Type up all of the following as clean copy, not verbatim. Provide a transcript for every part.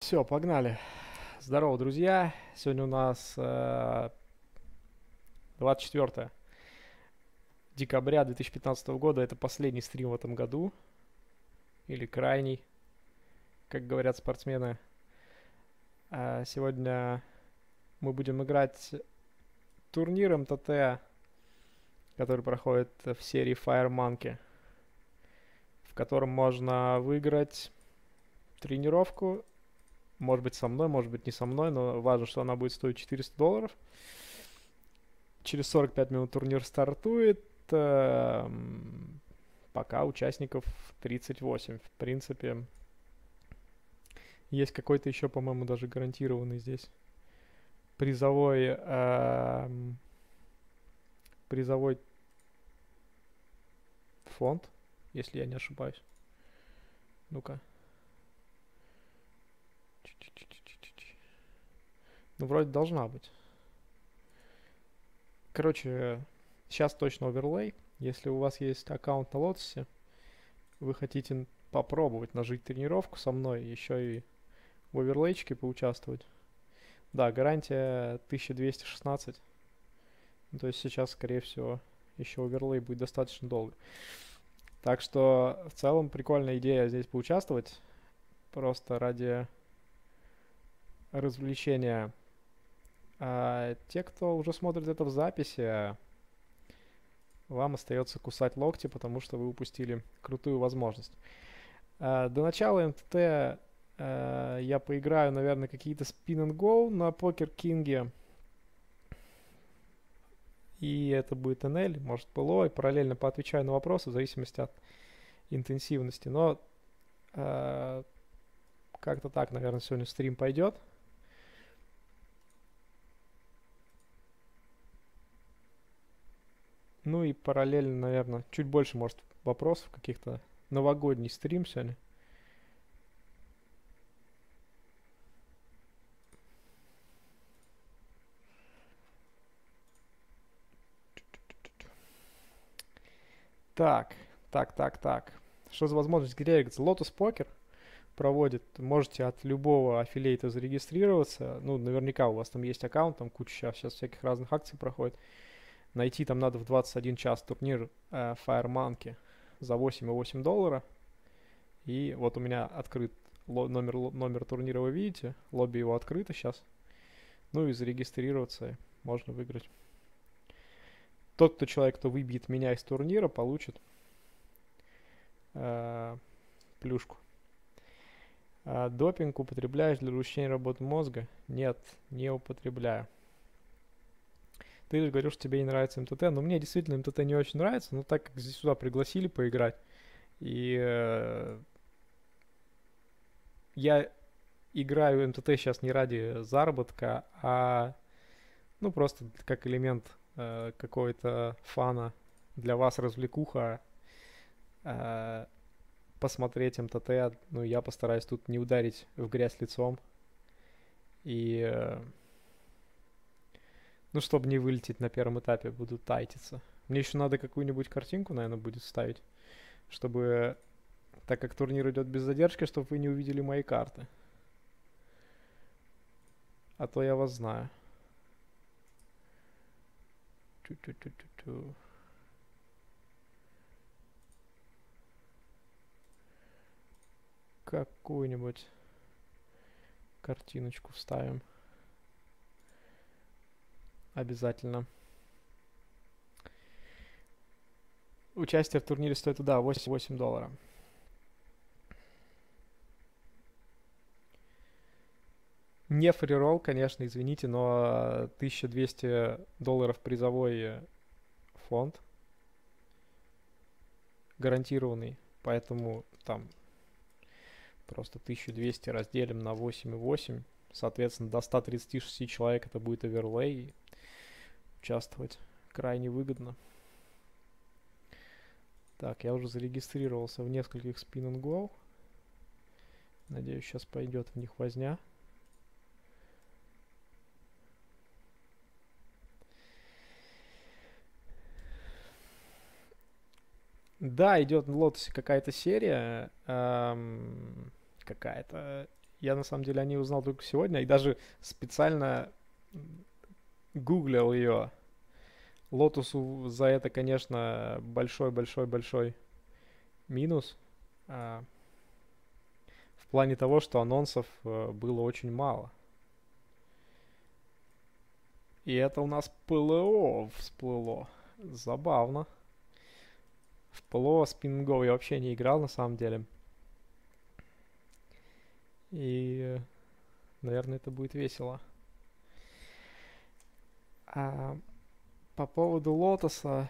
Все, погнали. Здорово, друзья. Сегодня у нас 24 декабря 2015 года. Это последний стрим в этом году. Или крайний, как говорят спортсмены. Сегодня мы будем играть турнир МТТ, который проходит в серии Fire Monkey, в котором можно выиграть тренировку. Может быть со мной, может быть не со мной, но важно, что она будет стоить $400. Через 45 минут турнир стартует. Пока участников 38. В принципе, есть какой-то еще, по-моему, даже гарантированный здесь призовой фонд, если я не ошибаюсь. Ну-ка. Ну, вроде должна быть. Короче, сейчас точно оверлей. Если у вас есть аккаунт на Лотосе, вы хотите попробовать нажить тренировку со мной, еще и в оверлейчике поучаствовать. Да, гарантия 1216. То есть сейчас, скорее всего, еще оверлей будет достаточно долго. Так что, в целом, прикольная идея здесь поучаствовать. Просто ради развлечения. А те, кто уже смотрит это в записи, вам остается кусать локти, потому что вы упустили крутую возможность. До начала МТТ я поиграю, наверное, какие-то Spin and Go на Покер Кинге. И это будет НЛ, может ПЛО, и параллельно поотвечаю на вопросы в зависимости от интенсивности. Но как-то так, наверное, сегодня стрим пойдет. Ну и параллельно, наверное, чуть больше, может, вопросов каких-то. Новогодний стрим сегодня. Так. Что за возможность регистрироваться? Lotus Poker проводит. Можете от любого аффилиейта зарегистрироваться. Ну, наверняка у вас там есть аккаунт, там куча сейчас всяких разных акций проходит. Найти там надо в 21 час турнир Fire Monkey за $8,8. И вот у меня открыт номер турнира, вы видите. Лобби его открыто сейчас. Ну и зарегистрироваться можно выиграть. Тот, кто выбьет меня из турнира, получит плюшку. Допинг употребляешь для улучшения работы мозга? Нет, не употребляю. Ты же говоришь, что тебе не нравится МТТ, но мне действительно МТТ не очень нравится, но так как здесь сюда пригласили поиграть, и я играю МТТ сейчас не ради заработка, а ну просто как элемент какого-то фана для вас, развлекуха, посмотреть МТТ. Ну, я постараюсь тут не ударить в грязь лицом. И, ну, чтобы не вылететь на первом этапе, буду тайтиться. Мне еще надо какую-нибудь картинку, наверное, будет ставить, чтобы, так как турнир идет без задержки, чтобы вы не увидели мои карты. А то я вас знаю. Ту-ту-ту-ту-ту. Какую-нибудь картиночку вставим. Обязательно. Участие в турнире стоит, да, $8. Не фриролл, конечно, извините, но $1200 призовой фонд гарантированный, поэтому там просто 1200 разделим на 8,8, соответственно, до 136 человек это будет оверлей, участвовать крайне выгодно. Так, я уже зарегистрировался в нескольких Spin and Go. Надеюсь, сейчас пойдет в них возня. Да, идет на Лотосе какая-то серия. Какая-то. Я на самом деле о ней узнал только сегодня и даже специально гуглил ее. Лотусу за это, конечно, большой-большой-большой минус. А, в плане того, что анонсов было очень мало. И это у нас ПЛО всплыло. Забавно. В ПЛО Spin Go я вообще не играл на самом деле. И, наверное, это будет весело. А по поводу Лотоса...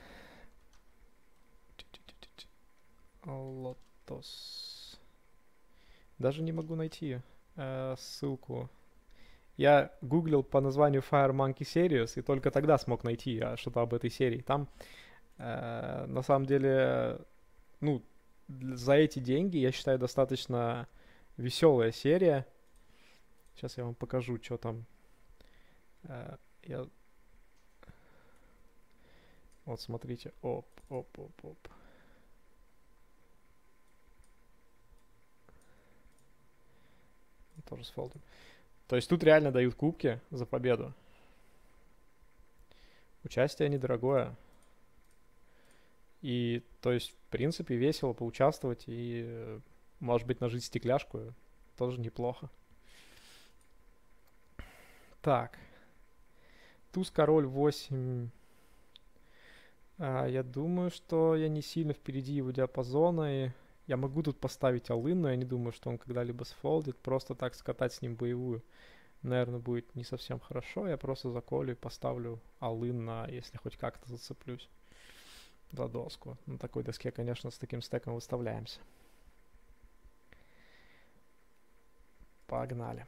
Лотос... Даже не могу найти ссылку. Я гуглил по названию Fire Monkey Series и только тогда смог найти что-то об этой серии. Там, на самом деле, ну, за эти деньги, я считаю, достаточно веселая серия. Сейчас я вам покажу, что там. Я... Вот, смотрите. Оп, оп, оп, оп. Тоже с фолдом. То есть тут реально дают кубки за победу. Участие недорогое. И, то есть, в принципе, весело поучаствовать и, может быть, нажить стекляшку. Тоже неплохо. Так. Туз король 8. Я думаю, что я не сильно впереди его диапазона. И я могу тут поставить all-in, но я не думаю, что он когда-либо сфолдит. Просто так скатать с ним боевую, наверное, будет не совсем хорошо. Я просто заколю и поставлю all-in на, если хоть как-то зацеплюсь за доску. На такой доске, конечно, с таким стеком выставляемся. Погнали.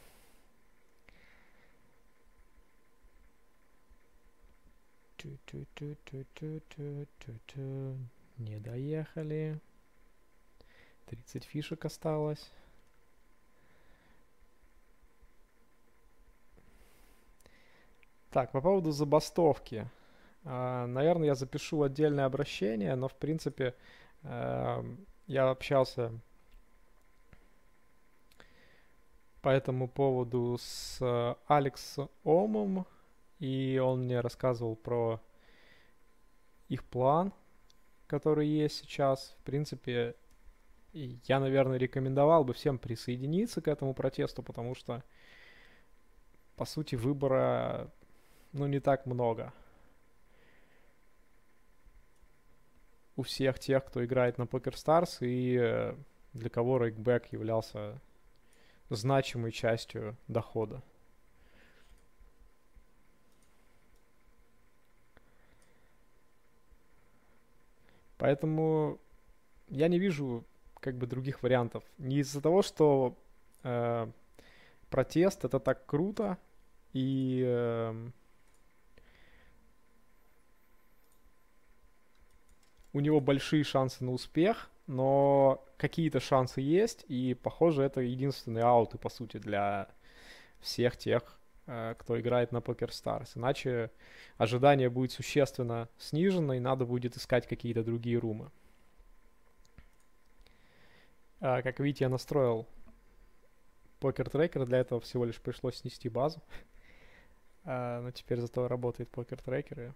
Не доехали. 30 фишек осталось. Так, по поводу забастовки. Наверное, я запишу отдельное обращение, но, в принципе, я общался по этому поводу с Алекс Омом, и он мне рассказывал про их план, который есть сейчас. В принципе, я, наверное, рекомендовал бы всем присоединиться к этому протесту, потому что, по сути, выбора, ну, не так много. У всех тех, кто играет на PokerStars и для кого рейкбэк являлся значимой частью дохода. Поэтому я не вижу как бы других вариантов. Не из-за того, что протест это так круто и у него большие шансы на успех, но какие-то шансы есть, и похоже это единственные ауты по сути для всех тех, кто играет на PokerStars. Иначе ожидание будет существенно снижено, и надо будет искать какие-то другие румы. Как видите, я настроил Poker Tracker, для этого всего лишь пришлось снести базу. Но теперь зато работает Poker Tracker.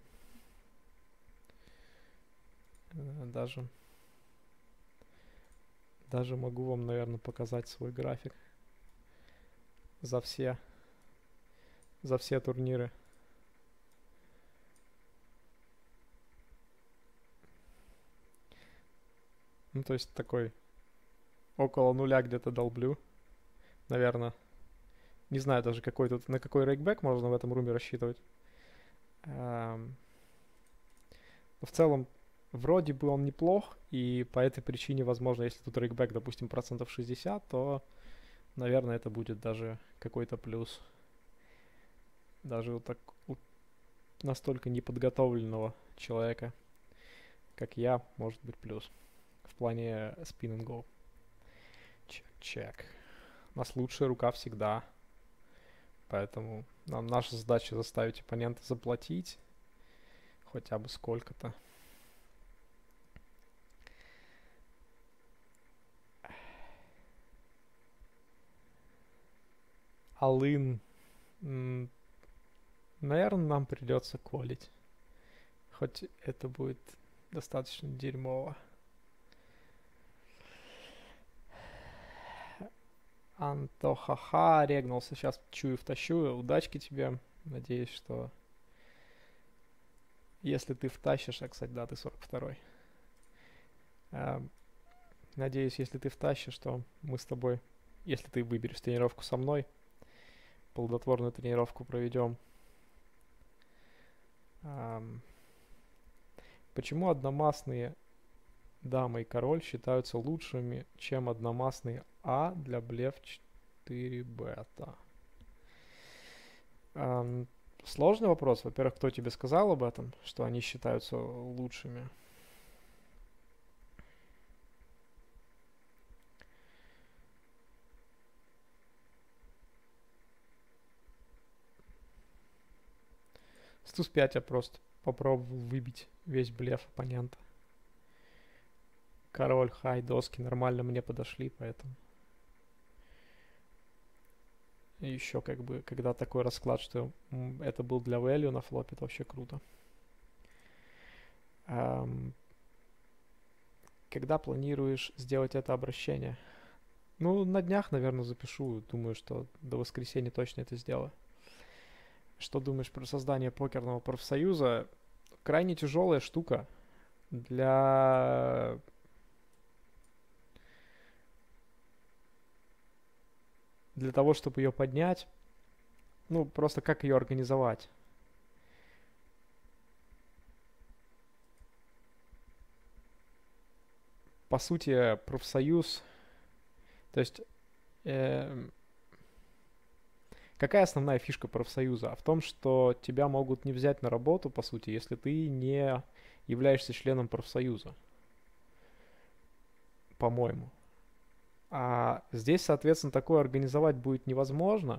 И даже могу вам, наверное, показать свой график за все турниры. Ну, то есть такой около нуля где-то долблю, наверное. Не знаю даже, на какой рейкбэк можно в этом руме рассчитывать. Но в целом, вроде бы он неплох, и по этой причине, возможно, если тут рейкбэк, допустим, 60%, то, наверное, это будет даже какой-то плюс. Даже вот так настолько неподготовленного человека, как я, может быть плюс. В плане spin and go. Чек. У нас лучшая рука всегда. Поэтому наша задача заставить оппонента заплатить хотя бы сколько-то. Алын, наверное, нам придется колить. Хоть это будет достаточно дерьмово. Антохаха регнулся. Сейчас чую втащу. Удачки тебе. Надеюсь, что если ты втащишь... А, кстати, да, ты 42-й. Надеюсь, если ты втащишь, то мы с тобой, если ты выберешь тренировку со мной, плодотворную тренировку проведем. Почему одномастные дама и король считаются лучшими, чем одномастные А для блеф 4 бета? Сложный вопрос. Во-первых, кто тебе сказал об этом, что они считаются лучшими? С туз 5 я просто попробовал выбить весь блеф оппонента. Король, хай, доски нормально мне подошли, поэтому... И еще как бы, когда такой расклад, что это был для value на флопе, это вообще круто. Когда планируешь сделать это обращение? Ну, на днях, наверное, запишу. Думаю, что до воскресенья точно это сделаю. Что думаешь про создание покерного профсоюза? Крайне тяжелая штука для того, чтобы ее поднять. Ну, просто как ее организовать? По сути, профсоюз... То есть... Какая основная фишка профсоюза? В том, что тебя могут не взять на работу, по сути, если ты не являешься членом профсоюза. По-моему. А здесь, соответственно, такое организовать будет невозможно.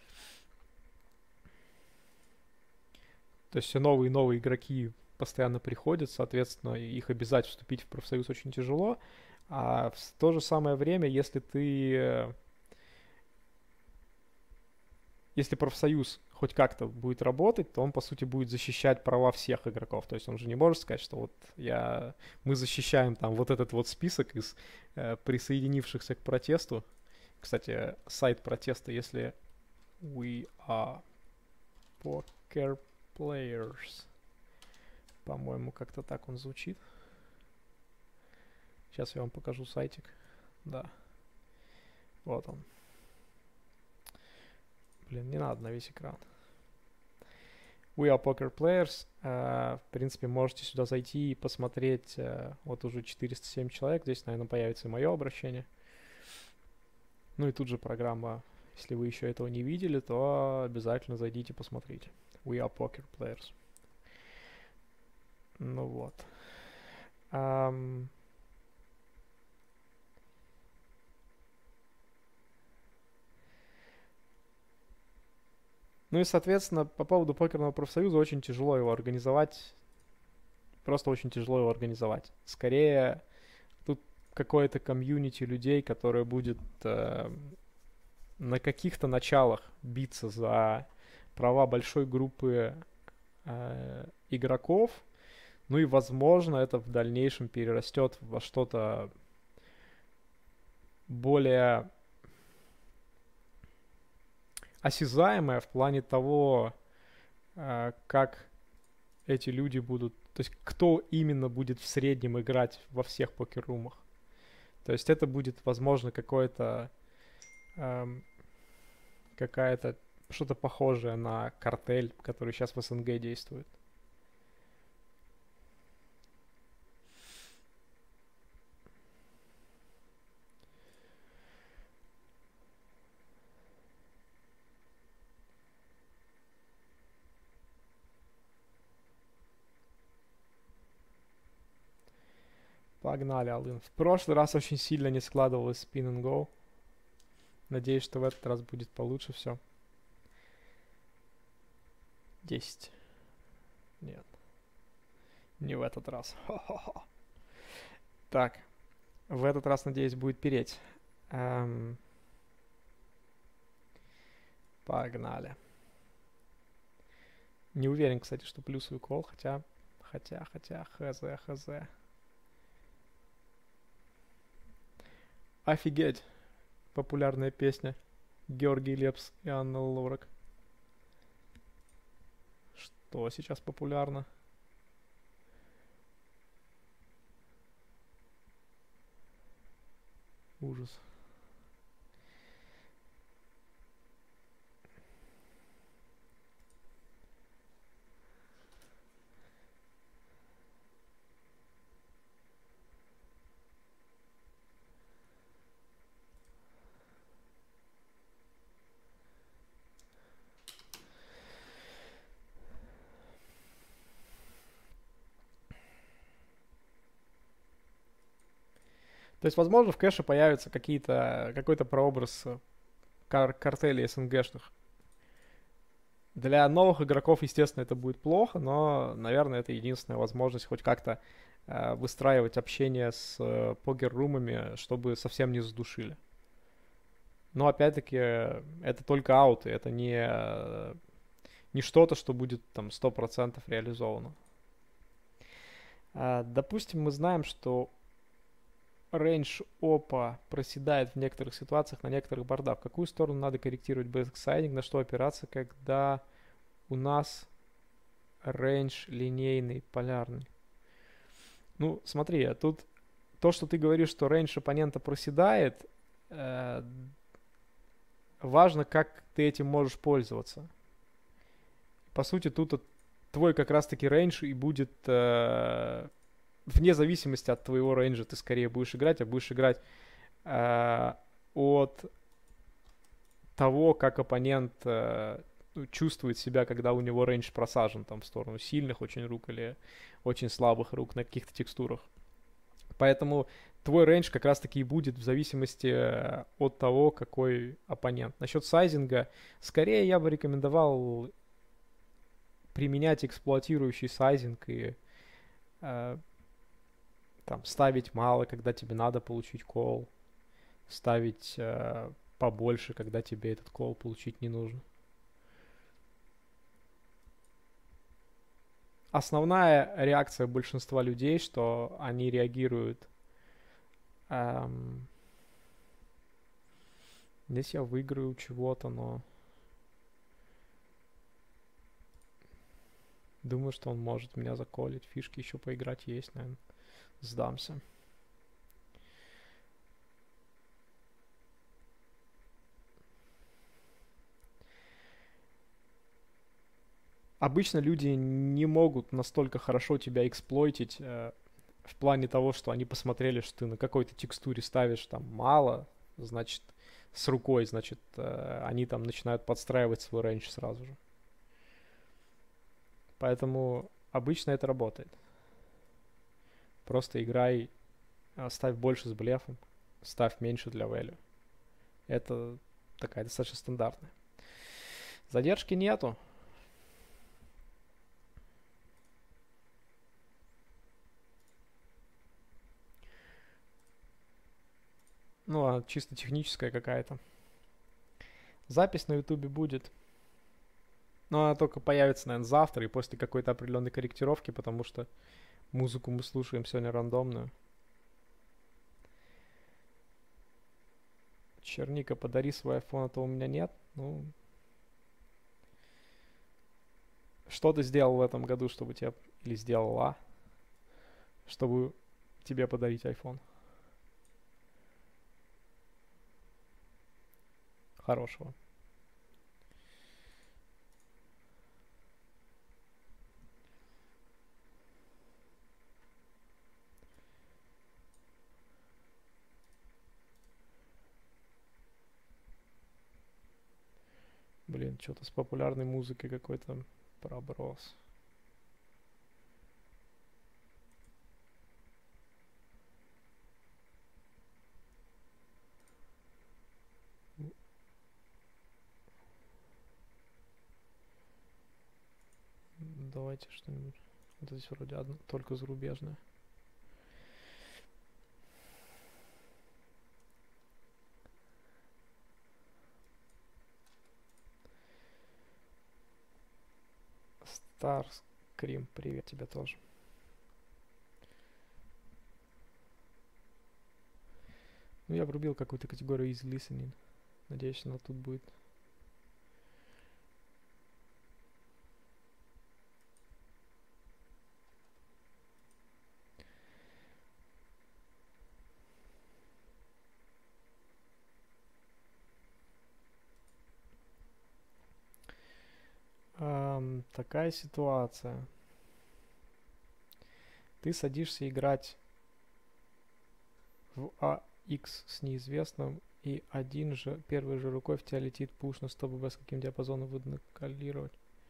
То есть все новые и новые игроки постоянно приходят, соответственно, их обязать вступить в профсоюз очень тяжело. А в то же самое время, если профсоюз хоть как-то будет работать, то он, по сути, будет защищать права всех игроков. То есть он же не может сказать, что вот мы защищаем там вот этот вот список из присоединившихся к протесту. Кстати, сайт протеста, если we are poker players. По-моему, как-то так он звучит. Сейчас я вам покажу сайтик. Да. Вот он. Блин, не надо на весь экран. We are Poker Players. В принципе, можете сюда зайти и посмотреть. Вот уже 407 человек. Здесь, наверное, появится и мое обращение. Ну и тут же программа. Если вы еще этого не видели, то обязательно зайдите и посмотрите. We are Poker Players. Ну вот. Ну и, соответственно, по поводу покерного профсоюза очень тяжело его организовать. Просто очень тяжело его организовать. Скорее, тут какое-то комьюнити людей, которое будет на каких-то началах биться за права большой группы игроков. Ну и, возможно, это в дальнейшем перерастет во что-то более осязаемое в плане того, как эти люди будут... То есть кто именно будет в среднем играть во всех покер-румах. То есть это будет, возможно, какое-то... какая-то... что-то похожее на картель, который сейчас в СНГ действует. Погнали, Алын. В прошлый раз очень сильно не складывалось spin and go. Надеюсь, что в этот раз будет получше все. 10. Нет. Не в этот раз. Хо-хо-хо. Так. В этот раз, надеюсь, будет переть. Погнали. Не уверен, кстати, что плюсовый кол, хотя, хз. Офигеть, популярная песня. Георгий Лепс и Анна Лорак. Что сейчас популярно? Ужас. То есть, возможно, в кэше появится какой-то прообраз картелей СНГшных. Для новых игроков, естественно, это будет плохо, но, наверное, это единственная возможность хоть как-то выстраивать общение с покер-румами, чтобы совсем не задушили. Но, опять-таки, это только ауты, это не что-то, что будет там 100% реализовано. Допустим, мы знаем, что рейндж опа проседает в некоторых ситуациях на некоторых бордах. В какую сторону надо корректировать бэксайдинг, на что опираться, когда у нас рейндж линейный, полярный? Ну, смотри, тут то, что ты говоришь, что рейндж оппонента проседает, важно, как ты этим можешь пользоваться. По сути, тут твой как раз-таки рейндж и будет вне зависимости от твоего рейнджа ты скорее будешь играть, а будешь играть от того, как оппонент чувствует себя, когда у него рейндж просажен там в сторону сильных очень рук или очень слабых рук на каких-то текстурах. Поэтому твой рейндж как раз-таки и будет в зависимости от того, какой оппонент. Насчет сайзинга, скорее я бы рекомендовал применять эксплуатирующий сайзинг и там ставить мало, когда тебе надо получить кол, ставить побольше, когда тебе этот кол получить не нужно. Основная реакция большинства людей, что они реагируют здесь я выиграю чего-то, но думаю, что он может меня заколить. Фишки еще поиграть есть, наверное. Сдамся. Обычно люди не могут настолько хорошо тебя эксплойтить в плане того, что они посмотрели, что ты на какой-то текстуре ставишь там мало, значит, с рукой, значит, они там начинают подстраивать свой рейндж сразу же. Поэтому обычно это работает. Просто играй, ставь больше с блефом, ставь меньше для value. Это такая достаточно стандартная. Задержки нету. Ну, а чисто техническая какая-то. Запись на ютубе будет. Но она только появится, наверное, завтра и после какой-то определенной корректировки, потому что музыку мы слушаем сегодня рандомную. Черника, подари свой iPhone, а то у меня нет. Ну, что ты сделал в этом году, чтобы тебе... Или сделала, чтобы тебе подарить iPhone? Хорошего. Блин, что-то с популярной музыкой какой-то проброс. Давайте что-нибудь. Вот здесь вроде одно, только зарубежное. Старскрим, привет тебе тоже. Ну, я врубил какую-то категорию easy listening. Надеюсь, она тут будет. Такая ситуация. Ты садишься играть в АX с неизвестным, и первой же рукой в тебя летит пуш на 100 ББ, с каким диапазоном выгодно калировать.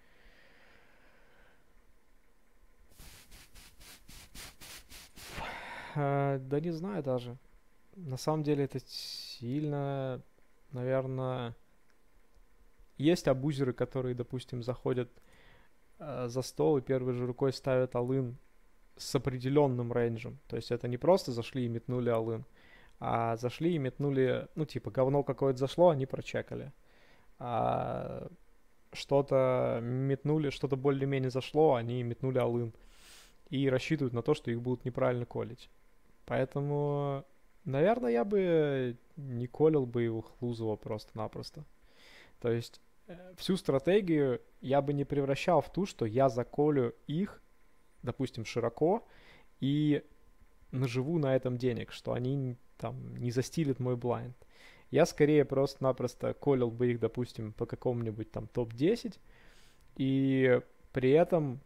Да не знаю даже. На самом деле это сильно, наверное... Есть абузеры, которые, допустим, заходят за стол и первой же рукой ставят all-in с определенным рейнджем. То есть это не просто зашли и метнули all-in, а зашли и метнули, ну типа говно какое-то зашло, они прочекали. А что-то метнули, что-то более-менее зашло, они метнули all-in. И рассчитывают на то, что их будут неправильно колить. Поэтому, наверное, я бы не колил бы его Хлузова просто-напросто. То есть всю стратегию я бы не превращал в ту, что я заколю их, допустим, широко, и наживу на этом денег, что они там не застилят мой блайнд. Я скорее просто-напросто колил бы их, допустим, по какому-нибудь там топ-10, и при этом,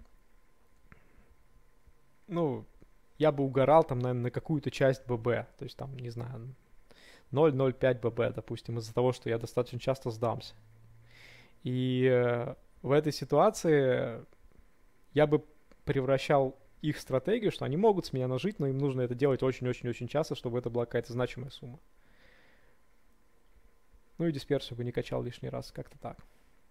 ну, я бы угорал там, наверное, на какую-то часть ББ, то есть там, не знаю, 0,05 ББ, допустим, из-за того, что я достаточно часто сдамся. И в этой ситуации я бы превращал их стратегию, что они могут с меня нажить, но им нужно это делать очень-очень-очень часто, чтобы это была какая-то значимая сумма. Ну и дисперсию бы не качал лишний раз, как-то так.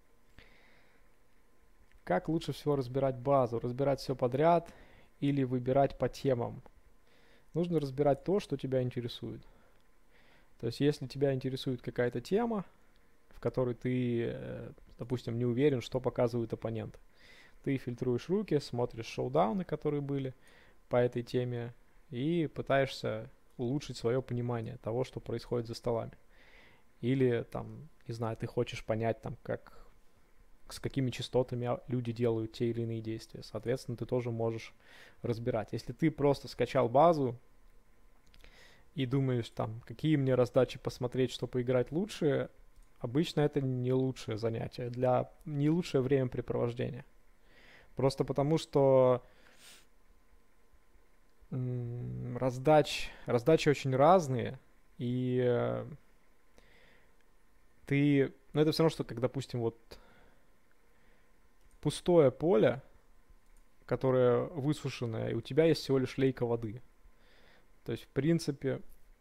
Как лучше всего разбирать базу? Разбирать все подряд или выбирать по темам? Нужно разбирать то, что тебя интересует. То есть если тебя интересует какая-то тема, в которой ты, допустим, не уверен, что показывают оппоненты, ты фильтруешь руки, смотришь шоудауны, которые были по этой теме, и пытаешься улучшить свое понимание того, что происходит за столами. Или там, не знаю, ты хочешь понять, там, как, с какими частотами люди делают те или иные действия. Соответственно, ты тоже можешь разбирать. Если ты просто скачал базу и думаешь, там, какие мне раздачи посмотреть, чтобы поиграть лучше, обычно это не лучшее занятие, не лучшее времяпрепровождение. Просто потому, что раздачи очень разные, и ну это все равно, что как, допустим, вот пустое поле, которое высушенное, и у тебя есть всего лишь лейка воды. То есть, в принципе...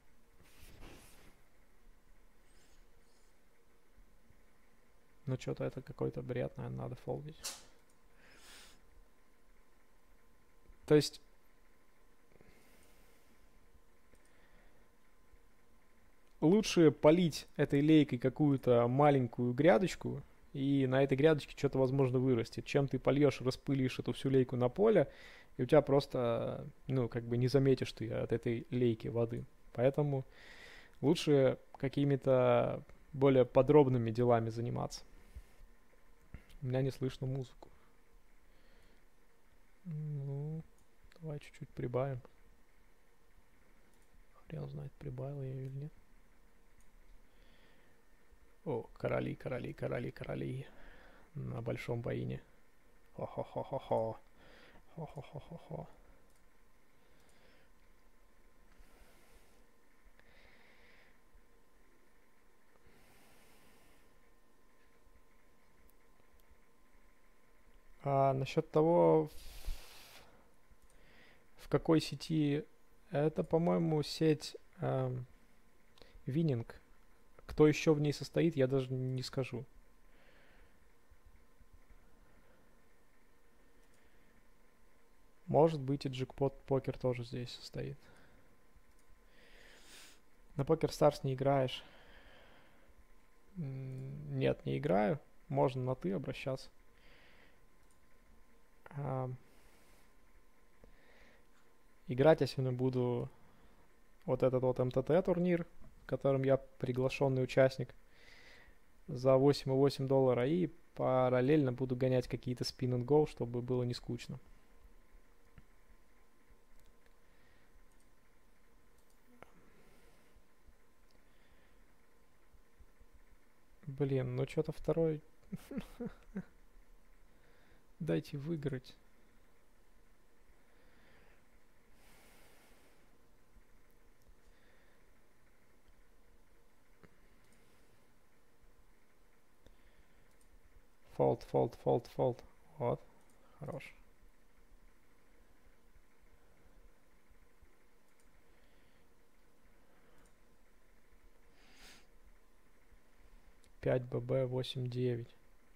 Ну, что-то это какой-то бред, наверное, надо фолдить. То есть... Лучше полить этой лейкой какую-то маленькую грядочку, и на этой грядочке что-то, возможно, вырастет. Чем ты польешь, распылишь эту всю лейку на поле, и у тебя просто, ну, как бы не заметишь ты от этой лейки воды. Поэтому лучше какими-то более подробными делами заниматься. У меня не слышно музыку. Ну, давай чуть-чуть прибавим. Хрен знает, прибавил я ее или нет. О, короли, короли, короли, короли. На большом боине. Хо-хо-хо-хо-хо. Хо-хо-хо-хо-хо. А насчет того, в какой сети, это, по-моему, сеть Winning. Кто еще в ней состоит, я даже не скажу. Может быть, и Jackpot Покер тоже здесь состоит. На Покер Stars не играешь? Нет, не играю. Можно на ты обращаться. А, играть я сегодня буду вот этот вот МТТ турнир, в котором я приглашенный участник, за $8,8, и параллельно буду гонять какие-то spin and go, чтобы было не скучно. Блин, ну что-то второй... Дайте выиграть. Фолд, фолд, фолд, фолд. Вот, хорош. Пять ББ, 8-9.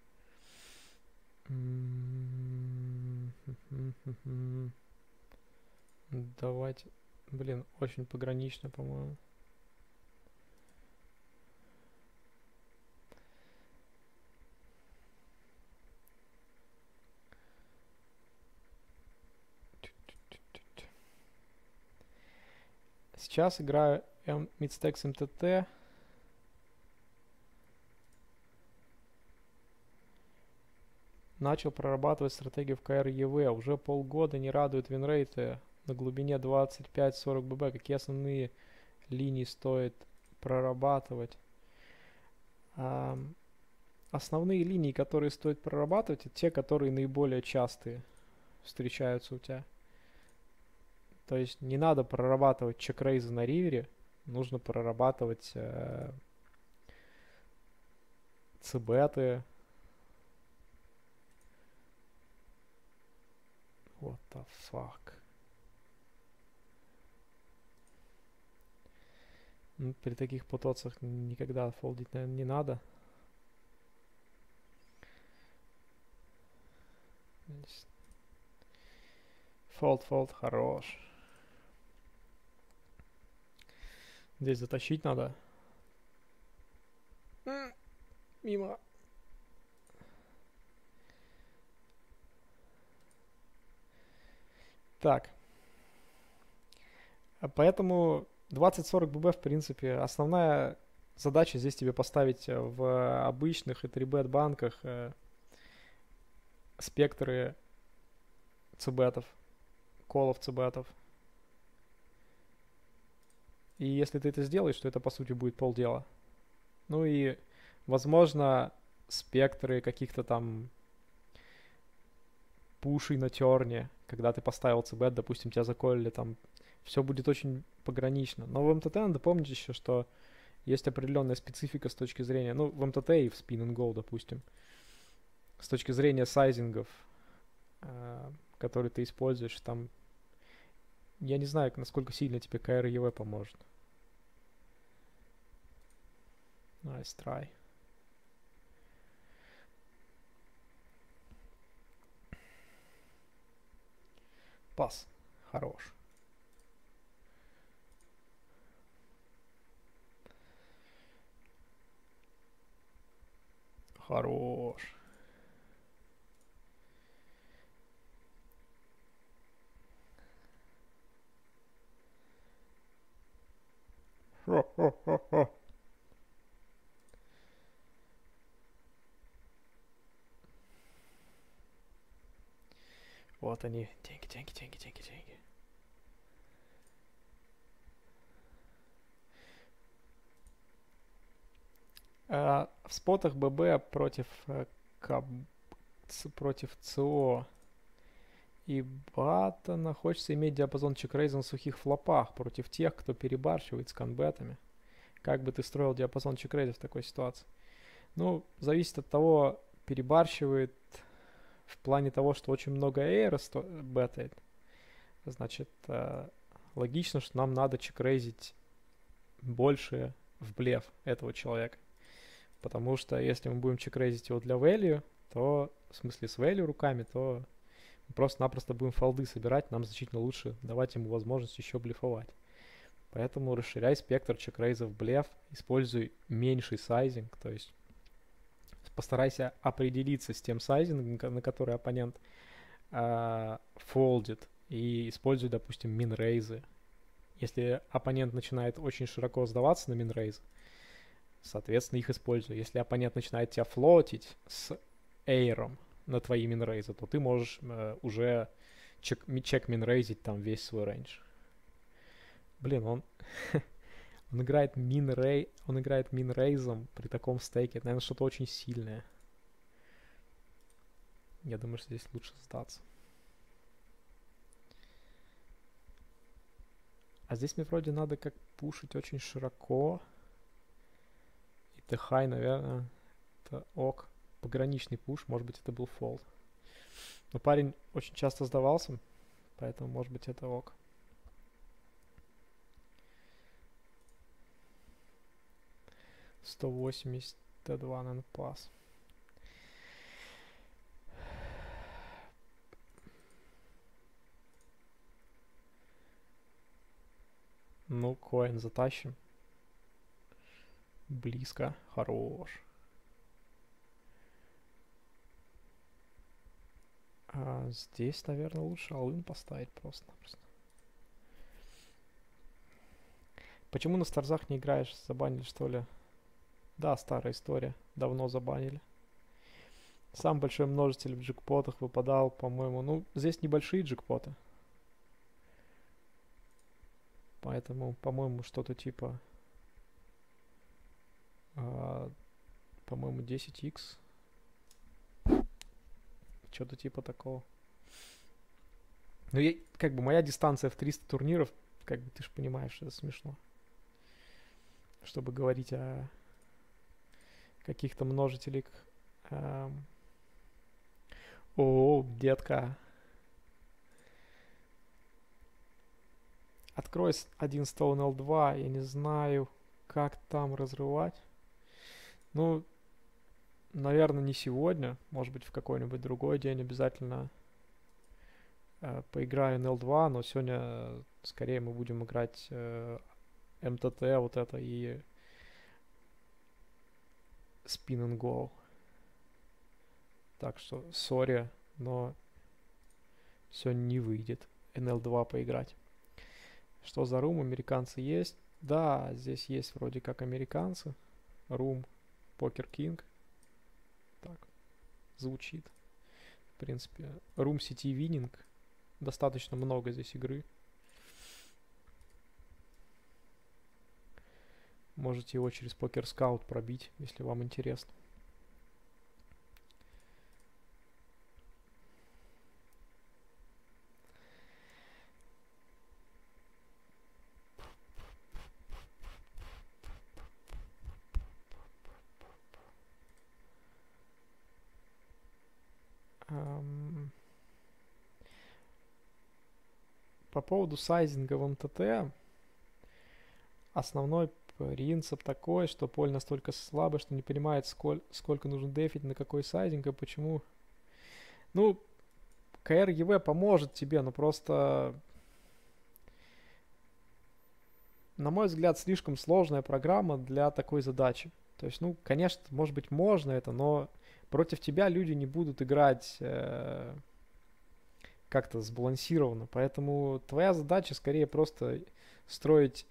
Давайте. Блин, очень погранично, по-моему. Сейчас играю Midstacks МТТ. Начал прорабатывать стратегию в КР ЕВ. Уже полгода не радует винрейты на глубине 25-40 ББ. Какие основные линии стоит прорабатывать? Основные линии, которые стоит прорабатывать, это те, которые наиболее частые встречаются у тебя. То есть не надо прорабатывать чекрейзы на ривере, нужно прорабатывать цбеты. What the fuck? Ну, при таких потоцах никогда фолдить, наверное, не надо. Фолд, фолд, хорош. Здесь затащить надо. Мимо. Так. Поэтому 20-40 ББ, в принципе, основная задача здесь тебе поставить в обычных и 3-бет банках спектры цбетов, колов цбетов. И если ты это сделаешь, то это, по сути, будет полдела. Ну и, возможно, спектры каких-то там пушей на терне, когда ты поставил цбет, допустим, тебя заколили там, все будет очень погранично. Но в МТТ надо помнить еще, что есть определенная специфика с точки зрения, ну, в МТТ и в Spin and Go, допустим, с точки зрения сайзингов, которые ты используешь, там, я не знаю, насколько сильно тебе КР ЕВ поможет. Nice try. Пас. Хорош. Хорош. Хо-хо-хо-хо. Вот они. Деньги, деньги, деньги, деньги, деньги. В спотах ББ против против ЦО и Баттона хочется иметь диапазон чекрейза на сухих флопах против тех, кто перебарщивает с канбетами. Как бы ты строил диапазон чекрейза в такой ситуации? Ну, зависит от того, перебарщивает в плане того, что очень много эйра бетает. Значит, логично, что нам надо чекрейзить больше в блеф этого человека. Потому что если мы будем чекрейзить его для value, то, в смысле с value руками, то мы просто-напросто будем фолды собирать, нам значительно лучше давать ему возможность еще блефовать. Поэтому расширяй спектр чекрейза в блеф, используй меньший сайзинг, то есть постарайся определиться с тем сайзингом, на который оппонент фолдит и использует, допустим, минрейзы. Если оппонент начинает очень широко сдаваться на минрейз, соответственно, их используй. Если оппонент начинает тебя флотить с эйром на твои минрейзы, то ты можешь уже чек минрейзить там весь свой рейндж. Блин, он играет минрейзом при таком стейке. Это, наверное, что-то очень сильное. Я думаю, что здесь лучше сдаться. А здесь мне вроде надо как пушить очень широко. И ТХ, наверное, это ок. Пограничный пуш, может быть, это был фолд. Но парень очень часто сдавался, поэтому, может быть, это ок. $180 Т2, наверное, пас. Ну, коин затащим. Близко. Хорош. Здесь, наверное, лучше all-in поставить просто-напросто. Почему на старзах не играешь? Забанили, что ли? Да, старая история. Давно забанили. Самый большой множитель в джекпотах выпадал, по-моему. Ну, здесь небольшие джекпоты. Поэтому, по-моему, что-то типа... по-моему, 10x. Что-то типа такого. Ну, как бы моя дистанция в 300 турниров, как бы ты же понимаешь, что это смешно. Чтобы говорить о каких-то множителях. О, детка. Открой один Stone L2, я не знаю, как там разрывать. Ну, наверное, не сегодня, может быть, в какой-нибудь другой день обязательно поиграю на L2, но сегодня скорее мы будем играть МТТ вот это и Spin and Go. Так что, сори, но сегодня не выйдет NL2 поиграть. Что за рум? Американцы есть? Да, здесь есть вроде как американцы. Рум, Покер Кинг. Так, звучит. В принципе, Room City Winning. Достаточно много здесь игры. Можете его через Покер Скаут пробить, если вам интересно. По поводу сайзинга в МТТ, основной принцип такой, что поле настолько слабый, что не понимает, сколько нужно дефить, на какой сайзинг и почему. Ну, КР ЕВ поможет тебе, но просто, на мой взгляд, слишком сложная программа для такой задачи. То есть, ну, конечно, может быть, можно это, но против тебя люди не будут играть как-то сбалансированно. Поэтому твоя задача скорее просто строить,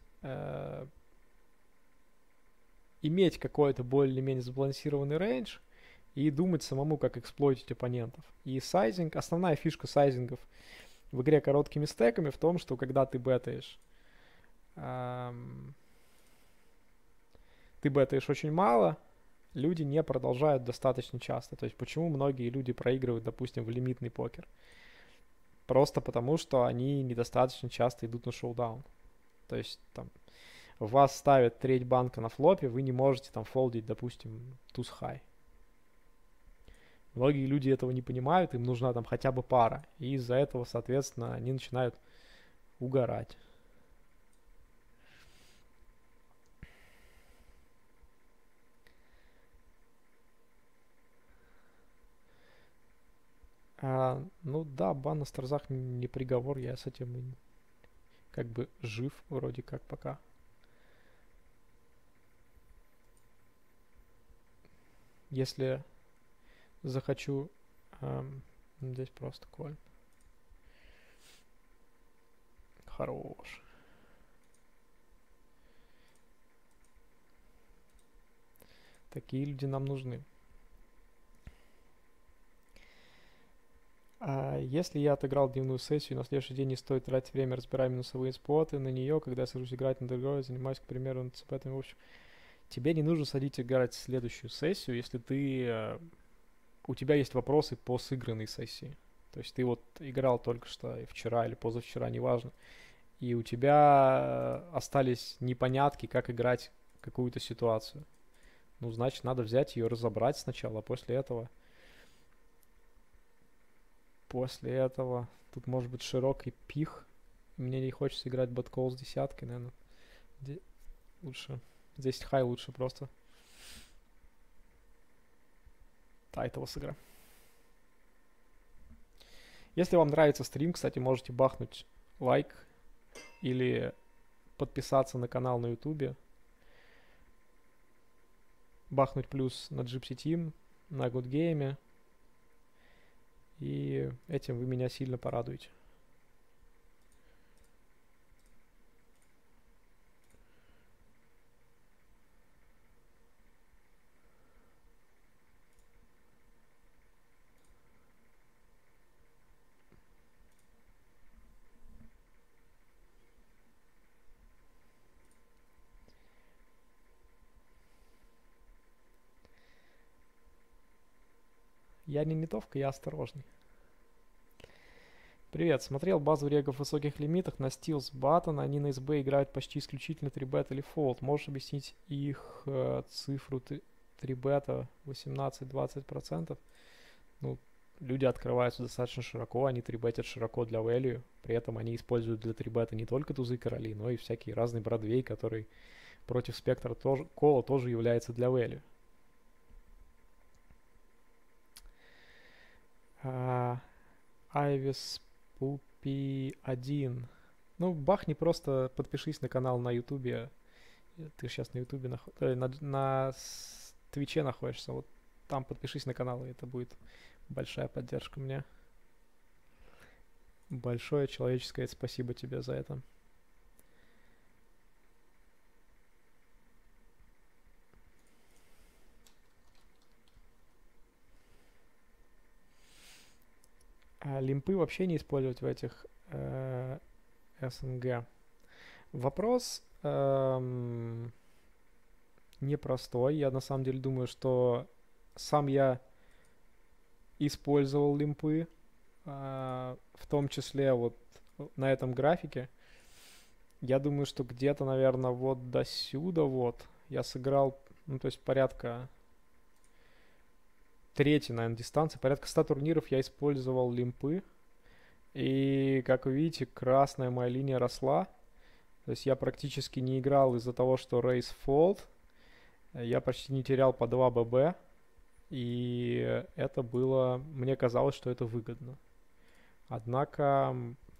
иметь какой-то более-менее сбалансированный рейндж и думать самому, как эксплойтить оппонентов. И сайзинг, основная фишка сайзингов в игре короткими стеками в том, что когда ты бетаешь, очень мало, люди не продолжают достаточно часто. То есть почему многие люди проигрывают, допустим, в лимитный покер? Просто потому, что они недостаточно часто идут на шоудаун. То есть там вас ставят треть банка на флопе, вы не можете там фолдить, допустим, туз хай. Многие люди этого не понимают, им нужна там хотя бы пара. И из-за этого, соответственно, они начинают угорать. Ну да, бан на старзах не приговор, я с этим как бы жив вроде как пока. Если захочу, здесь просто коль. Хорош. Такие люди нам нужны. Если я отыграл дневную сессию, на следующий день не стоит тратить время, разбирая минусовые споты на нее, когда я сажусь играть над игрой, занимаюсь, к примеру, над цепетами, в общем. Тебе не нужно садить играть следующую сессию, если у тебя есть вопросы по сыгранной сессии. То есть ты вот играл только что и вчера или позавчера, неважно, и у тебя остались непонятки, как играть какую-то ситуацию. Ну, значит, надо взять ее, разобрать сначала, а после этого тут может быть широкий пих. Мне не хочется играть бэткол с десяткой, наверное. Лучше. Здесь хай лучше просто. Тайтл сыгра. Если вам нравится стрим, кстати, можете бахнуть лайк или подписаться на канал на ютубе. Бахнуть плюс на Gypsy Team, на Good Game. И этим вы меня сильно порадуете. Я не нетовка, я осторожный. Привет, смотрел базу регов в высоких лимитах на Steals Button, они на СБ играют почти исключительно 3-бет или фолд. Можешь объяснить их цифру 3-бета 18-20%? Ну, люди открываются достаточно широко, они 3-бетят широко для value, при этом они используют для 3-бета не только тузы короли, но и всякие разные бродвей, который против спектра кола тоже является для value. Айвис Пупи 1. Ну, бахни просто, подпишись на канал на ютубе. Ты сейчас на ютубе на твиче находишься. Вот там подпишись на канал, и это будет большая поддержка мне. Большое человеческое спасибо тебе за это. Лимпы вообще не использовать в этих СНГ. Вопрос непростой. Я на самом деле думаю, что сам я использовал лимпы, в том числе вот на этом графике. Я думаю, что где-то, наверное, вот до сюда вот я сыграл, ну, то есть порядка третьей, наверное, дистанции, порядка 100 турниров я использовал лимпы. И, как вы видите, красная моя линия росла. То есть я практически не играл из-за того, что raise fold. Я почти не терял по 2 ББ. И это было... Мне казалось, что это выгодно. Однако...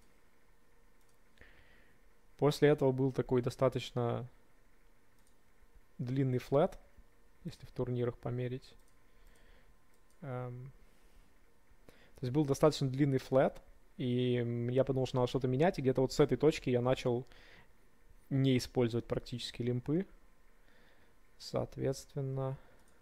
После этого был такой достаточно длинный флэт, если в турнирах померить. То есть был достаточно длинный флэт, и я подумал, что надо что-то менять, и где-то вот с этой точки я начал не использовать практически лимпы. Соответственно...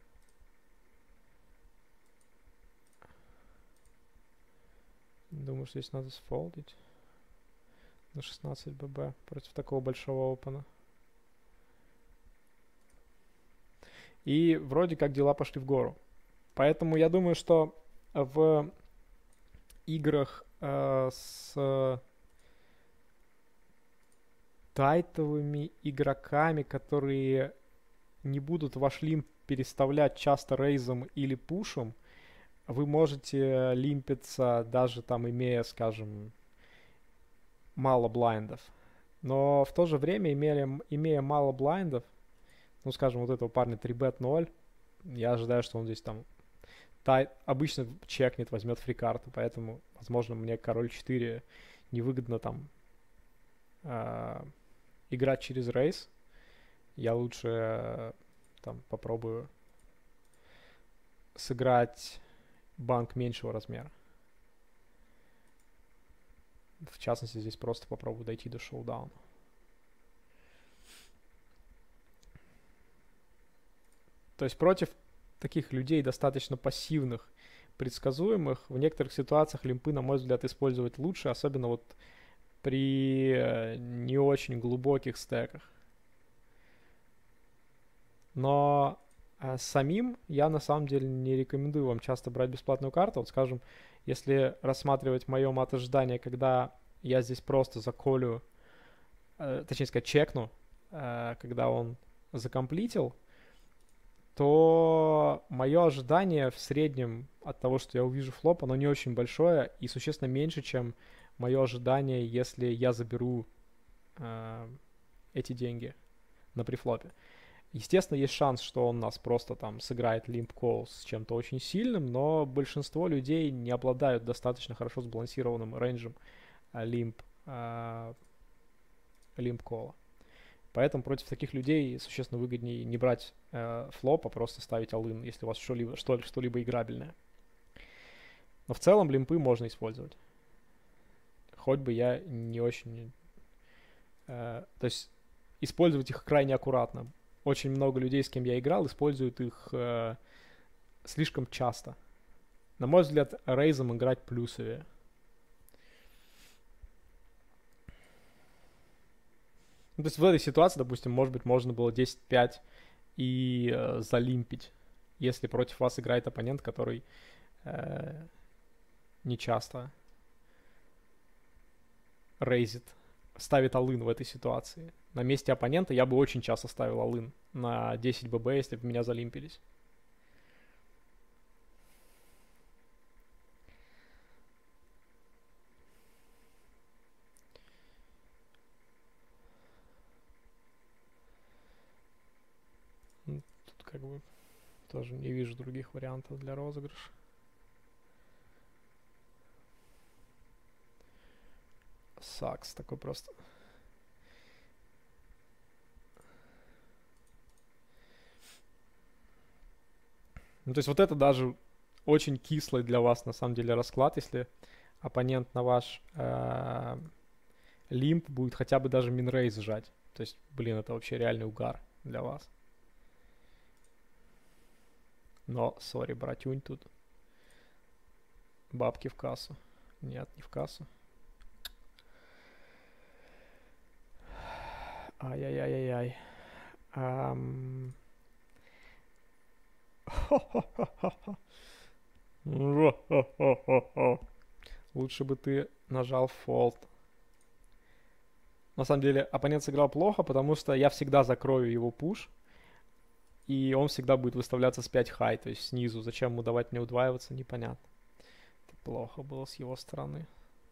Думаю, что здесь надо сфолдить на 16 ББ против такого большого опена. И вроде как дела пошли в гору. Поэтому я думаю, что в играх с тайтовыми игроками, которые не будут ваш лимп переставлять часто рейзом или пушем, вы можете лимпиться, даже там имея, скажем, мало блайндов. Но в то же время, имея мало блайндов, ну, скажем, вот этого парня 3-бет 0, я ожидаю, что он здесь там обычно чекнет, возьмет фрикарту, поэтому, возможно, мне король 4 невыгодно там играть через рейс. Я лучше там попробую сыграть банк меньшего размера. В частности, здесь просто попробую дойти до шоу-дауна. То есть против таких людей достаточно пассивных, предсказуемых, в некоторых ситуациях лимпы, на мой взгляд, использовать лучше, особенно вот при не очень глубоких стеках. Но самим я на самом деле не рекомендую вам часто брать бесплатную карту. Вот скажем, если рассматривать мое мат-ожидание, когда я здесь просто заколю, точнее сказать, чекну, когда он закомплитил, то мое ожидание в среднем от того, что я увижу флоп, оно не очень большое и существенно меньше, чем мое ожидание, если я заберу эти деньги на префлопе. Естественно, есть шанс, что он нас просто там сыграет лимп колл с чем-то очень сильным, но большинство людей не обладают достаточно хорошо сбалансированным рейнджем лимп колла. Поэтому против таких людей существенно выгоднее не брать флоп, а просто ставить all-in, если у вас что-либо играбельное. Но в целом лимпы можно использовать. Хоть бы я не очень... то есть использовать их крайне аккуратно. Очень много людей, с кем я играл, используют их слишком часто. На мой взгляд, рейзом играть плюсовее. Ну, то есть в этой ситуации, допустим, может быть, можно было 10-5 и залимпить, если против вас играет оппонент, который не часто рейзит, ставит all-in в этой ситуации. На месте оппонента я бы очень часто ставил all-in на 10 ББ, если бы меня залимпились. Тут как бы тоже не вижу других вариантов для розыгрыша. Сакс такой просто. Ну, то есть вот это даже очень кислый для вас, на самом деле, расклад, если оппонент на ваш лимп будет хотя бы даже минрейз сжать. То есть, блин, это вообще реальный угар для вас. Но, сори, братюнь, тут бабки в кассу. Нет, не в кассу. Ай-яй-яй-яй-яй. Лучше бы ты нажал фолд. На самом деле, оппонент сыграл плохо, потому что я всегда закрою его пуш, и он всегда будет выставляться с 5 хай, то есть снизу. Зачем ему давать мне удваиваться, непонятно. Это плохо было с его стороны.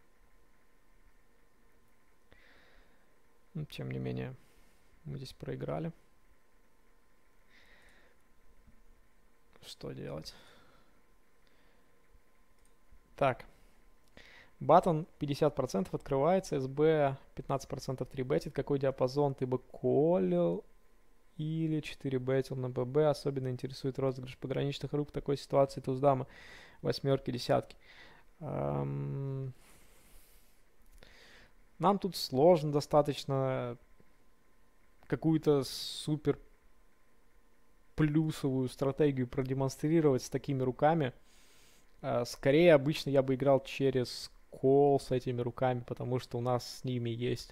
Но, тем не менее, мы здесь проиграли. Что делать? Так. Баттон 50% открывается, СБ 15% 3-бетит. Какой диапазон ты бы колил или 4-бетил на ББ? Особенно интересует розыгрыш пограничных рук в такой ситуации. Туз дама, восьмерки, десятки. Нам тут сложно достаточно какую-то супер плюсовую стратегию продемонстрировать с такими руками. Скорее, обычно я бы играл через кол с этими руками, потому что у нас с ними есть...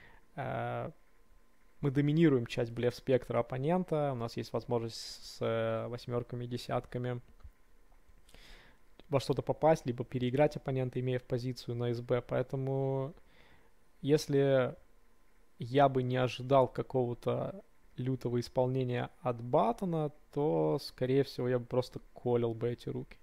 мы доминируем часть блеф-спектра оппонента, у нас есть возможность с восьмерками, десятками во что-то попасть, либо переиграть оппонента, имея в позицию на СБ. Поэтому, если я бы не ожидал какого-то лютого исполнения от Баттона, то, скорее всего, я бы просто колил бы эти руки.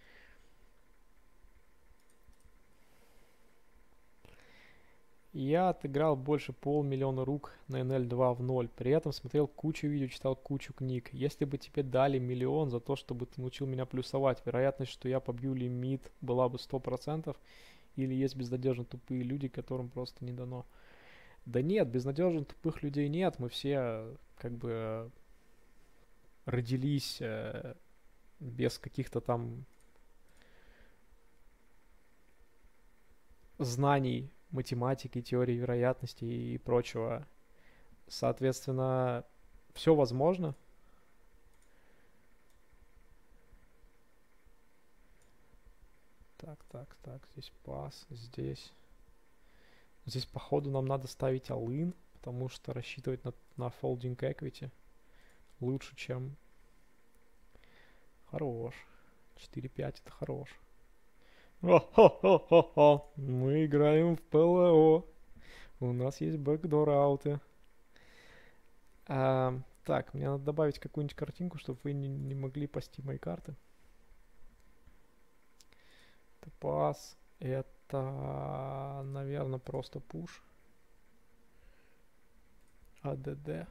Я отыграл больше 500 000 рук на NL2 в 0. При этом смотрел кучу видео, читал кучу книг. Если бы тебе дали 1 000 000 за то, чтобы ты научил меня плюсовать, вероятность, что я побью лимит, была бы 100%. Или есть безнадежно тупые люди, которым просто не дано. Да нет, безнадежно тупых людей нет. Мы все как бы родились без каких-то там знаний математики, теории вероятности и прочего. Соответственно, все возможно. Так, здесь пас, здесь. Здесь, походу, нам надо ставить all-in, потому что рассчитывать на folding equity лучше, чем... Хорош. 4-5 это хорош. О-хо-хо-хо-хо. Мы играем в ПЛО. У нас есть бэкдор ауты. Так, мне надо добавить какую-нибудь картинку, чтобы вы не могли пасти мои карты. Это пас. Это, наверное, просто пуш. АДД.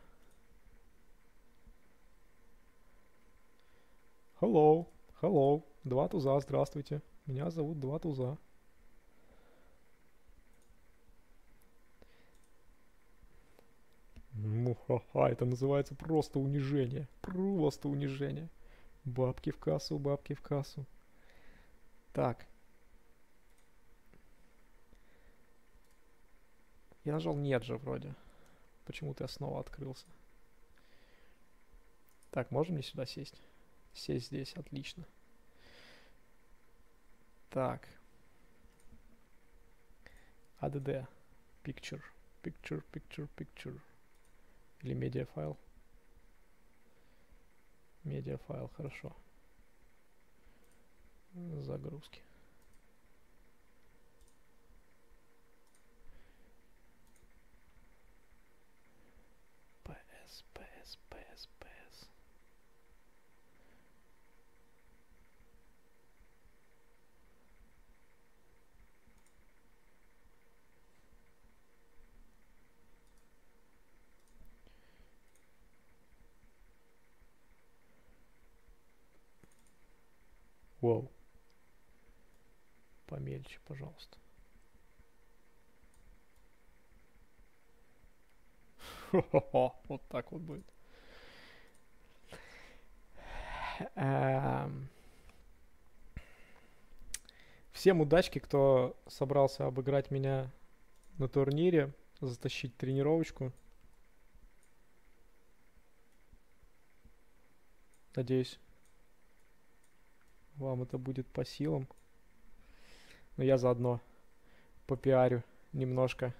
Hello. Hello. Два туза, здравствуйте. Меня зовут Два туза. Мухаха, это называется просто унижение. Просто унижение. Бабки в кассу, бабки в кассу. Так. Я нажал нет же вроде. Почему-то я снова открылся. Так, можно мне сюда сесть? Сесть здесь, отлично. Так. ADD. Picture. Picture. Или медиафайл. Медиафайл, хорошо. Загрузки. PS. Воу. Помельче, пожалуйста. Хо-хо-хо. Вот так вот будет. Всем удачки, кто собрался обыграть меня на турнире, затащить тренировочку. Надеюсь, вам это будет по силам. Но я заодно попиарю немножко.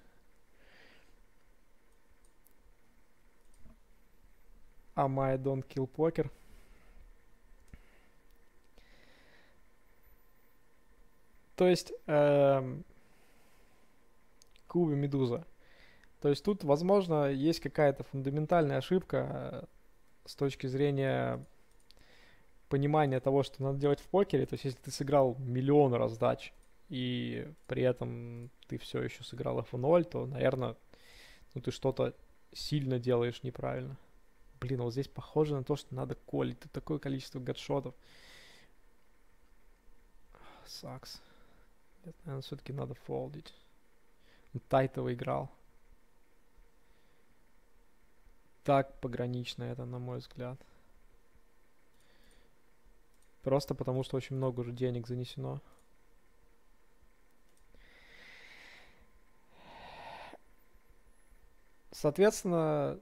I don't kill poker. То есть, Куби Медуза. То есть тут, возможно, есть какая-то фундаментальная ошибка с точки зрения понимания того, что надо делать в покере. То есть, если ты сыграл миллион раздач, и при этом ты все еще сыграл F0, то, наверное, ну, ты что-то сильно делаешь неправильно. Блин, а вот здесь похоже на то, что надо колить. Тут такое количество гадшотов. Сакс. Наверное, все-таки надо фолдить. Тайтово играл. Так погранично это, на мой взгляд. Просто потому, что очень много уже денег занесено. Соответственно,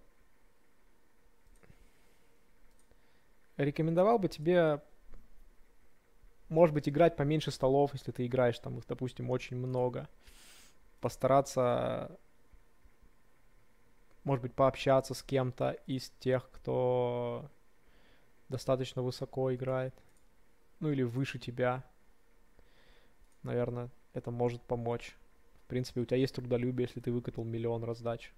рекомендовал бы тебе, может быть, играть поменьше столов, если ты играешь там их, допустим, очень много. Постараться, может быть, пообщаться с кем-то из тех, кто достаточно высоко играет. Ну или выше тебя. Наверное, это может помочь. В принципе, у тебя есть трудолюбие, если ты выкатал миллион раздач.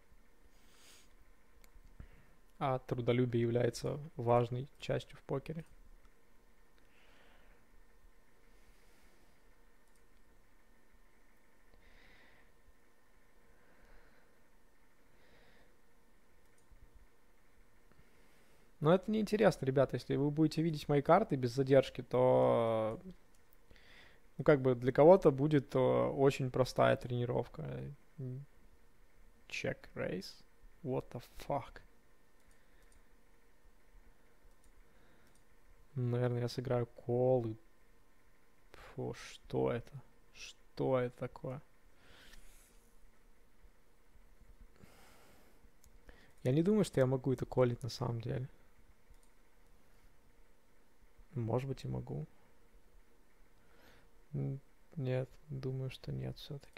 А трудолюбие является важной частью в покере. Но это неинтересно, ребята. Если вы будете видеть мои карты без задержки, то, ну, как бы для кого-то будет очень простая тренировка. Check raise. What the fuck? Наверное, я сыграю кол и... Фу, что это? Что это такое? Я не думаю, что я могу это колить на самом деле. Может быть и могу. Нет, думаю, что нет все-таки.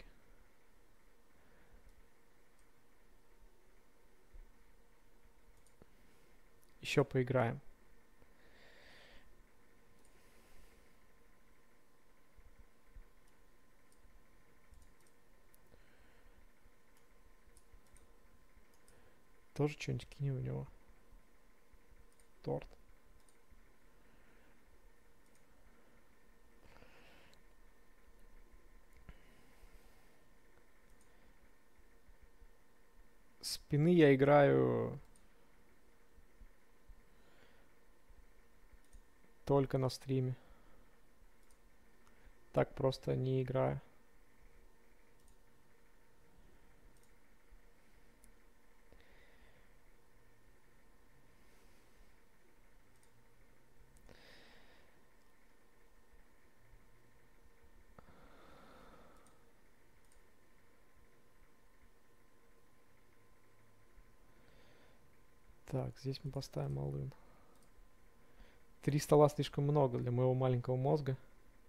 Еще поиграем. Тоже что-нибудь кинем в него. Торт. Спины я играю только на стриме. Так просто не играю. Так, здесь мы поставим all-in. 3 стола слишком много для моего маленького мозга.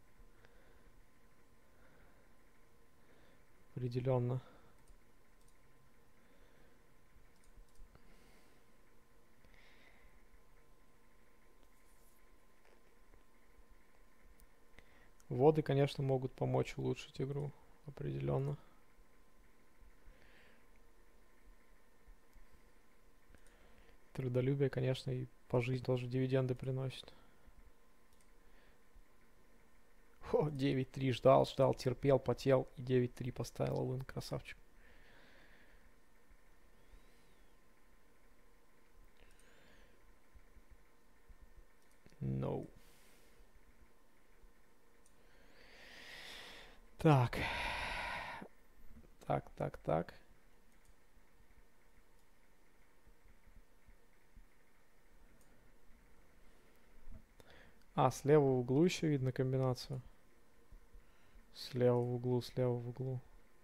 Определенно. Воды, конечно, могут помочь улучшить игру. Определенно. Трудолюбие, конечно, и по жизни тоже дивиденды приносит. О, 9-3 ждал, терпел, потел и 9-3 поставил all-in, красавчик. No. Так. Так. А, слева в углу еще видно комбинацию. Слева в углу.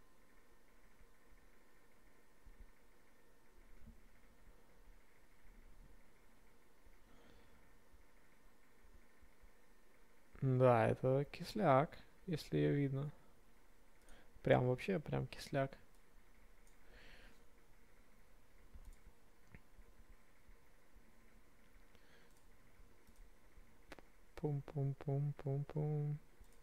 Да, это кисляк, если ее видно. Прям вообще, прям кисляк. Пум-пум-пум-пум-пум.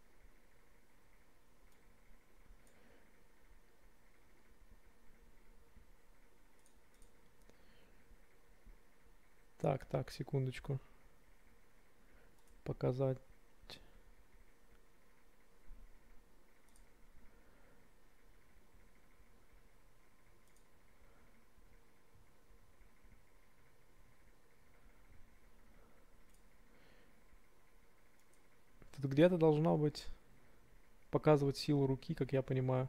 Так, секундочку. Показать. Тут где-то должно быть показывать силу руки, как я понимаю.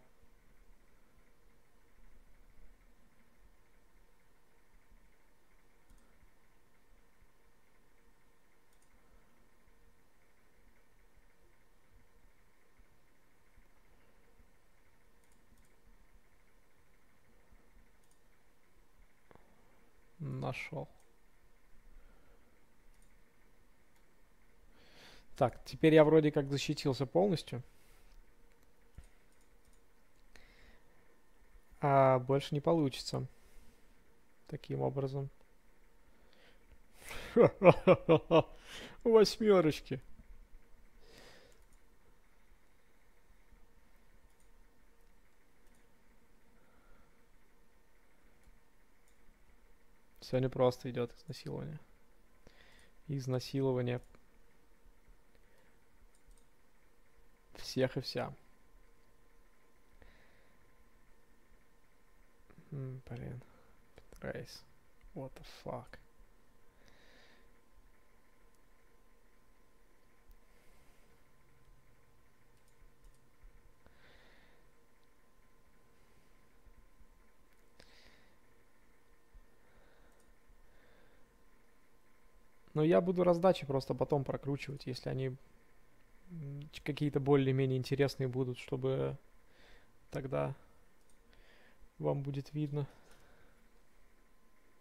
Нашел. Так, теперь я вроде как защитился полностью. А больше не получится. Таким образом. Восьмерочки. Сегодня просто идет изнасилование. Изнасилование всех и вся. Блин. Рейс. What the fuck. Но я буду раздачи просто потом прокручивать, если они какие-то более-менее интересные будут, чтобы тогда вам будет видно.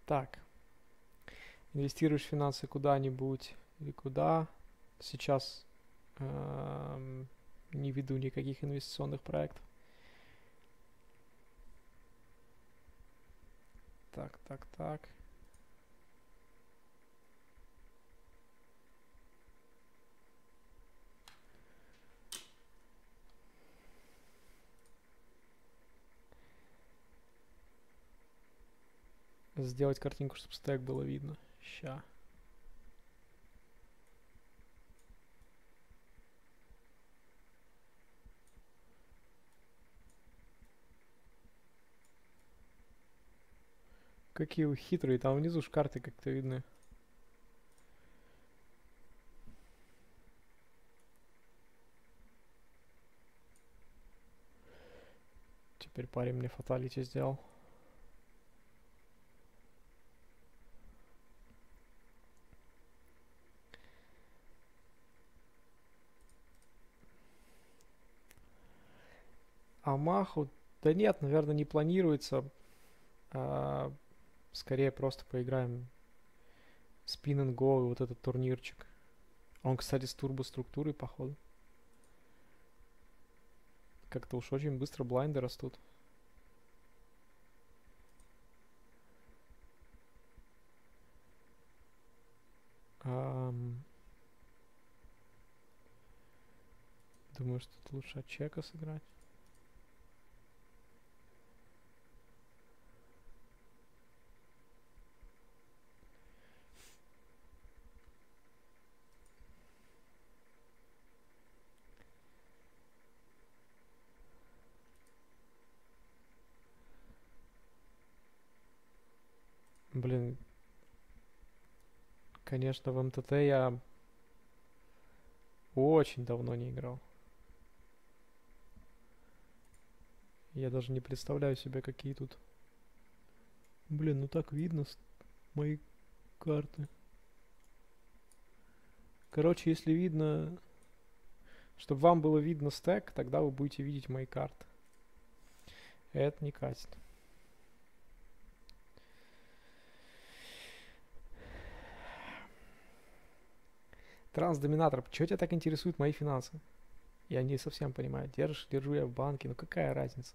Так, инвестируешь финансы куда-нибудь или куда? Сейчас не веду никаких инвестиционных проектов. Так, так, так. Сделать картинку, чтобы стек было видно. Ща. Какие вы хитрые, там внизу ж карты как-то видны. Теперь парень мне фаталити сделал. Амаху, да нет, наверное, не планируется. А, скорее просто поиграем Spin and Go и вот этот турнирчик. Он, кстати, с турбо-структурой, походу. Как-то уж очень быстро блайнды растут. Думаю, что тут лучше от чека сыграть. Блин, конечно, в МТТ я очень давно не играл. Я даже не представляю себе, какие тут... Блин, ну так видно мои карты. Короче, если видно... Чтобы вам было видно стек, тогда вы будете видеть мои карты. Это не катит. Трансдоминатор, чего тебя так интересуют мои финансы? Я не совсем понимаю. Держу я в банке, ну какая разница?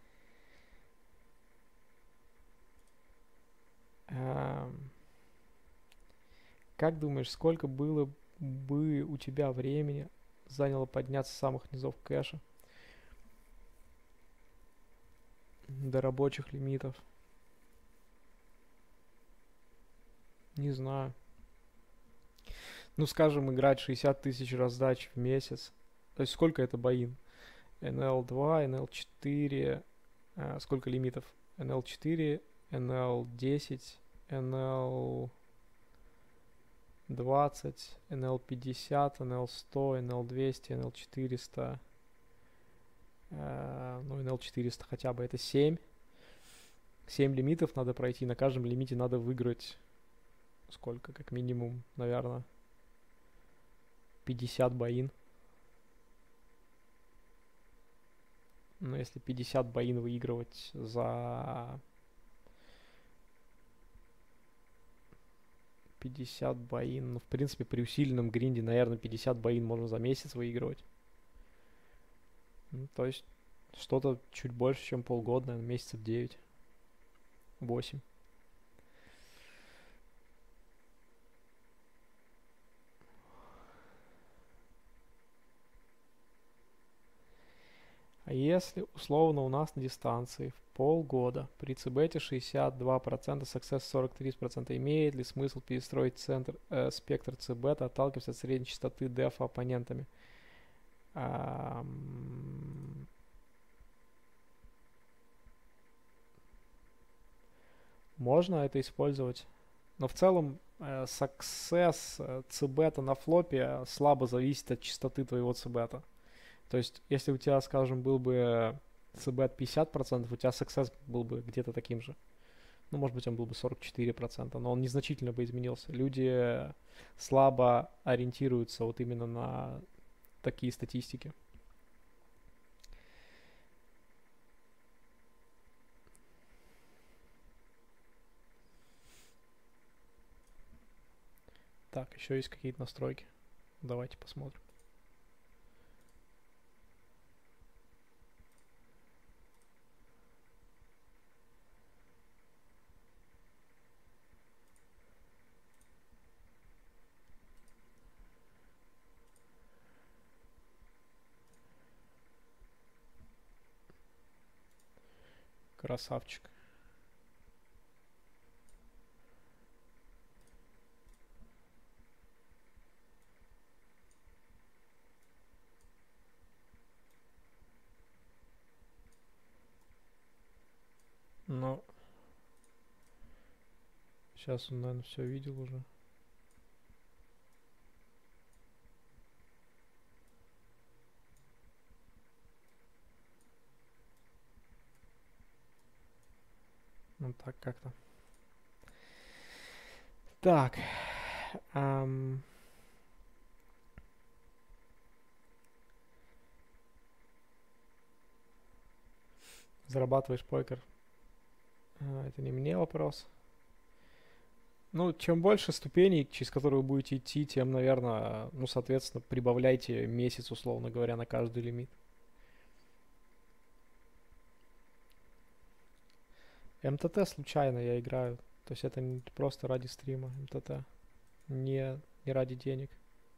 Как думаешь, сколько было бы у тебя времени заняло подняться с самых низов кэша до рабочих лимитов? Не знаю. Ну, скажем, играть 60 тысяч раздач в месяц. То есть сколько это боин? NL2, NL4, сколько лимитов? NL4, NL10, NL20, NL50, NL100, NL200, NL400. Ну, NL400 хотя бы. Это 7. 7 лимитов надо пройти. На каждом лимите надо выиграть сколько? Как минимум, наверное, 50 боин. Но если 50 боин выигрывать за 50 боин, ну, в принципе, при усиленном гринде, наверное, 50 боин можно за месяц выигрывать. Ну, то есть что-то чуть больше, чем полгода, наверное, месяцев 9, 8. А если условно у нас на дистанции в полгода при цбете 62%, success 43%, имеет ли смысл перестроить спектр цбета, отталкиваясь от средней частоты дефа оппонентами? Можно это использовать, но в целом success цбета на флопе слабо зависит от частоты твоего цбета. То есть, если у тебя, скажем, был бы цбет 50%, у тебя success был бы где-то таким же. Ну, может быть, он был бы 44%, но он незначительно бы изменился. Люди слабо ориентируются вот именно на такие статистики. Так, еще есть какие-то настройки. Давайте посмотрим. Красавчик. Но сейчас он, наверное, все видел уже. Ну так как-то. Так. Зарабатываешь покер. Это не мне вопрос. Ну, чем больше ступеней, через которые вы будете идти, тем, наверное, ну, соответственно, прибавляйте месяц, условно говоря, на каждый лимит. МТТ случайно я играю. То есть это не просто ради стрима МТТ. Не ради денег.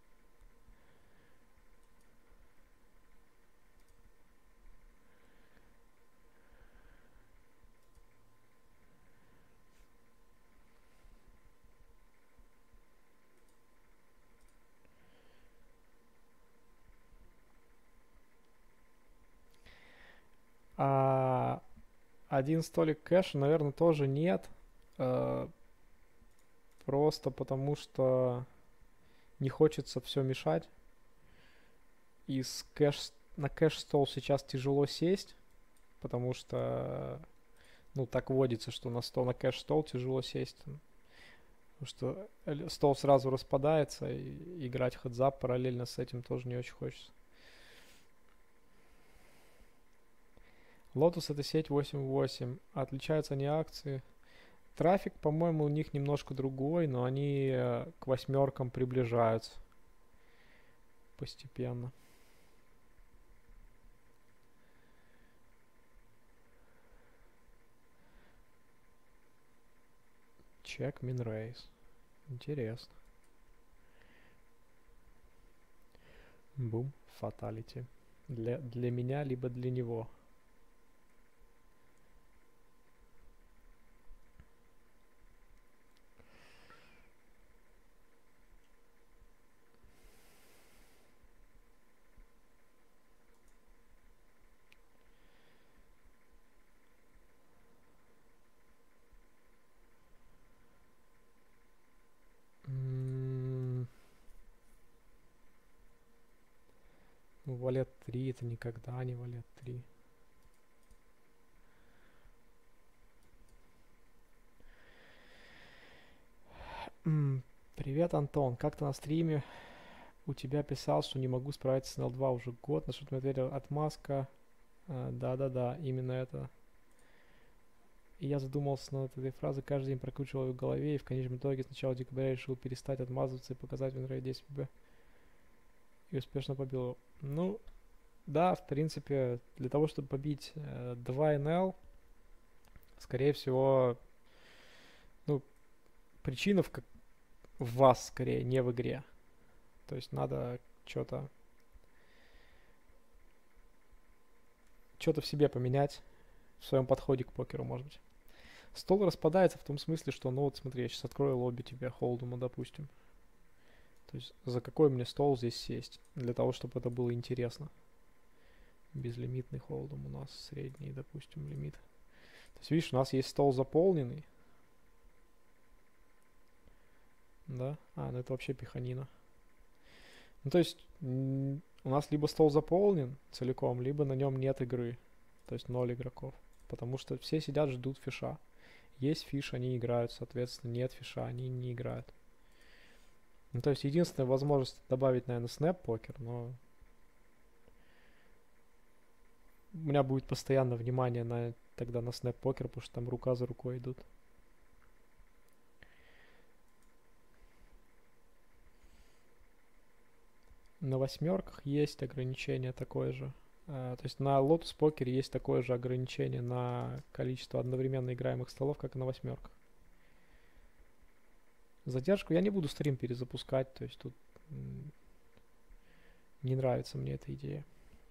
А один столик кэша, наверное, тоже нет. Э, Просто потому что не хочется все мешать. И на кэш-стол сейчас тяжело сесть, потому что, ну, так водится, что на кэш-стол тяжело сесть. Потому что стол сразу распадается, и играть хедзап параллельно с этим тоже не очень хочется. Lotus это сеть 8.8. Отличаются они акции. Трафик, по-моему, у них немножко другой, но они к восьмеркам приближаются постепенно. Check min raise. Интересно. Бум, фаталити. Для меня, либо для него. Ну, валет 3 это никогда не валет 3. Привет, Антон. Как-то на стриме у тебя писал, что не могу справиться с NL2 уже год. На что-то мне ответил отмазка. Да-да-да, именно это. И я задумался над этой фразой, каждый день прокручивал ее в голове, и в конечном итоге с начала декабря решил перестать отмазываться и показать WinRAR 10B. И успешно побил его. Ну, да, в принципе, для того, чтобы побить 2 NL, скорее всего, ну, причина в вас, скорее, не в игре. То есть надо что-то в себе поменять, в своем подходе к покеру, может быть. Стол распадается в том смысле, что, ну вот смотри, я сейчас открою лобби тебе, холдума, допустим. То есть за какой мне стол здесь сесть? Для того, чтобы это было интересно. Безлимитный холдум у нас, средний, допустим, лимит. То есть, видишь, у нас есть стол заполненный. Да? Ну это вообще пиханина. Ну то есть, у нас либо стол заполнен целиком, либо на нем нет игры. То есть 0 игроков. Потому что все сидят, ждут фиша. Есть фиш, они играют, соответственно, нет фиша, они не играют. Ну, то есть, единственная возможность добавить, наверное, снэп-покер, но у меня будет постоянно внимание тогда на снэп-покер, потому что там рука за рукой идут. На восьмерках есть ограничение такое же. То есть на Lotus покере есть такое же ограничение на количество одновременно играемых столов, как и на восьмерках. Задержку я не буду стрим перезапускать, то есть тут не нравится мне эта идея.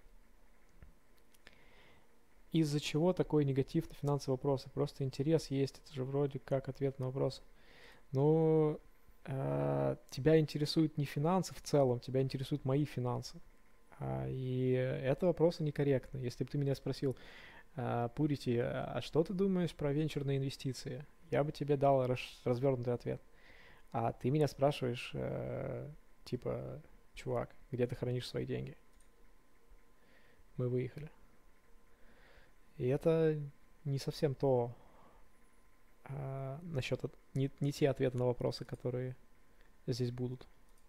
Из-за чего такой негатив на финансовые вопросы? Просто интерес есть, это же вроде как ответ на вопрос. Но тебя интересуют не финансы в целом, тебя интересуют мои финансы. И это вопросы некорректно. Если бы ты меня спросил, Пурити, а что ты думаешь про венчурные инвестиции? Я бы тебе дал развернутый ответ. А ты меня спрашиваешь, типа, чувак, где ты хранишь свои деньги? Мы выехали. И это не совсем то, насчет, не те ответы на вопросы, которые здесь будут.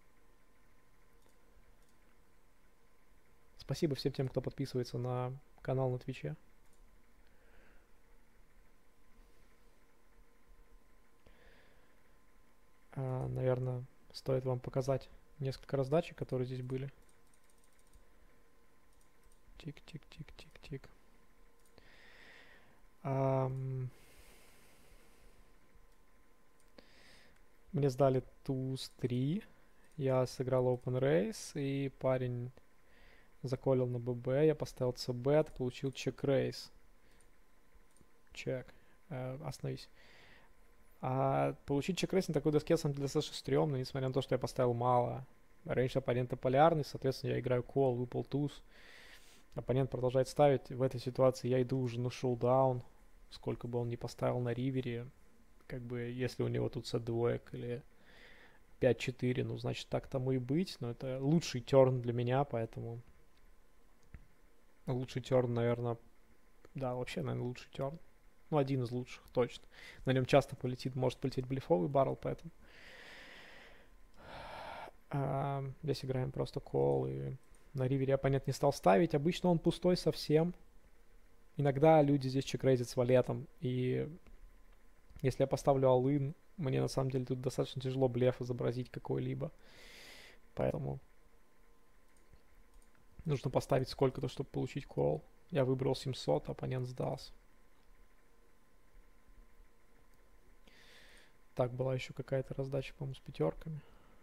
Спасибо всем тем, кто подписывается на канал на Твиче. Наверное, стоит вам показать несколько раздачек, которые здесь были. Тик-тик-тик-тик-тик. Мне сдали туз 3. Я сыграл Open Race, и парень заколил на ББ. Я поставил CBET, получил чек-рейс. Чек. Остановись. А получить чек-рейс на такой доске сам достаточно стрёмно, несмотря на то, что я поставил мало. Рейндж оппонента полярный, соответственно, я играю кол, выпал туз. Оппонент продолжает ставить. В этой ситуации я иду уже на шоудаун. Сколько бы он ни поставил на ривере. Как бы, если у него тут сет двоек или 5-4, ну, значит, так тому и быть. Но это лучший терн для меня, поэтому... Лучший терн, наверное... Да, вообще, наверное, лучший терн. Ну, один из лучших, точно. На нем часто может полететь блефовый баррел, поэтому... Здесь играем просто кол, и на ривере оппонент не стал ставить. Обычно он пустой совсем. Иногда люди здесь чекрейзят с валетом, и если я поставлю all-in, мне на самом деле тут достаточно тяжело блеф изобразить какой-либо. Поэтому нужно поставить сколько-то, чтобы получить кол. Я выбрал 700, оппонент сдался. Так, была еще какая-то раздача, по-моему, с пятерками.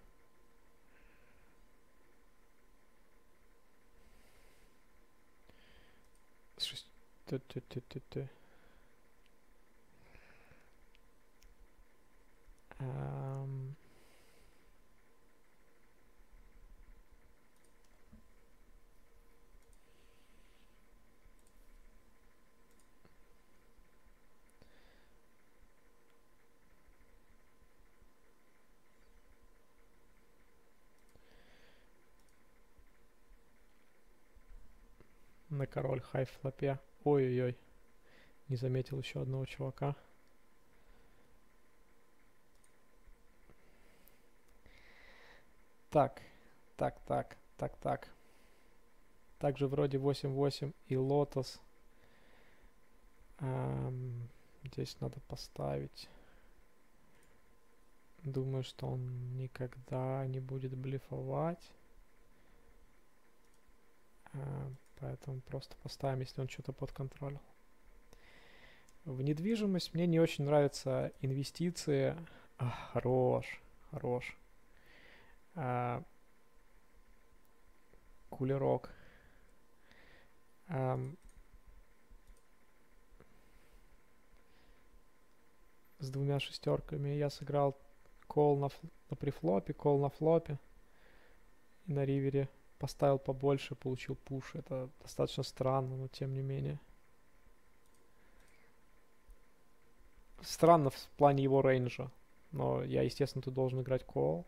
На король хай в флопе. Ой-ой-ой. Не заметил еще одного чувака. Так. Также вроде 8-8 и лотос. Здесь надо поставить. Думаю, что он никогда не будет блефовать. Поэтому просто поставим, если он что-то подконтролил. В недвижимость мне не очень нравятся инвестиции. Хорош. Кулерок. С двумя шестерками я сыграл кол на префлопе, кол на флопе. И на ривере поставил побольше, получил пуш. Это достаточно странно, но тем не менее. Странно в плане его рейнджа. Но я, естественно, тут должен играть кол.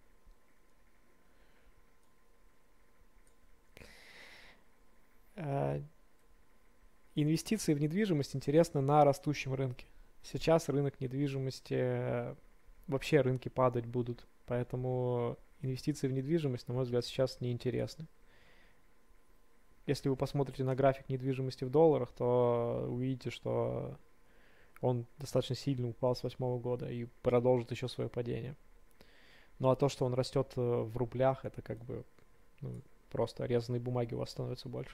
Инвестиции в недвижимость интересны на растущем рынке. Сейчас рынок недвижимости, вообще рынки падать будут. Поэтому инвестиции в недвижимость, на мой взгляд, сейчас неинтересны. Если вы посмотрите на график недвижимости в долларах, то увидите, что он достаточно сильно упал с 2008 года и продолжит еще свое падение. Ну а то, что он растет в рублях, это как бы Ну, просто резаной бумаги у вас становится больше.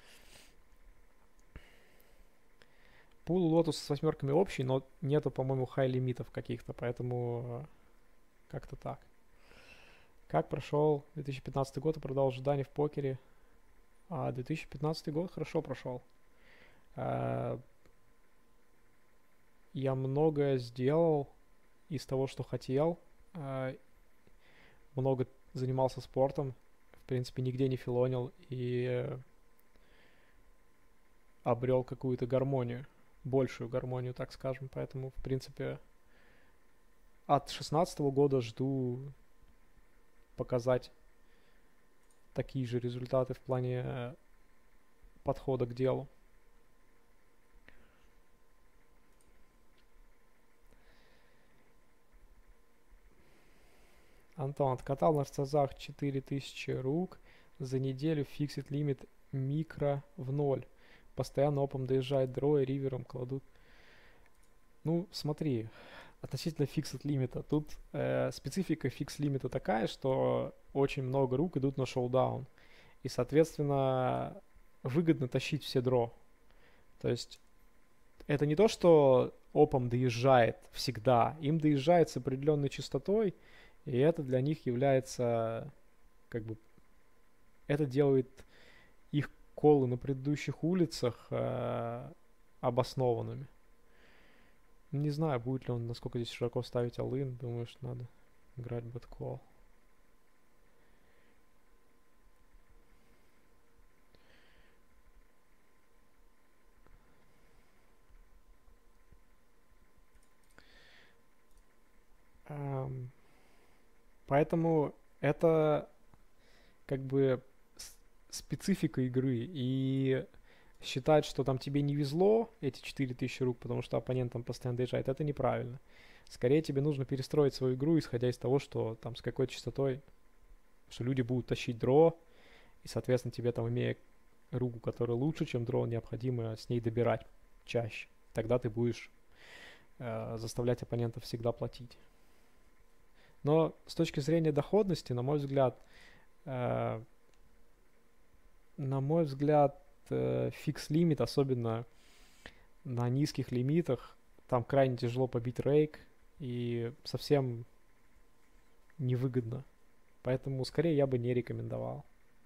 Пул у Lotus с восьмерками общий, но нету, по-моему, хай-лимитов каких-то, поэтому как-то так. Как прошел 2015 год и продал ожидания в покере? 2015 год хорошо прошел. Я многое сделал из того, что хотел. Много занимался спортом. В принципе, нигде не филонил и обрел какую-то гармонию. Большую гармонию, так скажем. Поэтому, в принципе, от 2016 года жду показать такие же результаты в плане подхода к делу. Антон, откатал на РЦЗах 4000 рук, за неделю фиксит лимит микро в ноль. Постоянно опом доезжает дро и ривером кладут. Ну, смотри, относительно фиксит лимита. Тут специфика фикс лимита такая, что очень много рук идут на шоудаун. И, соответственно, выгодно тащить все дро. То есть это не то, что опом доезжает всегда. Им доезжает с определенной частотой, и это для них является, как бы, это делает их колы на предыдущих улицах обоснованными. Не знаю, будет ли он, насколько здесь широко ставить all-in. Думаю, что надо играть bet call. Поэтому это как бы специфика игры. И считать, что там тебе не везло эти 4000 рук, потому что оппонент там постоянно доезжает, это неправильно. Скорее тебе нужно перестроить свою игру, исходя из того, что там с какой-то частотой, что люди будут тащить дро, и, соответственно, тебе там, имея руку, которая лучше, чем дро, необходимо с ней добирать чаще. Тогда ты будешь заставлять оппонентов всегда платить. Но с точки зрения доходности, на мой взгляд, фикс-лимит, особенно на низких лимитах, там крайне тяжело побить рейк и совсем невыгодно. Поэтому скорее я бы не рекомендовал.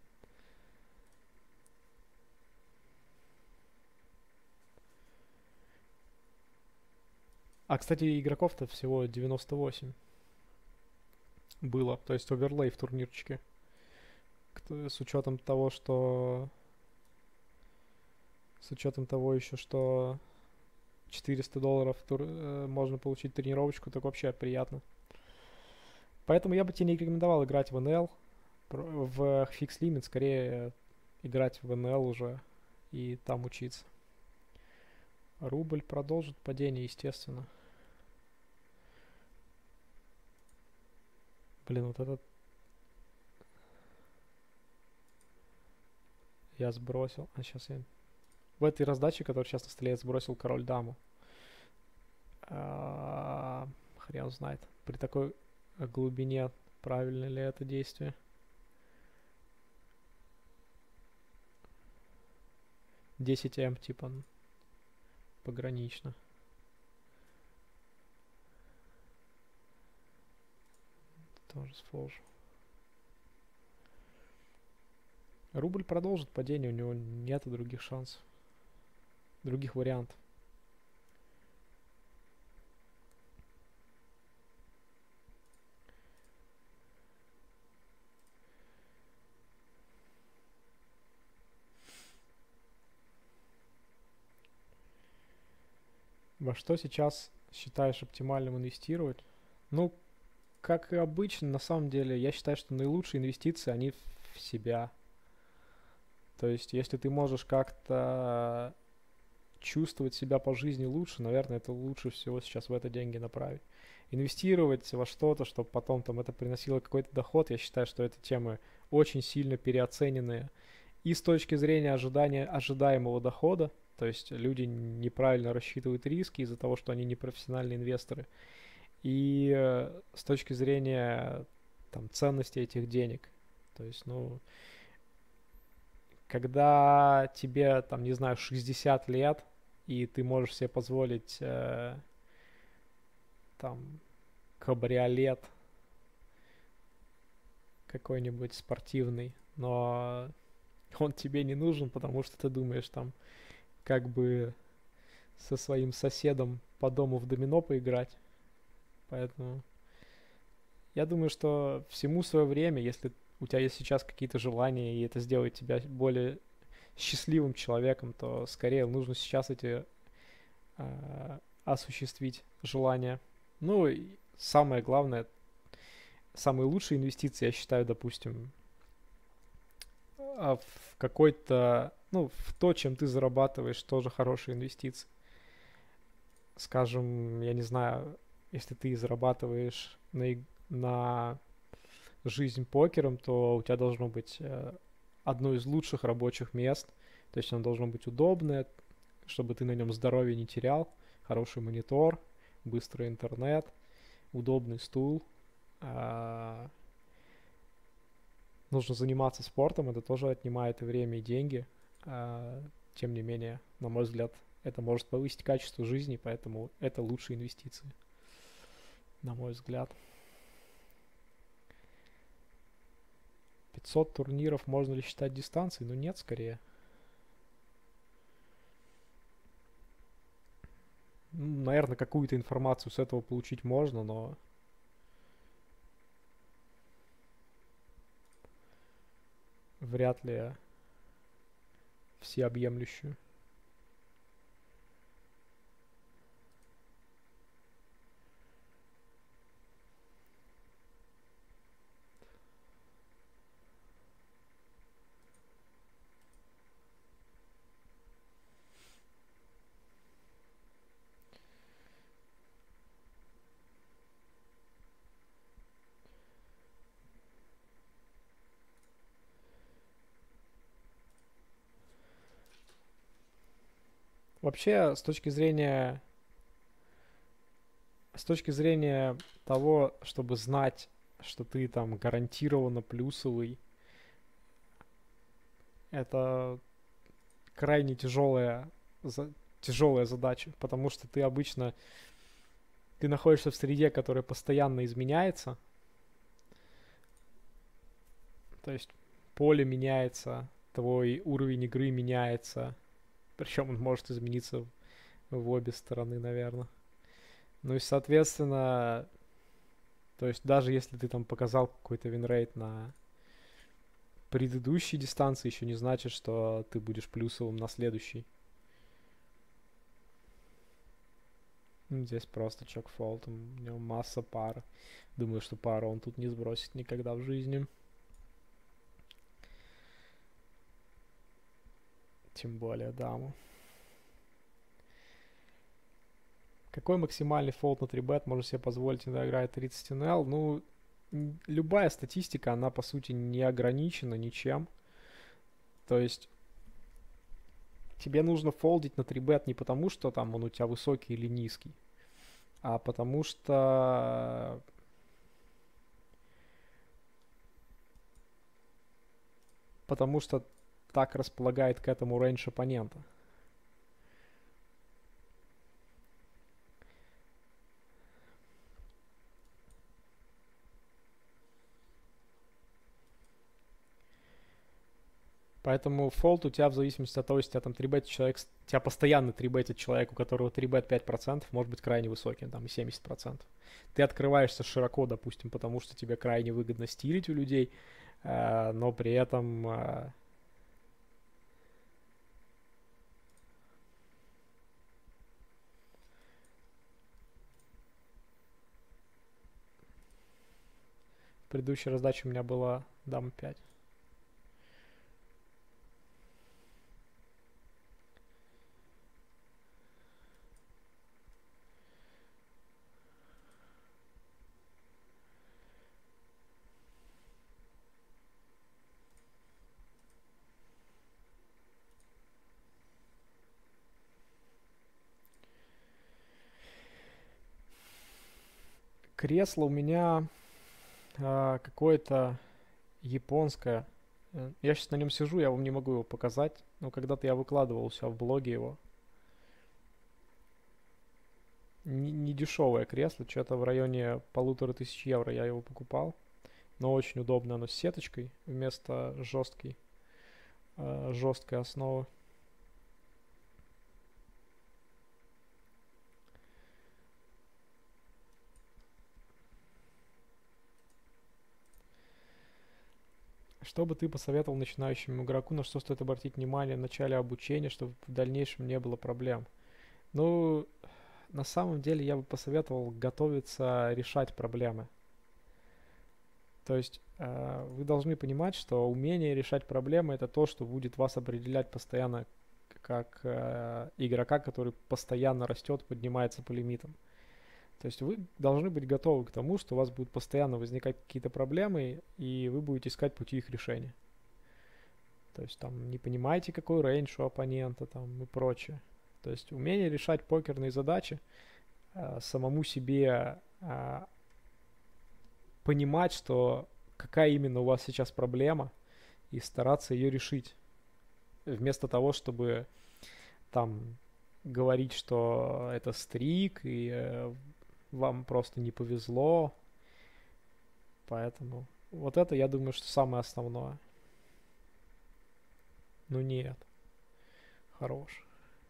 Кстати, игроков-то всего 98 было. То есть оверлей в турнирчике. С учетом того, что... С учетом того еще, что $400 можно получить тренировочку, так вообще приятно. Поэтому я бы тебе не рекомендовал играть в НЛ. В Fix Limit скорее играть в НЛ уже и там учиться. Рубль продолжит падение, естественно. Блин, вот этот... Я сбросил. Сейчас я... В этой раздаче, которая сейчас на столе, я сбросил король-даму. Хрен знает. При такой глубине правильно ли это действие. 10М типа погранично. Тоже сфолжу. Рубль продолжит падение, у него нет других шансов. Других вариантов. Во что сейчас считаешь оптимальным инвестировать? Ну, как и обычно, на самом деле, я считаю, что наилучшие инвестиции, они в себя. То есть, если ты можешь как-то чувствовать себя по жизни лучше, наверное, это лучше всего сейчас в это деньги направить. Инвестировать во что-то, чтобы потом там это приносило какой-то доход, я считаю, что это темы очень сильно переоцененные. И с точки зрения ожидаемого дохода, то есть люди неправильно рассчитывают риски из-за того, что они не профессиональные инвесторы. И с точки зрения там, ценности этих денег. То есть, ну, когда тебе, там, не знаю, 60 лет, и ты можешь себе позволить, там, кабриолет какой-нибудь спортивный, но он тебе не нужен, потому что ты думаешь, там, как бы со своим соседом по дому в домино поиграть. Поэтому я думаю, что всему свое время, если у тебя есть сейчас какие-то желания, и это сделает тебя более счастливым человеком, то скорее нужно сейчас эти осуществить желания. Ну и самое главное, самые лучшие инвестиции, я считаю, допустим, в какой-то, ну, в то, чем ты зарабатываешь, тоже хорошие инвестиции. Скажем, я не знаю, если ты зарабатываешь на жизнь покером, то у тебя должно быть одно из лучших рабочих мест. То есть оно должно быть удобное, чтобы ты на нем здоровье не терял. Хороший монитор, быстрый интернет, удобный стул. А, Нужно заниматься спортом, это тоже отнимает и время, и деньги. Тем не менее, на мой взгляд, это может повысить качество жизни, поэтому это лучшие инвестиции, на мой взгляд. 500 турниров можно ли считать дистанцией? Ну нет, скорее. Ну, наверное, какую-то информацию с этого получить можно, но вряд ли всеобъемлющую. Вообще, с точки зрения того, чтобы знать, что ты там гарантированно плюсовый, это крайне тяжелая задача, потому что ты находишься в среде, которая постоянно изменяется, то есть поле меняется, твой уровень игры меняется, причем он может измениться в обе стороны, наверное. Ну и, соответственно, то есть даже если ты там показал какой-то винрейт на предыдущей дистанции, еще не значит, что ты будешь плюсовым на следующей. Здесь просто чокфолд, у него масса пар. Думаю, что пару он тут не сбросит никогда в жизни. Тем более даму. Какой максимальный фолд на 3-бет может себе позволить, когда играет 30 НЛ? Ну, любая статистика, она по сути не ограничена ничем. То есть тебе нужно фолдить на 3-бет не потому, что там он у тебя высокий или низкий, а потому что так располагает к этому рейндж оппонента. Поэтому фолд у тебя в зависимости от того, если тебя там трибетит человек, тебя постоянно трибетит человек, у которого трибет 5%, может быть крайне высокий, там и 70%. Ты открываешься широко, допустим, потому что тебе крайне выгодно стилить у людей, но при этом предыдущая раздача у меня была дама 5. Кресло у меня какое-то японское. Я сейчас на нем сижу, я вам не могу его показать, но когда-то я выкладывал у себя в блоге его. Не дешевое кресло, что-то в районе 1500 евро я его покупал. Но очень удобно оно с сеточкой вместо жесткой основы. Что бы ты посоветовал начинающему игроку, на что стоит обратить внимание в начале обучения, чтобы в дальнейшем не было проблем? Ну, на самом деле я бы посоветовал готовиться решать проблемы. То есть вы должны понимать, что умение решать проблемы это то, что будет вас определять постоянно как игрока, который постоянно растет, поднимается по лимитам. То есть вы должны быть готовы к тому, что у вас будут постоянно возникать какие-то проблемы, и вы будете искать пути их решения. То есть там не понимаете, какой рейндж у оппонента там и прочее. То есть умение решать покерные задачи, самому себе понимать, что какая именно у вас сейчас проблема, и стараться ее решить. Вместо того, чтобы там говорить, что это стрик, и вам просто не повезло. Поэтому вот это, я думаю, что самое основное. Ну нет, хорош.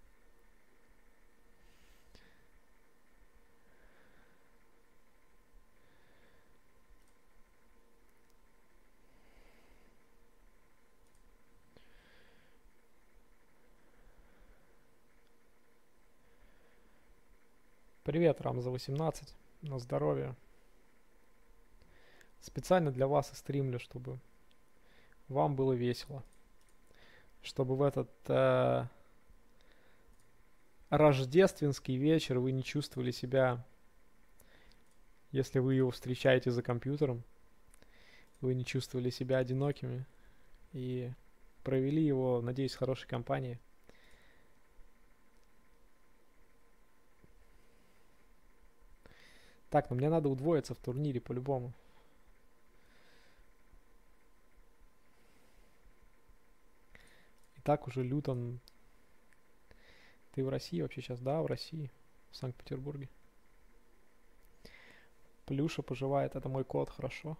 Привет, Рамза 18. На здоровье. Специально для вас и стримлю, чтобы вам было весело. Чтобы в этот рождественский вечер вы не чувствовали себя, если вы его встречаете за компьютером, вы не чувствовали себя одинокими и провели его, надеюсь, в хорошей компании. Так, но мне надо удвоиться в турнире по-любому. И так уже Лютон. Ты в России вообще сейчас? Да, в России. В Санкт-Петербурге. Плюша поживает. Это мой код, хорошо.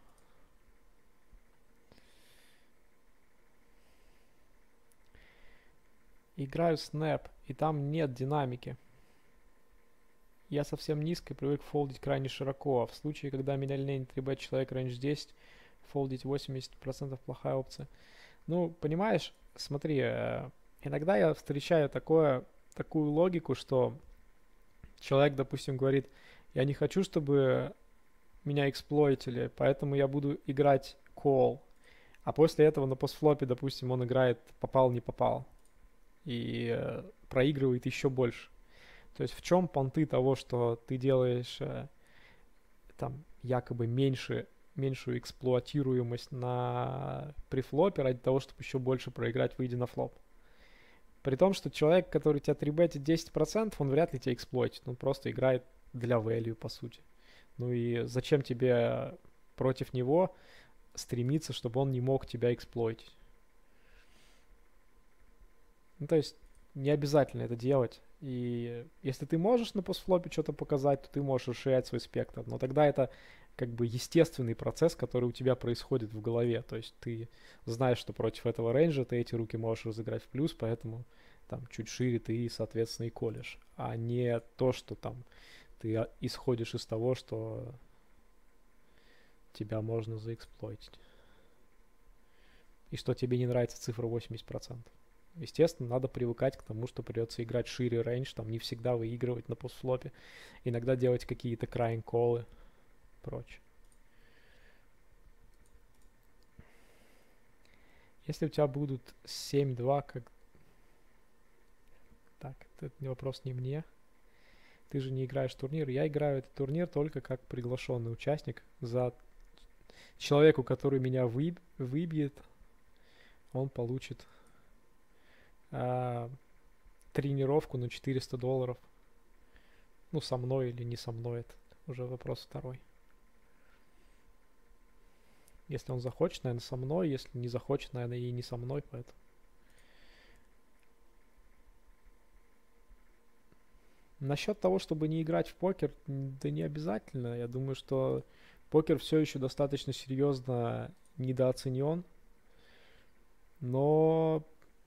Играю снэп, и там нет динамики. Я совсем низко и привык фолдить крайне широко. А в случае, когда меня лень 3 человек рейндж 10, фолдить 80% плохая опция. Ну, понимаешь, смотри, иногда я встречаю такую логику, что человек, допустим, говорит, я не хочу, чтобы меня эксплойтили, поэтому я буду играть call. А после этого на постфлопе, допустим, он играет попал, не попал. И проигрывает еще больше. То есть в чем понты того, что ты делаешь там якобы меньшую эксплуатируемость на префлопе ради того, чтобы еще больше проиграть, выйдя на флоп. При том, что человек, который тебя трибетит 10%, он вряд ли тебя эксплойтит. Он просто играет для value, по сути. Ну и зачем тебе против него стремиться, чтобы он не мог тебя эксплойтить? Ну, то есть не обязательно это делать. И если ты можешь на постфлопе что-то показать, то ты можешь расширять свой спектр. Но тогда это как бы естественный процесс, который у тебя происходит в голове. То есть ты знаешь, что против этого рейнджа ты эти руки можешь разыграть в плюс, поэтому там чуть шире ты, соответственно, и колешь. А не то, что там ты исходишь из того, что тебя можно заэксплойтить. И что тебе не нравится цифра 80%. Естественно, надо привыкать к тому, что придется играть шире рейндж, там не всегда выигрывать на постфлопе, иногда делать какие-то крайн колы, прочее. Если у тебя будут 7-2, как... Так, это вопрос не мне. Ты же не играешь в турнир. Я играю этот турнир только как приглашенный участник. За человеку, который меня выбьет, он получит тренировку на $400. Ну, со мной или не со мной, это уже вопрос второй. Если он захочет, наверное, со мной. Если не захочет, наверное, и не со мной, поэтому. Насчет того, чтобы не играть в покер, да не обязательно. Я думаю, что покер все еще достаточно серьезно недооценен. Но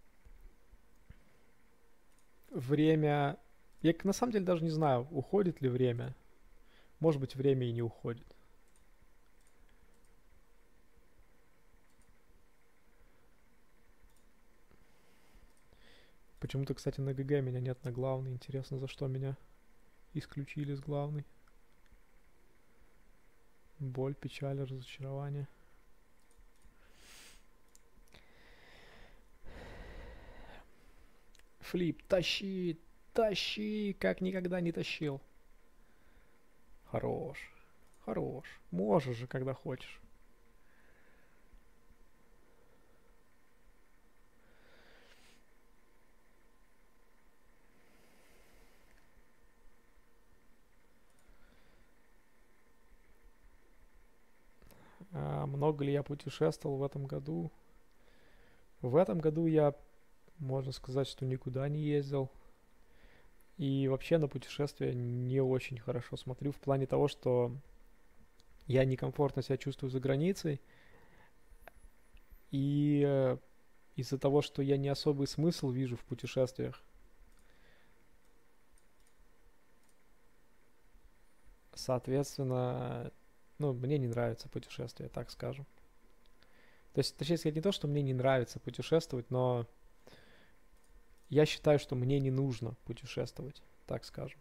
время... Я на самом деле даже не знаю, уходит ли время. Может быть, время и не уходит. Почему-то, кстати, на ГГ меня нет на главный. Интересно, за что меня исключили с главной. Боль, печаль, разочарование. Флип, тащи, тащи, как никогда не тащил. Хорош, хорош. Можешь же, когда хочешь. Много ли я путешествовал в этом году? В этом году я, можно сказать, что никуда не ездил. И вообще на путешествия не очень хорошо смотрю в плане того, что я некомфортно себя чувствую за границей. И из-за того, что я не особый смысл вижу в путешествиях, соответственно, ну, мне не нравится путешествие, так скажем. То есть, точнее сказать, не то, что мне не нравится путешествовать, но я считаю, что мне не нужно путешествовать, так скажем.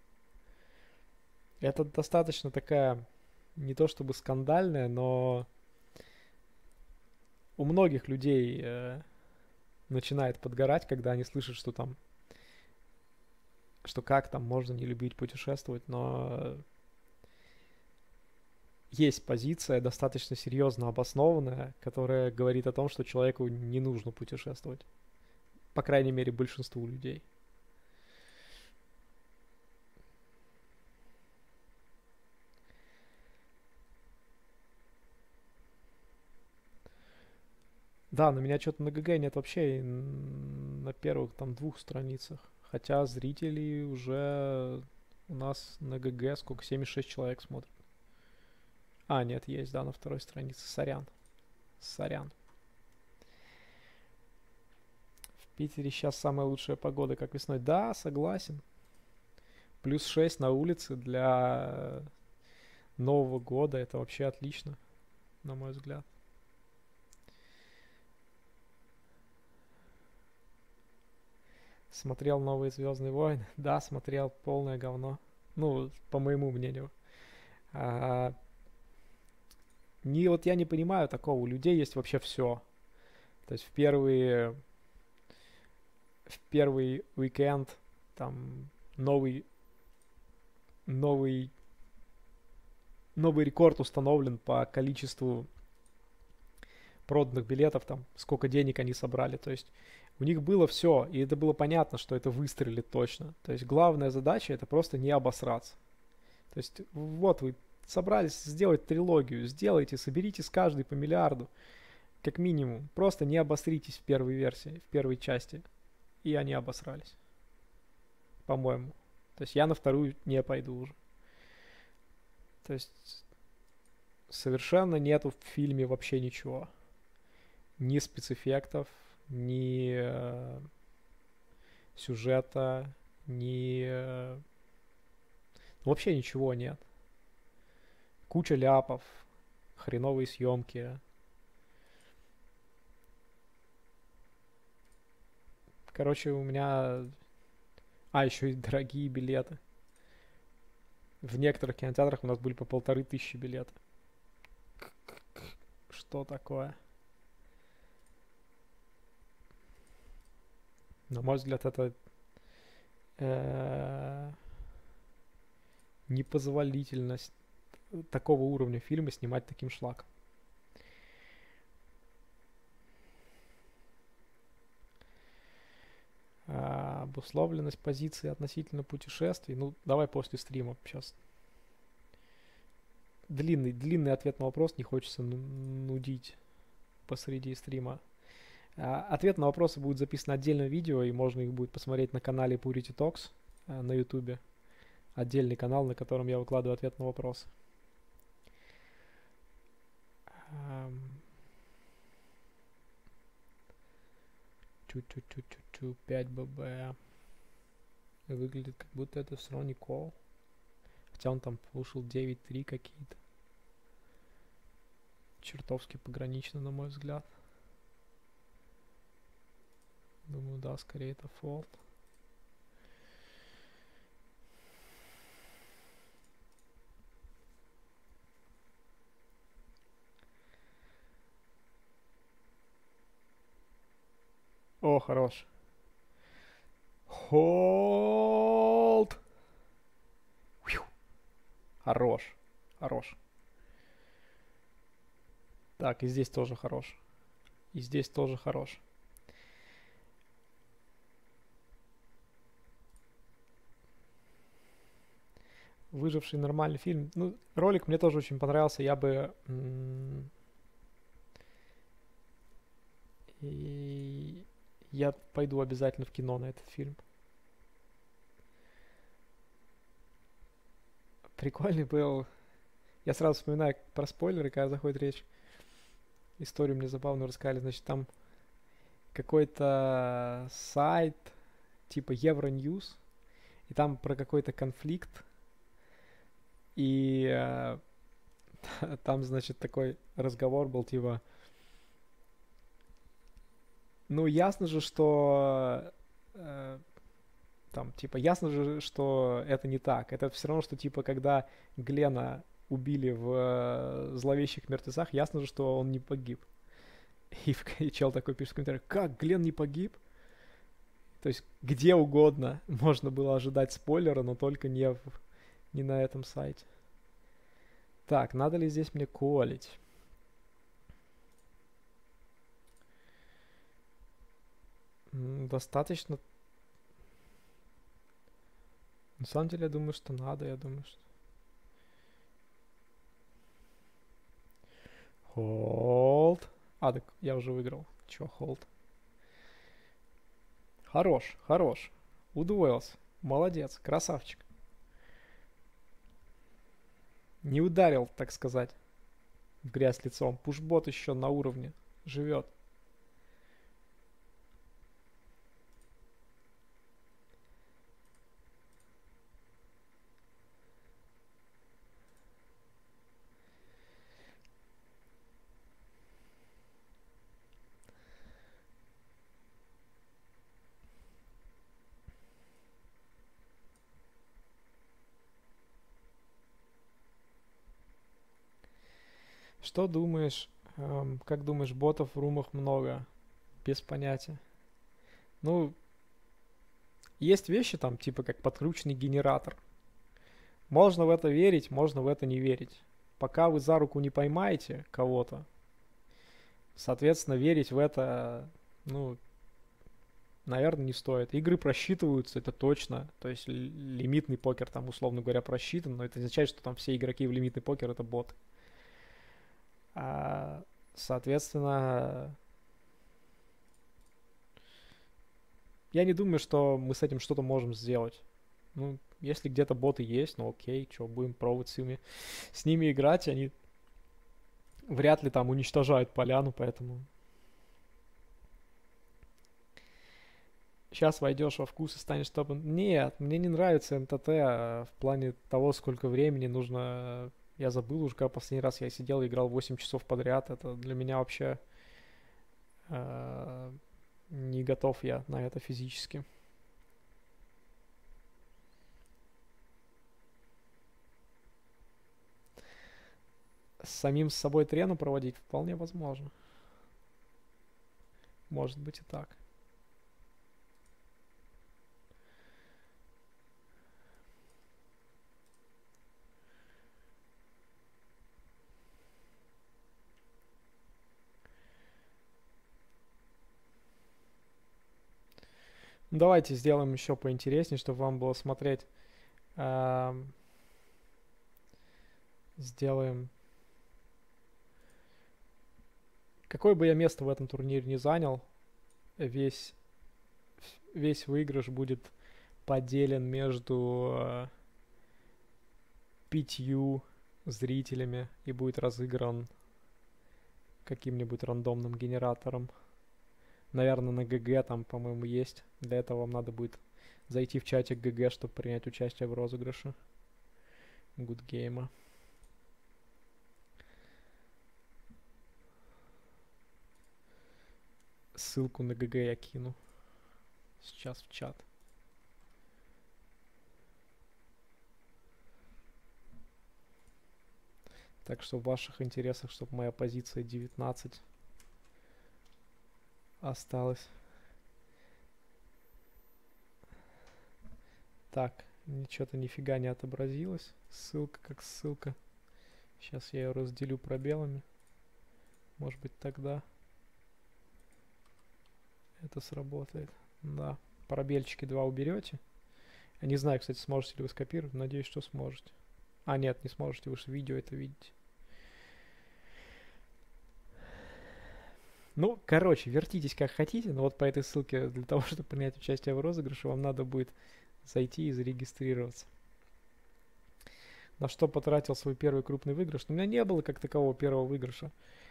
Это достаточно такая, не то чтобы скандальная, но у многих людей начинает подгорать, когда они слышат, что там, что как там можно не любить путешествовать, но есть позиция достаточно серьезно обоснованная, которая говорит о том, что человеку не нужно путешествовать. По крайней мере, большинству людей. Да, на меня что-то на ГГ нет вообще на первых там 2 страницах. Хотя зрителей уже у нас на ГГ сколько, 76 человек смотрят. А, нет, есть, да, на второй странице. Сорян. Сорян. В Питере сейчас самая лучшая погода, как весной. Да, согласен. +6 на улице для Нового года. Это вообще отлично, на мой взгляд. Смотрел новые Звездные войны? Да, смотрел, полное говно. Ну, по моему мнению. А, вот я не понимаю такого. У людей есть вообще все. То есть в первый уикенд там новый, новый, новый рекорд установлен по количеству проданных билетов, там, сколько денег они собрали. То есть у них было все, и это было понятно, что это выстрелит точно. То есть главная задача это просто не обосраться. То есть вот вы собрались сделать трилогию, сделайте, соберите с каждой по миллиарду, как минимум. Просто не обосритесь в первой версии, в первой части. И они обосрались, по-моему. То есть я на вторую не пойду уже. То есть совершенно нету в фильме вообще ничего. Ни спецэффектов, ни сюжета, ни... вообще ничего нет. Куча ляпов, хреновые съемки. Короче, у меня... А, еще и дорогие билеты. В некоторых кинотеатрах у нас были по 1500 билеты. Что такое? На мой взгляд, это непозволительность такого уровня фильма снимать таким шлаком. Обусловленность позиции относительно путешествий. Ну, давай после стрима сейчас. длинный ответ на вопрос, не хочется нудить посреди стрима. Ответ на вопросы будет записан отдельное видео, и можно их будет посмотреть на канале Purity Talks на YouTube. Отдельный канал, на котором я выкладываю ответ на вопросы. 5 ББ. Выглядит, как будто это все равно не кол. Хотя он там слушал 9.3 какие-то. Чертовски погранично, на мой взгляд. Думаю, да, скорее это фолд. О, хорош. Холд. Хорош. Хорош. Так, и здесь тоже хорош. И здесь тоже хорош. Выживший нормальный фильм. Ну, ролик мне тоже очень понравился. Я бы... И я пойду обязательно в кино на этот фильм. Прикольный был. Я сразу вспоминаю про спойлеры, когда заходит речь. Историю мне забавно рассказали. Значит, там какой-то сайт типа Евроньюз. И там про какой-то конфликт. И там, значит, такой разговор был типа... Ну, ясно же, что... там, типа, ясно же, что это не так. Это все равно, что, типа, когда Глена убили в «Зловещих мертвецах», ясно же, что он не погиб. И чел такой пишет в комментариях: как, Глен не погиб? То есть, где угодно можно было ожидать спойлера, но только не на этом сайте. Так, надо ли здесь мне колить? Достаточно. На самом деле, я думаю, что надо. Я думаю, что... Холд. Так я уже выиграл. Чё, холд? Хорош, хорош. Удвоился. Молодец, красавчик. Не ударил, так сказать, в грязь лицом. Пушбот еще на уровне живет. Что думаешь, как думаешь, ботов в румах много? Без понятия. Ну, есть вещи там, типа как подкрученный генератор. Можно в это верить, можно в это не верить. Пока вы за руку не поймаете кого-то, соответственно, верить в это, ну, наверное, не стоит. Игры просчитываются, это точно. То есть лимитный покер там, условно говоря, просчитан, но это не означает, что там все игроки в лимитный покер это боты. Соответственно, я не думаю, что мы с этим что-то можем сделать. Ну, если где-то боты есть, ну окей, что, будем пробовать с ними играть, они вряд ли там уничтожают поляну, поэтому... Сейчас войдешь во вкус и станешь топом. Нет, мне не нравится МТТ в плане того, сколько времени нужно. Я забыл уже, когда последний раз я сидел и играл 8 часов подряд. Это для меня вообще не готов я на это физически. Самим с собой трену проводить вполне возможно. Может быть и так. Давайте сделаем еще поинтереснее, чтобы вам было смотреть. сделаем... Какое бы я место в этом турнире не занял, весь, весь выигрыш будет поделен между 5 зрителями и будет разыгран каким-нибудь рандомным генератором. Наверное, на ГГ там, по-моему, есть. Для этого вам надо будет зайти в чатик ГГ, чтобы принять участие в розыгрыше Гудгейма. Ссылку на ГГ я кину сейчас в чат. Так что в ваших интересах, чтобы моя позиция 19 осталась. Так, ничего-то нифига не отобразилось. Ссылка как ссылка. Сейчас я ее разделю пробелами. Может быть, тогда это сработает. Да, пробельчики 2 уберете. Я не знаю, кстати, сможете ли вы скопировать. Надеюсь, что сможете. А, нет, не сможете. Вы же видео это видите. Ну, короче, вертитесь как хотите. Но вот по этой ссылке для того, чтобы принять участие в розыгрыше, вам надо будет зайти и зарегистрироваться. На что потратил свой первый крупный выигрыш? У меня не было как такового первого выигрыша.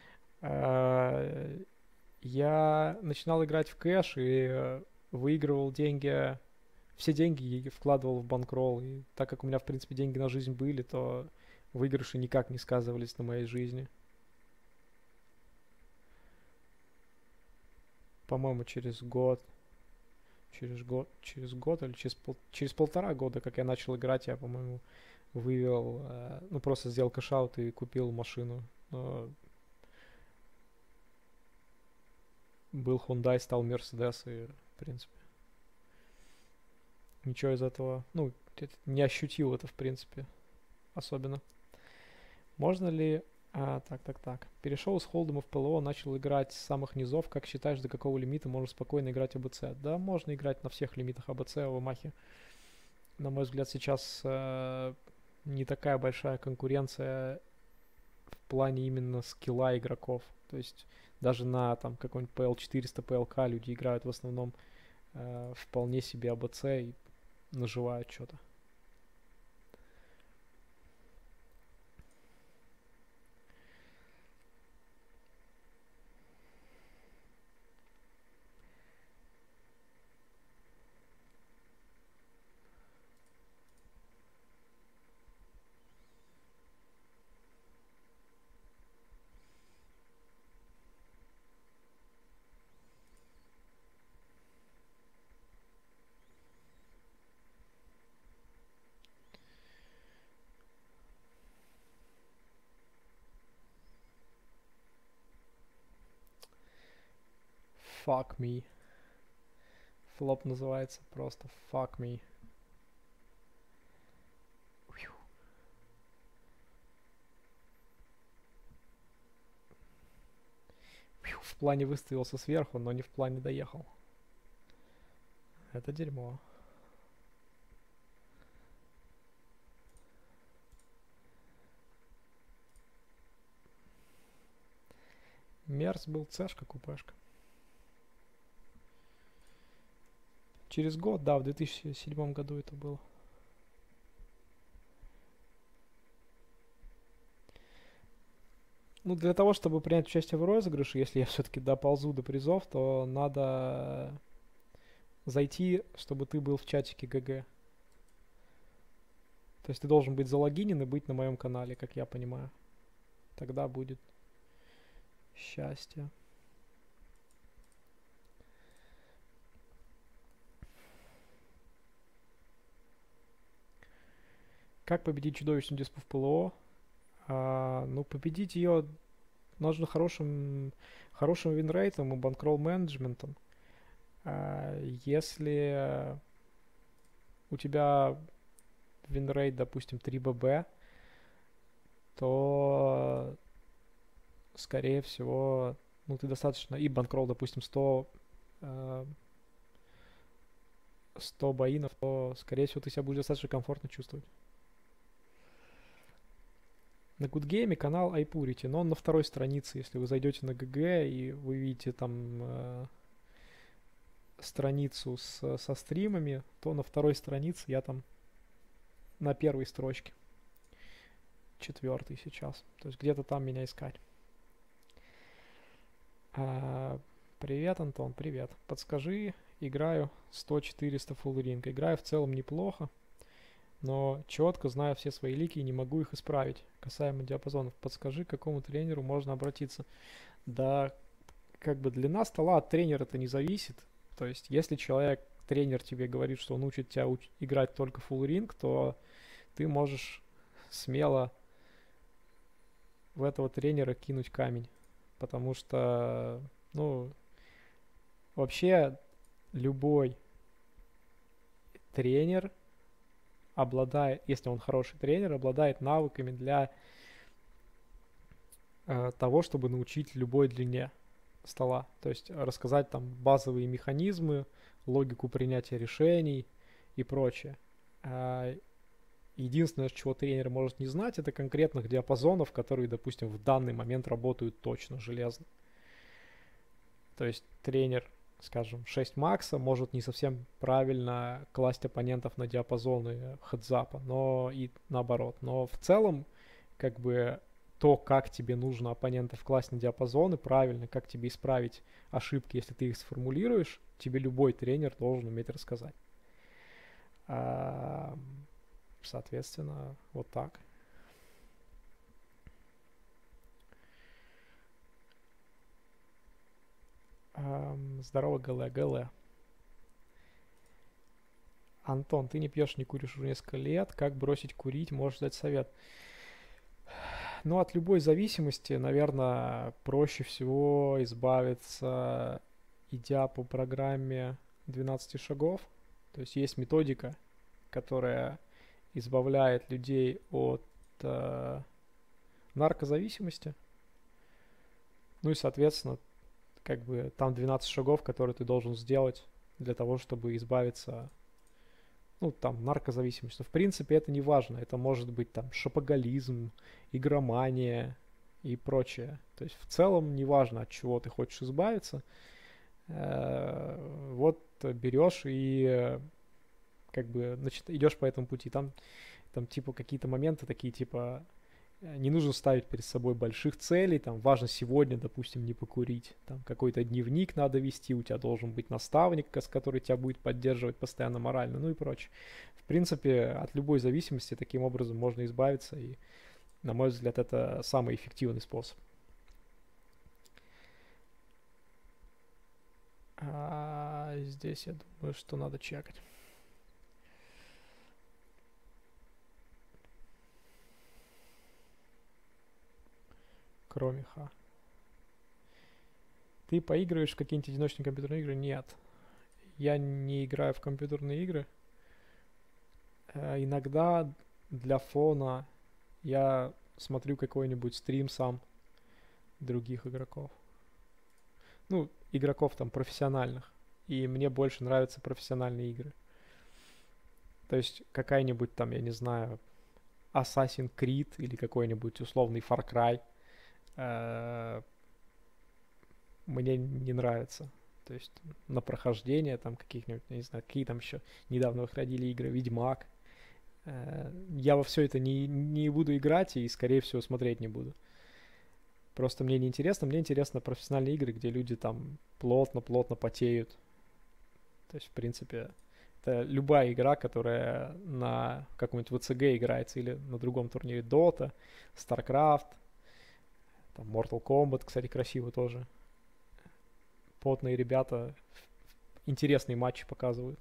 Я начинал играть в кэш и выигрывал деньги, все деньги вкладывал в банкролл. И так как у меня, в принципе, деньги на жизнь были, то выигрыши никак не сказывались на моей жизни. По-моему, через год или через 1,5 года, как я начал играть, я, по-моему, вывел, ну, просто сделал кэш-аут и купил машину. Был Hyundai, стал Mercedes, и, в принципе, ничего из этого, ну, не ощутил это, в принципе, особенно. Можно ли... так. Перешел из холдема в ПЛО, начал играть с самых низов. Как считаешь, до какого лимита можно спокойно играть АБЦ? Да, можно играть на всех лимитах АБЦ, в Амахе. На мой взгляд, сейчас не такая большая конкуренция в плане именно скилла игроков. То есть даже на там какой-нибудь PL400, PLK люди играют в основном вполне себе АБЦ и наживают что-то. Fuck me. Флоп называется просто fuck me. В плане выставился сверху, но не в плане доехал. Это дерьмо. Мерс был цешка, купешка. Через год, да, в 2007 году это было. Ну, для того, чтобы принять участие в розыгрыше, если я все-таки доползу до призов, то надо зайти, чтобы ты был в чатике ГГ. То есть ты должен быть залогинен и быть на моем канале, как я понимаю. Тогда будет счастье. Как победить чудовищную диспу в ПЛО? Ну, победить ее нужно хорошим винрейтом и банкролл менеджментом. Если у тебя винрейт, допустим, 3ББ, то, скорее всего, ну, ты достаточно... И банкролл, допустим, 100 боинов, то, скорее всего, ты себя будешь достаточно комфортно чувствовать. На Гудгейме канал iPurity, но он на второй странице. Если вы зайдете на ГГ и вы видите там страницу со стримами, то на второй странице я там на первой строчке. 4 сейчас. То есть где-то там меня искать. Привет, Антон, привет. Подскажи, играю 100-400 full ring. Играю в целом неплохо, но четко знаю все свои лики и не могу их исправить. Касаемо диапазонов, подскажи, к какому тренеру можно обратиться. Да, как бы длина стола от тренера-то не зависит. То есть, если тренер тебе говорит, что он учит тебя играть только full ring, то ты можешь смело в этого тренера кинуть камень. Потому что, вообще любой тренер обладает, если он хороший тренер, обладает навыками для того, чтобы научить любой длине стола. То есть рассказать там базовые механизмы, логику принятия решений и прочее. Единственное, чего тренер может не знать, это конкретных диапазонов, которые, допустим, в данный момент работают точно, железно. То есть тренер, скажем, 6 макса может не совсем правильно класть оппонентов на диапазоны хедзапа, но и наоборот. Но в целом, как бы, то, как тебе нужно оппонентов класть на диапазоны правильно, как тебе исправить ошибки, если ты их сформулируешь, тебе любой тренер должен уметь рассказать. Соответственно, вот так. Здорово, ГЛ. Антон, ты не пьешь, не куришь уже несколько лет. Как бросить курить? Можешь дать совет? Ну, от любой зависимости, наверное, проще всего избавиться, идя по программе 12 шагов. То есть есть методика, которая избавляет людей от наркозависимости. Ну и, соответственно, как бы там 12 шагов, которые ты должен сделать для того, чтобы избавиться, там, наркозависимость. Но, в принципе, это не важно. Это может быть там шопоголизм, игромания и прочее. То есть в целом не важно, от чего ты хочешь избавиться. Вот берешь и как бы идешь по этому пути. Там типа какие-то моменты такие, типа не нужно ставить перед собой больших целей, там важно сегодня, допустим, не покурить, там какой-то дневник надо вести, у тебя должен быть наставник, который тебя будет поддерживать постоянно морально, ну и прочее. В принципе, от любой зависимости таким образом можно избавиться, и, на мой взгляд, это самый эффективный способ. Здесь я думаю, что надо чекать. Кромиха. Ты поигрываешь в какие-нибудь одиночные компьютерные игры? Нет. Я не играю в компьютерные игры. Иногда для фона я смотрю какой-нибудь стрим сам других игроков. Игроков там профессиональных. И мне больше нравятся профессиональные игры. То есть какая-нибудь там, я не знаю, Assassin's Creed или какой-нибудь условный Far Cry мне не нравится. То есть на прохождение там каких-нибудь, не знаю, какие там еще недавно выходили игры, Ведьмак. Я во все это не буду играть и, скорее всего, смотреть не буду. Просто мне не интересно. Мне интересно профессиональные игры, где люди там плотно потеют. То есть, в принципе, это любая игра, которая на каком-нибудь ВЦГ играется или на другом турнире Dota, StarCraft, там Mortal Kombat, кстати, красиво тоже. Потные ребята интересные матчи показывают.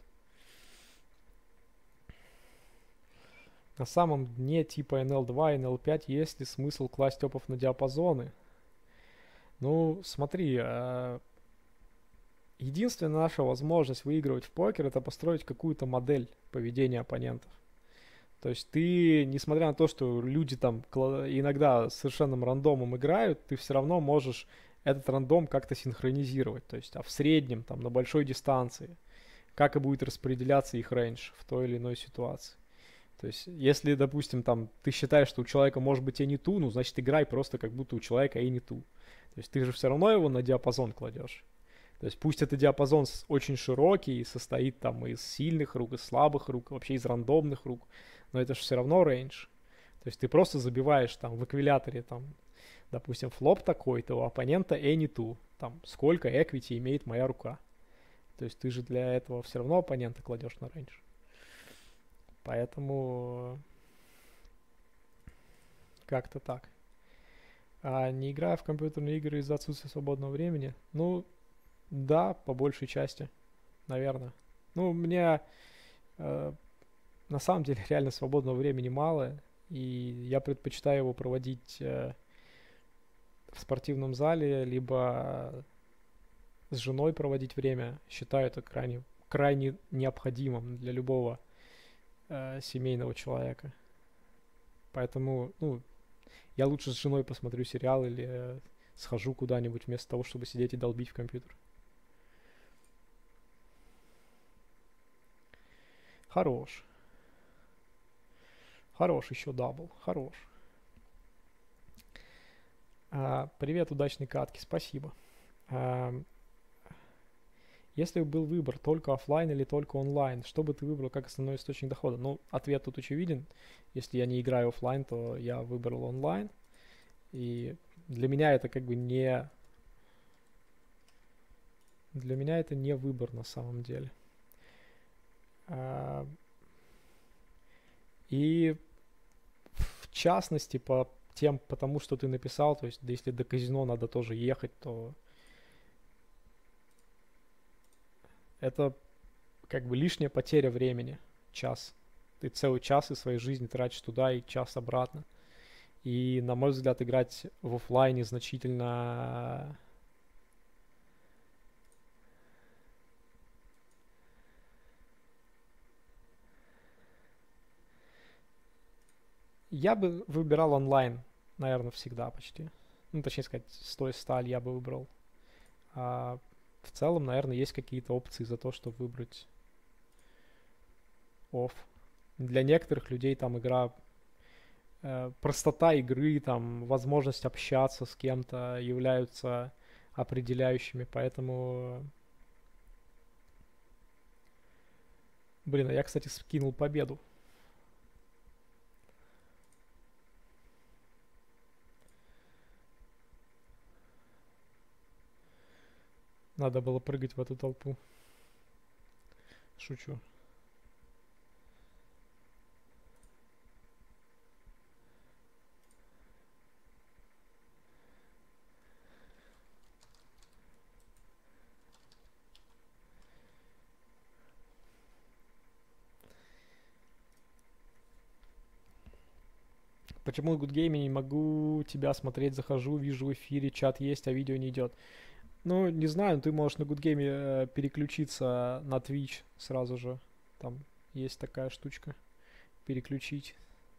На самом дне типа NL2 и NL5 есть ли смысл класть опов на диапазоны? Смотри, единственная наша возможность выигрывать в покер — это построить какую-то модель поведения оппонентов. То есть ты, несмотря на то, что люди там иногда совершенным рандомом играют, ты все равно можешь этот рандом как-то синхронизировать. То есть, в среднем, там, на большой дистанции, как и будет распределяться их рейндж в той или иной ситуации. То есть, если, допустим, там, ты считаешь, что у человека может быть Any2, ну, значит, играй просто как будто у человека Any2. То есть, ты же все равно его на диапазон кладешь. То есть, пусть это диапазон очень широкий и состоит там из сильных рук, из слабых рук, вообще из рандомных рук, но это же все равно рейндж. То есть, ты просто забиваешь там в эквиляторе, там, допустим, флоп такой-то, у оппонента Any2, там, сколько equity имеет моя рука. То есть, ты же для этого все равно оппонента кладешь на рейндж. Поэтому как-то так. А не играя в компьютерные игры из-за отсутствия свободного времени? Ну, да, по большей части, наверное. Ну, мне на самом деле реально свободного времени мало, и я предпочитаю его проводить в спортивном зале, либо с женой проводить время. Считаю это крайне необходимым для любого семейного человека. Поэтому, ну, я лучше с женой посмотрю сериал или схожу куда-нибудь вместо того, чтобы сидеть и долбить в компьютер. Хорош. Хорош еще дабл. Хорош. Привет, удачной катки. Спасибо. А, если бы был выбор только офлайн или только онлайн, что бы ты выбрал как основной источник дохода? Ну, ответ тут очевиден. Если я не играю офлайн, то я выбрал онлайн. И для меня это как бы не... Для меня это не выбор на самом деле. И в частности, потому что ты написал, то есть, да, если до казино надо тоже ехать, то это как бы лишняя потеря времени. Час. Ты целый час из своей жизни тратишь туда и час обратно. И, на мой взгляд, играть в офлайне значительно... Я бы выбирал онлайн, наверное, всегда почти. Ну, точнее сказать, 100 из 100 я бы выбрал. А в целом, наверное, есть какие-то опции за то, чтобы выбрать офф. Для некоторых людей там игра, простота игры, там возможность общаться с кем-то являются определяющими, поэтому... Блин, а я, кстати, скинул победу. Надо было прыгать в эту толпу. Шучу. Почему в Good Game не могу тебя смотреть, захожу, вижу в эфире, чат есть, а видео не идет? Ну, не знаю, ты можешь на Good Game переключиться на Twitch сразу же. Там есть такая штучка. Переключить.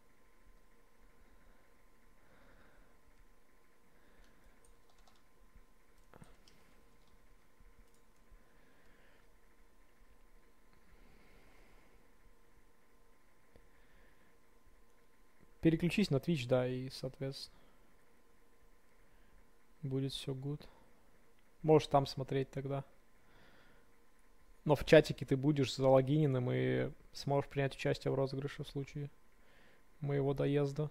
Переключись на Twitch, да, и, соответственно, будет все good. Можешь там смотреть тогда. Но в чатике ты будешь залогиненным и сможешь принять участие в розыгрыше в случае моего доезда.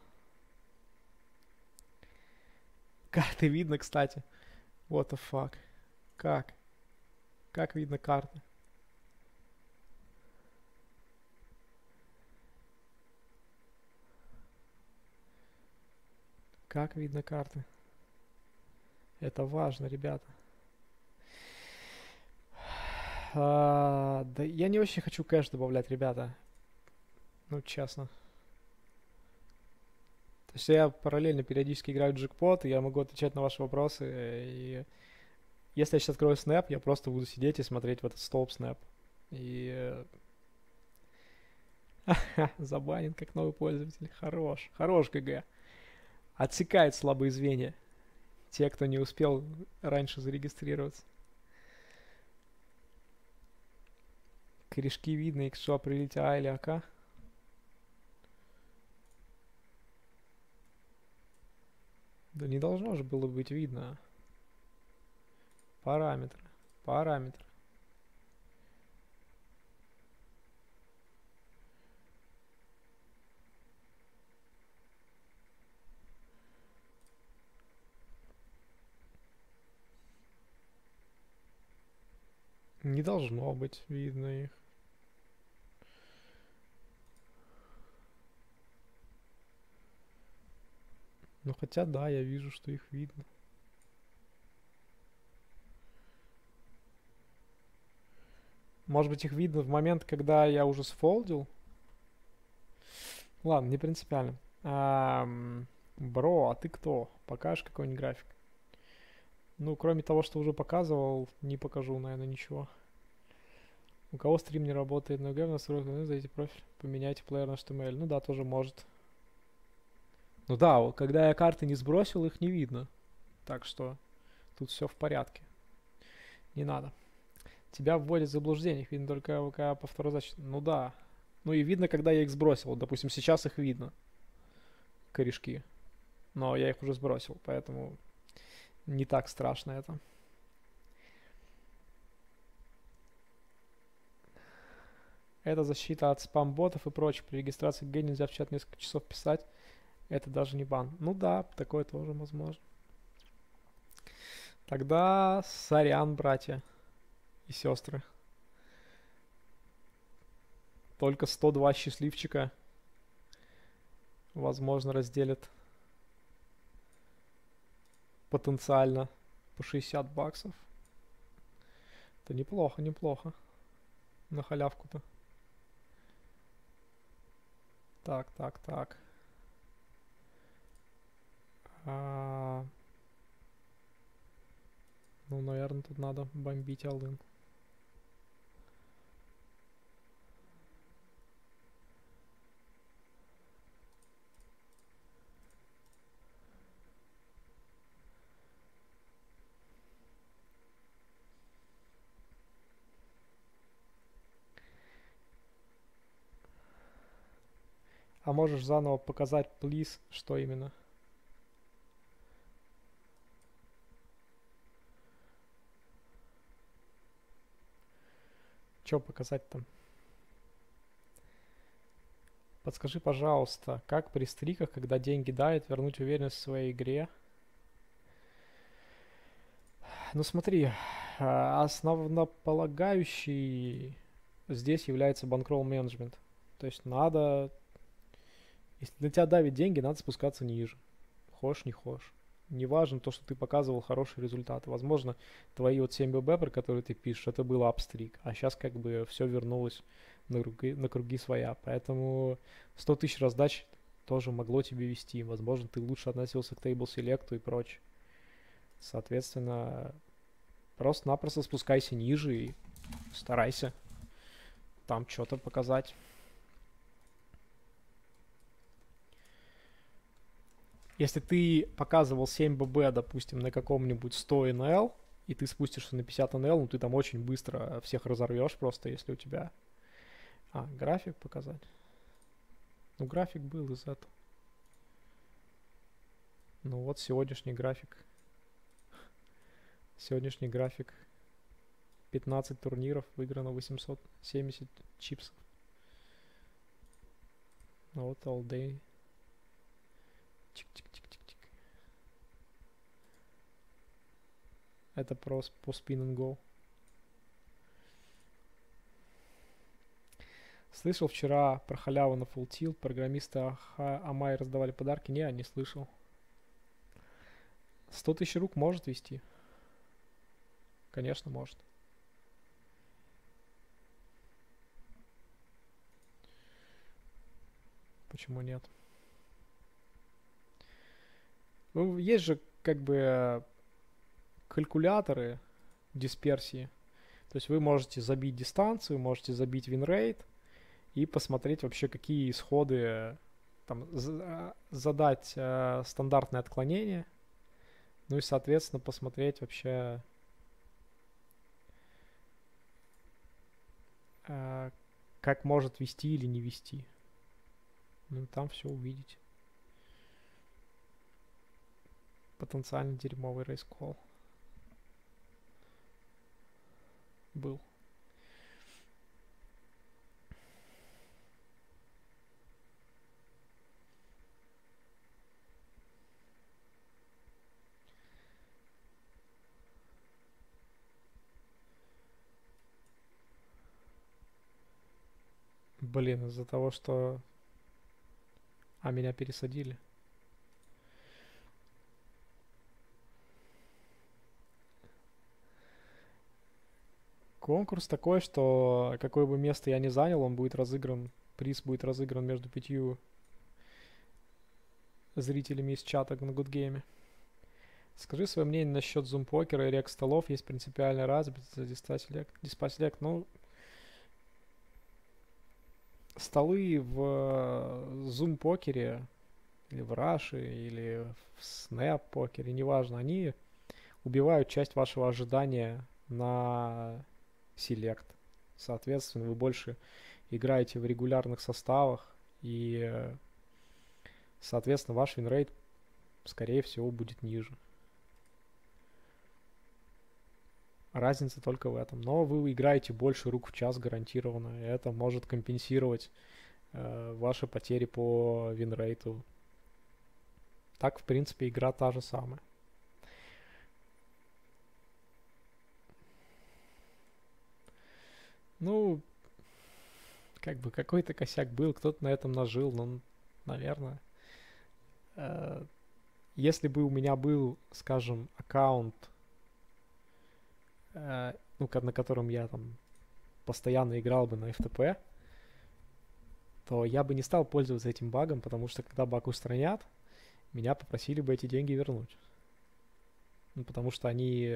Карты видно, кстати. What the fuck. Как? Как видно карты? Как видно карты? Это важно, ребята. Да я не очень хочу кэш добавлять, ребята. Ну, честно. То есть я параллельно периодически играю в джекпот, и я могу отвечать на ваши вопросы. И если я сейчас открою снэп, я просто буду сидеть и смотреть в этот столб снэп. И... Забанен как новый пользователь. Хорош. Хорош, ГГ. Отсекает слабые звенья. Те, кто не успел раньше зарегистрироваться. Корешки видно, иксо прилетя или АК. Да не должно же было быть видно. Параметры. Параметры. Не должно быть видно их. Ну хотя да, я вижу, что их видно. Может быть их видно в момент, когда я уже сфолдил? Ладно, не принципиально. Бро, а ты кто? Покажешь какой-нибудь график? Ну, кроме того, что уже показывал, не покажу, наверное, ничего. У кого стрим не работает на ГЭМ, настройки, зайдите профиль, поменяйте плеер на HTML. Ну да, тоже может. Ну да, вот когда я карты не сбросил, их не видно. Так что тут все в порядке. Не надо. Тебя вводят в заблуждение, их видно только когда по второй защите. Ну да. Ну и видно, когда я их сбросил. Вот, допустим, сейчас их видно. Корешки. Но я их уже сбросил, поэтому не так страшно это. Это защита от спам-ботов и прочее. При регистрации ГЭ нельзя в чат несколько часов писать. Это даже не бан. Ну да, такое тоже возможно. Тогда сорян, братья и сестры. Только 102 счастливчика, возможно, разделят потенциально по 60 баксов. Это неплохо, неплохо. На халявку-то. Так, так, так. Ну, наверное, тут надо бомбить Алын. А можешь заново показать, плиз, что именно? Что показать там? Подскажи, пожалуйста, как при стриках, когда деньги дают, вернуть уверенность в своей игре? Ну смотри, основополагающий здесь является банкролл менеджмент. То есть надо, если на тебя давят деньги, надо спускаться ниже. Хошь, не хошь. Не важно то, что ты показывал хорошие результаты. Возможно, твои вот 7 ББ, про которые ты пишешь, это был апстрик. А сейчас как бы все вернулось на круги своя. Поэтому 100 тысяч раздач тоже могло тебе вести. Возможно, ты лучше относился к тейбл селекту и прочее. Соответственно, просто-напросто спускайся ниже и старайся там что-то показать. Если ты показывал 7 ББ, допустим, на каком-нибудь 100 НЛ, и ты спустишься на 50 НЛ, ну ты там очень быстро всех разорвешь просто, если у тебя... график показать. Ну, график был из этого. Ну вот сегодняшний график. Сегодняшний график. 15 турниров, выиграно 870 чипсов. Ну вот all day. Чик-чик-чик-чик-чик. Это просто по spin and go. Слышал вчера про халяву на Full Tilt, программисты Амай раздавали подарки? Не слышал. 100 тысяч рук может вести? Конечно, может. Почему нет? Ну, есть же как бы калькуляторы дисперсии. То есть вы можете забить дистанцию, можете забить винрейт и посмотреть вообще, какие исходы, там, задать стандартное отклонение, ну и, соответственно, посмотреть вообще, как может вести или не вести. Ну, там все увидите. потенциально дерьмовый рейс-колл был. Блин, из-за того, что... А, меня пересадили. Конкурс такой, что какое бы место я ни занял, он будет разыгран, приз будет разыгран между 5 зрителями из чата на Гудгейме. Скажи свое мнение насчет зум-покера и рек-столов. Есть принципиальная разница, диспа-селект. Ну, столы в зум-покере или в Раше, или в снэп-покере, неважно, они убивают часть вашего ожидания на селект. Соответственно, вы больше играете в регулярных составах, и, соответственно, ваш винрейт, скорее всего, будет ниже. Разница только в этом. Но вы играете больше рук в час гарантированно, и это может компенсировать ваши потери по винрейту. Так, в принципе, игра та же самая. Ну, как бы какой-то косяк был, кто-то на этом нажил, но, наверное, если бы у меня был, скажем, аккаунт, ну, на котором я там постоянно играл бы на FTP, то я бы не стал пользоваться этим багом, потому что когда баг устранят, меня попросили бы эти деньги вернуть. Ну, потому что они,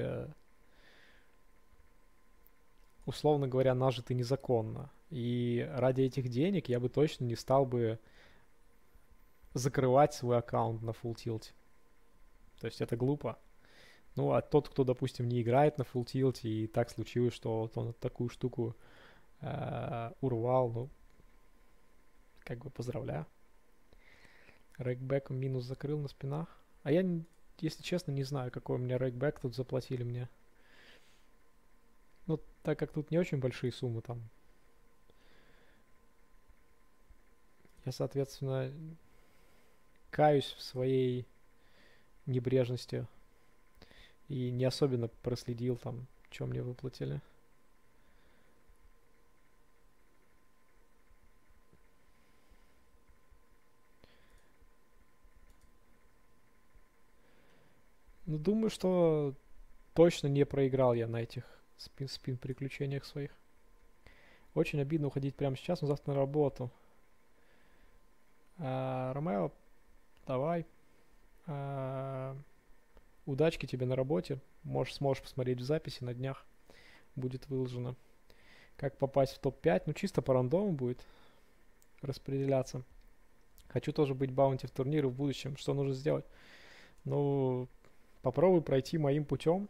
условно говоря, нажиты незаконно. И ради этих денег я бы точно не стал бы закрывать свой аккаунт на Full Tilt. То есть это глупо. Ну, а тот, кто, допустим, не играет на Full Tilt, и так случилось, что вот он такую штуку урвал, ну, как бы поздравляю. Рейкбэк минус закрыл на спинах. А я, если честно, не знаю, какой у меня рейкбэк тут заплатили мне. Ну, так как тут не очень большие суммы там. Я, соответственно, каюсь в своей небрежности и не особенно проследил там, что мне выплатили. Ну, думаю, что точно не проиграл я на этих спин-приключениях своих. Очень обидно уходить прямо сейчас, но завтра на работу. Ромео, давай. Удачки тебе на работе. Сможешь посмотреть в записи на днях. Будет выложено. Как попасть в топ-5? Ну, чисто по рандому будет распределяться. Хочу тоже быть баунти в турнире в будущем. Что нужно сделать? Ну, попробуй пройти моим путем.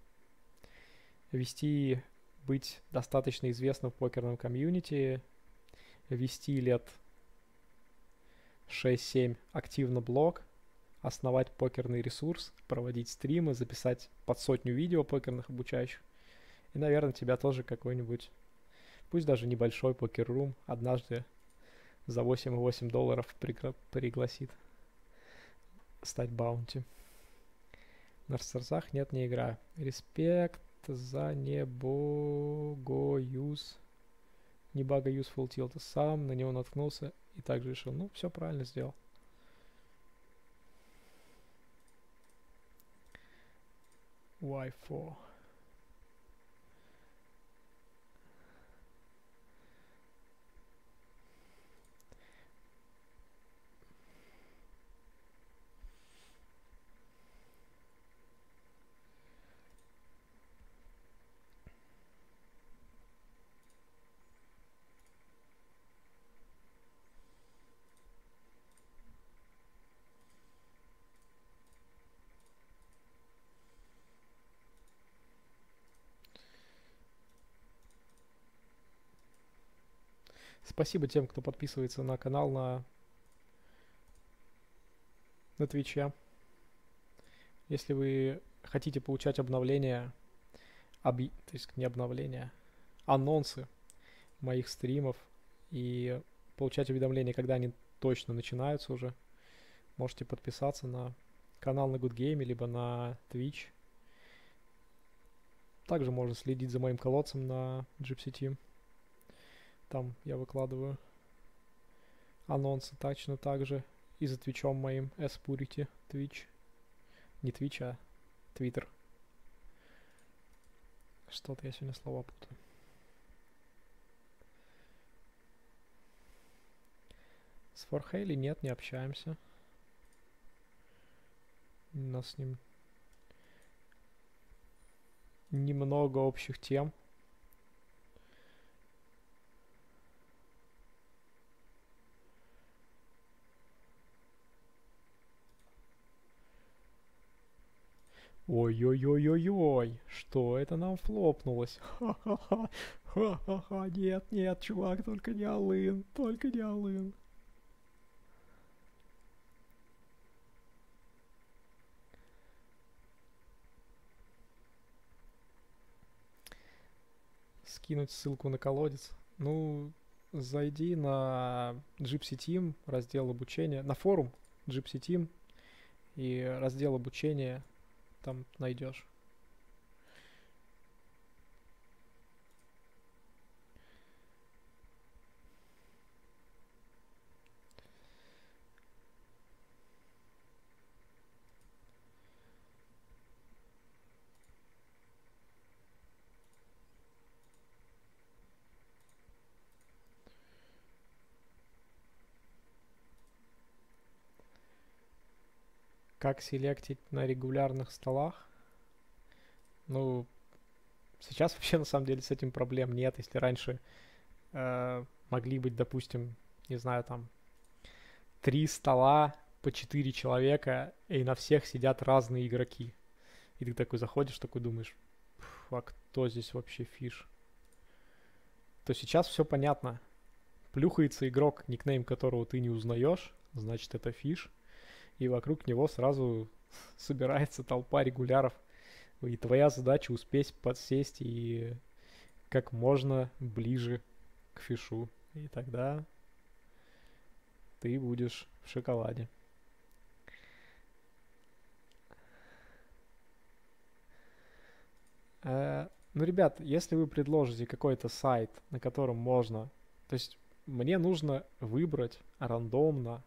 Быть достаточно известным в покерном комьюнити. Вести лет 6-7 активно блог. Основать покерный ресурс. Проводить стримы. Записать под 100 видео покерных обучающих. И, наверное, тебя тоже какой-нибудь, пусть даже небольшой покер-рум однажды за $8,8 пригласит стать баунти. На Рсерзах нет, не играю. Респект за небогоюз. Небагоюз Full Tilt. Сам на него наткнулся и также решил. Ну, все правильно сделал. Y4. Спасибо тем, кто подписывается на канал на Твиче. Если вы хотите получать обновления, то есть не обновления, анонсы моих стримов и получать уведомления, когда они точно начинаются уже, можете подписаться на канал на Good Game, либо на Twitch. Также можно следить за моим колодцем на Gypsy Team. Там я выкладываю анонсы точно так же. И за Твичом моим Spurity Twitch. Не Twitch, а Twitter. Что-то я сегодня слова путаю. С Форхейли нет, не общаемся. У нас с ним немного общих тем. Ой-ой-ой-ой-ой, что это нам флопнулось? Ха-ха-ха, ха-ха-ха, нет, нет, чувак, только не Алын, только не Алын. Скинуть ссылку на колодец. Ну, зайди на Gypsy Team, раздел обучения, на форум Gypsy Team и раздел обучения там найдешь. Как селектить на регулярных столах? Ну, сейчас вообще на самом деле с этим проблем нет. Если раньше могли быть, допустим, не знаю, там 3 стола по 4 человека, и на всех сидят разные игроки. И ты такой заходишь, такой думаешь, а кто здесь вообще фиш? То сейчас все понятно. Плюхается игрок, никнейм которого ты не узнаешь, значит это фиш. И вокруг него сразу собирается толпа регуляров. И твоя задача успеть подсесть и как можно ближе к фишу. И тогда ты будешь в шоколаде. Ну, ребят, если вы предложите какой-то сайт, на котором можно... То есть мне нужно выбрать рандомно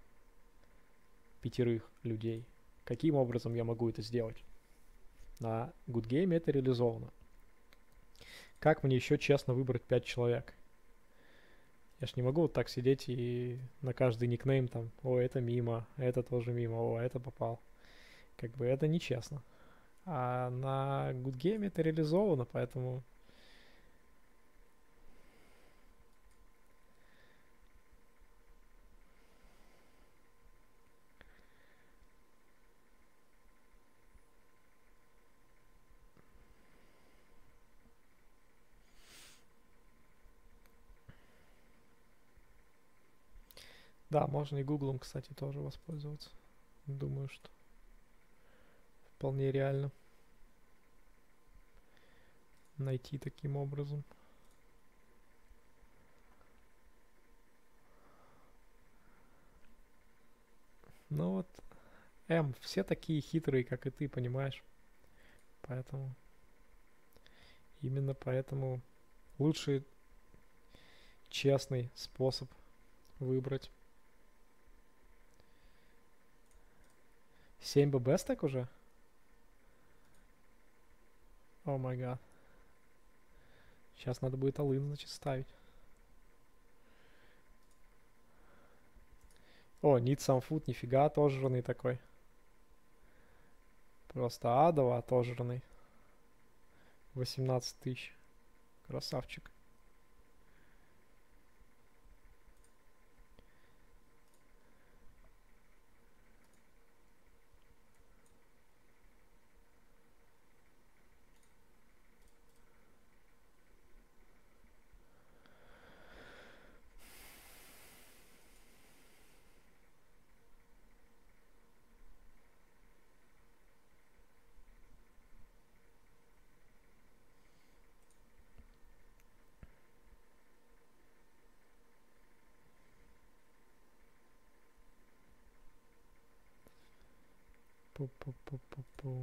5 людей. Каким образом я могу это сделать? На Good Game это реализовано. Как мне еще честно выбрать 5 человек? Я ж не могу вот так сидеть и на каждый никнейм там, о, это мимо, это тоже мимо, о, это попал. Как бы это нечестно. А на Good Game это реализовано, поэтому... Да, можно и гуглом, кстати, тоже воспользоваться. Думаю, что вполне реально найти таким образом. Ну вот, все такие хитрые, как и ты, понимаешь? Поэтому, именно поэтому лучший честный способ выбрать. 7 ББ стек уже? О май гад. Сейчас надо будет Алын, значит, ставить. О, Need Some Food, нифига, отожранный такой. Просто адово отожранный. 18 тысяч. Красавчик. Пу-пу-пу-пу-пу.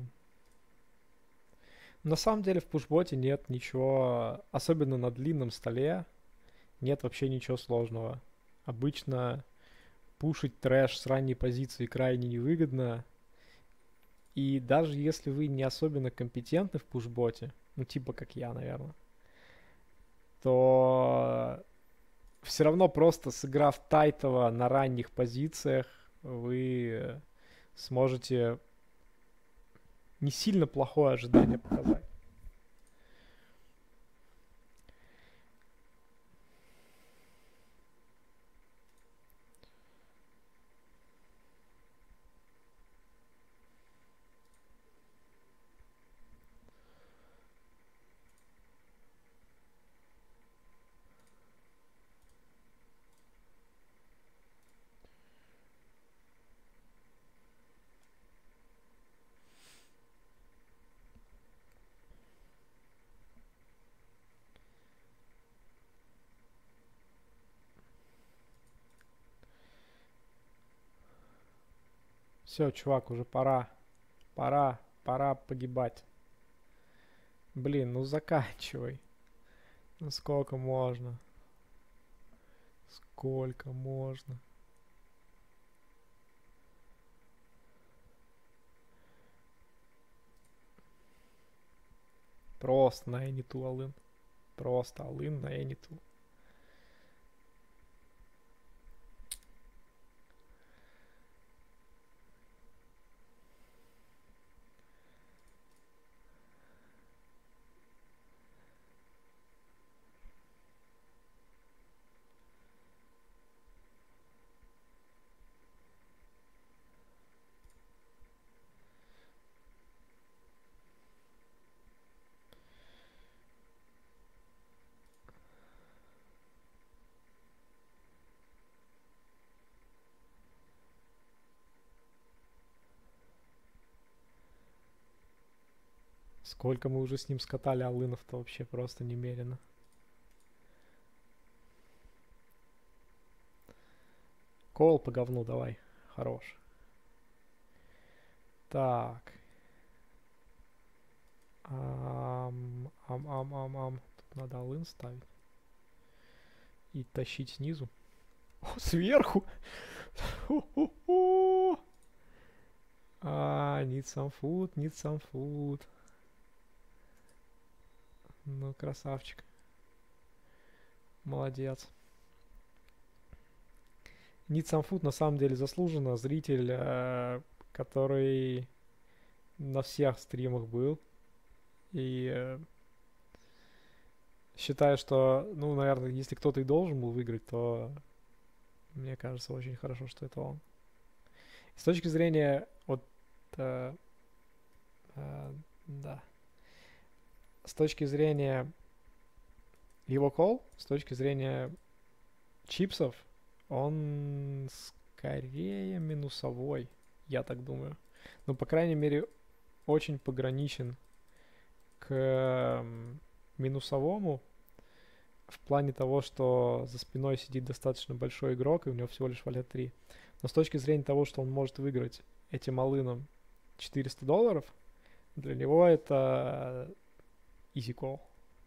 На самом деле в пушботе нет ничего, особенно на длинном столе, нет вообще ничего сложного. Обычно пушить трэш с ранней позиции крайне невыгодно. И даже если вы не особенно компетентны в пушботе, ну типа как я, наверное, то все равно просто сыграв тайтово на ранних позициях, вы сможете не сильно плохое ожидание показать. Все, чувак, уже пора. Пора погибать. Блин, ну заканчивай. Ну сколько можно? Сколько можно? Просто на Эниту Алын. Просто Алын на Эниту. Сколько мы уже с ним скатали Алынов-то вообще просто немерено. Кол по говну давай. Хорош. Так. Тут надо Алын ставить. И тащить снизу. О, сверху! Need some food, need some food. Ну, красавчик. Молодец. Need some food на самом деле заслуженно. Зритель, который на всех стримах был. И считаю, что, ну, наверное, если кто-то и должен был выиграть, то мне кажется очень хорошо, что это он. С точки зрения вот, да, с точки зрения его кол, с точки зрения чипсов, он скорее минусовой, я так думаю. Ну, по крайней мере, очень пограничен к минусовому в плане того, что за спиной сидит достаточно большой игрок, и у него всего лишь валет 3. Но с точки зрения того, что он может выиграть этим алыном $400, для него это easy call.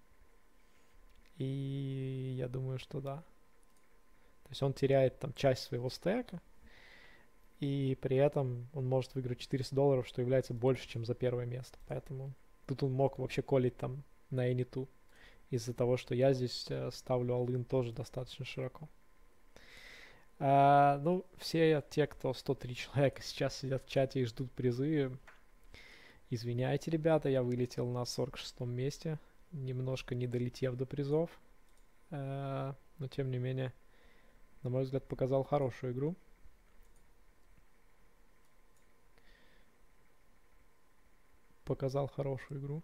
И я думаю, что да. То есть он теряет там часть своего стека, и при этом он может выиграть $400, что является больше, чем за первое место. Поэтому тут он мог вообще колить там на Эниту из-за того, что я здесь ставлю all-in тоже достаточно широко. Ну, все те, кто 103 человека сейчас сидят в чате и ждут призы, извиняйте, ребята, я вылетел на 46-м месте, немножко не долетев до призов. Но, тем не менее, на мой взгляд, показал хорошую игру. Показал хорошую игру.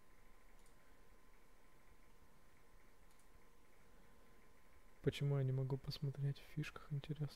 Почему я не могу посмотреть в фишках, интересно?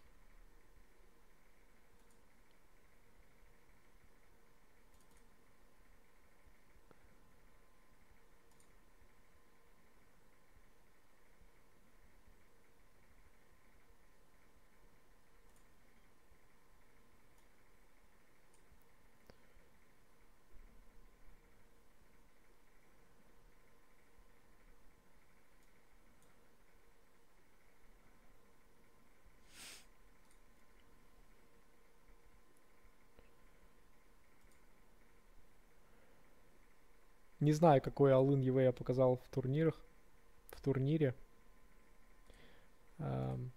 Не знаю, какой all-in EV я показал в турнирах, в турнире. Эм,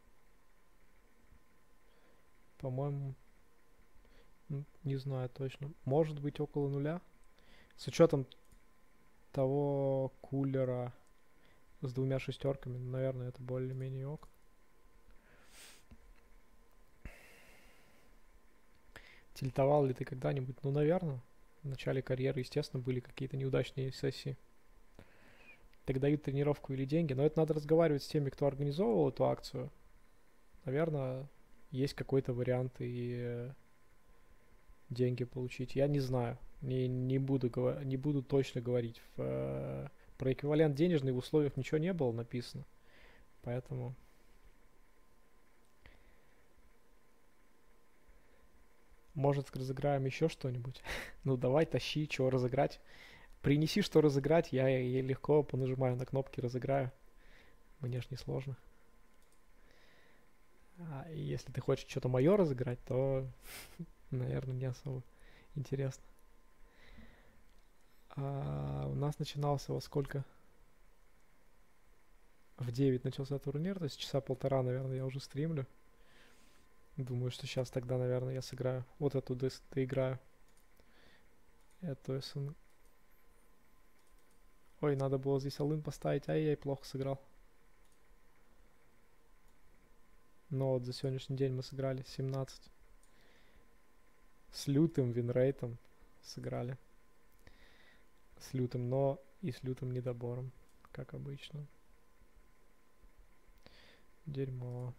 По-моему, не знаю точно. Может быть около нуля. С учетом того кулера с двумя шестерками, наверное, это более-менее ок. Тильтовал ли ты когда-нибудь? Ну, наверное. В начале карьеры, естественно, были какие-то неудачные сессии. Так дают тренировку или деньги. Но это надо разговаривать с теми, кто организовывал эту акцию. Наверное, есть какой-то вариант и деньги получить. Я не знаю. Не буду точно говорить. Про эквивалент денежный в условиях ничего не было написано. Поэтому... Может, разыграем еще что-нибудь? Ну, давай, тащи, чего разыграть. Принеси, что разыграть, я легко понажимаю на кнопки, разыграю. Мне ж не сложно. А если ты хочешь что-то мое разыграть, то, наверное, не особо интересно. У нас начинался во сколько? В 9 начался турнир, то есть часа полтора, наверное, я уже стримлю. Думаю, что сейчас тогда, наверное, я сыграю. Вот эту доиграю. Эту СН... Ой, надо было здесь all-in поставить, ай-яй, плохо сыграл. Но вот за сегодняшний день мы сыграли 17. С лютым винрейтом сыграли. С лютым, но и с лютым недобором, как обычно. Дерьмо.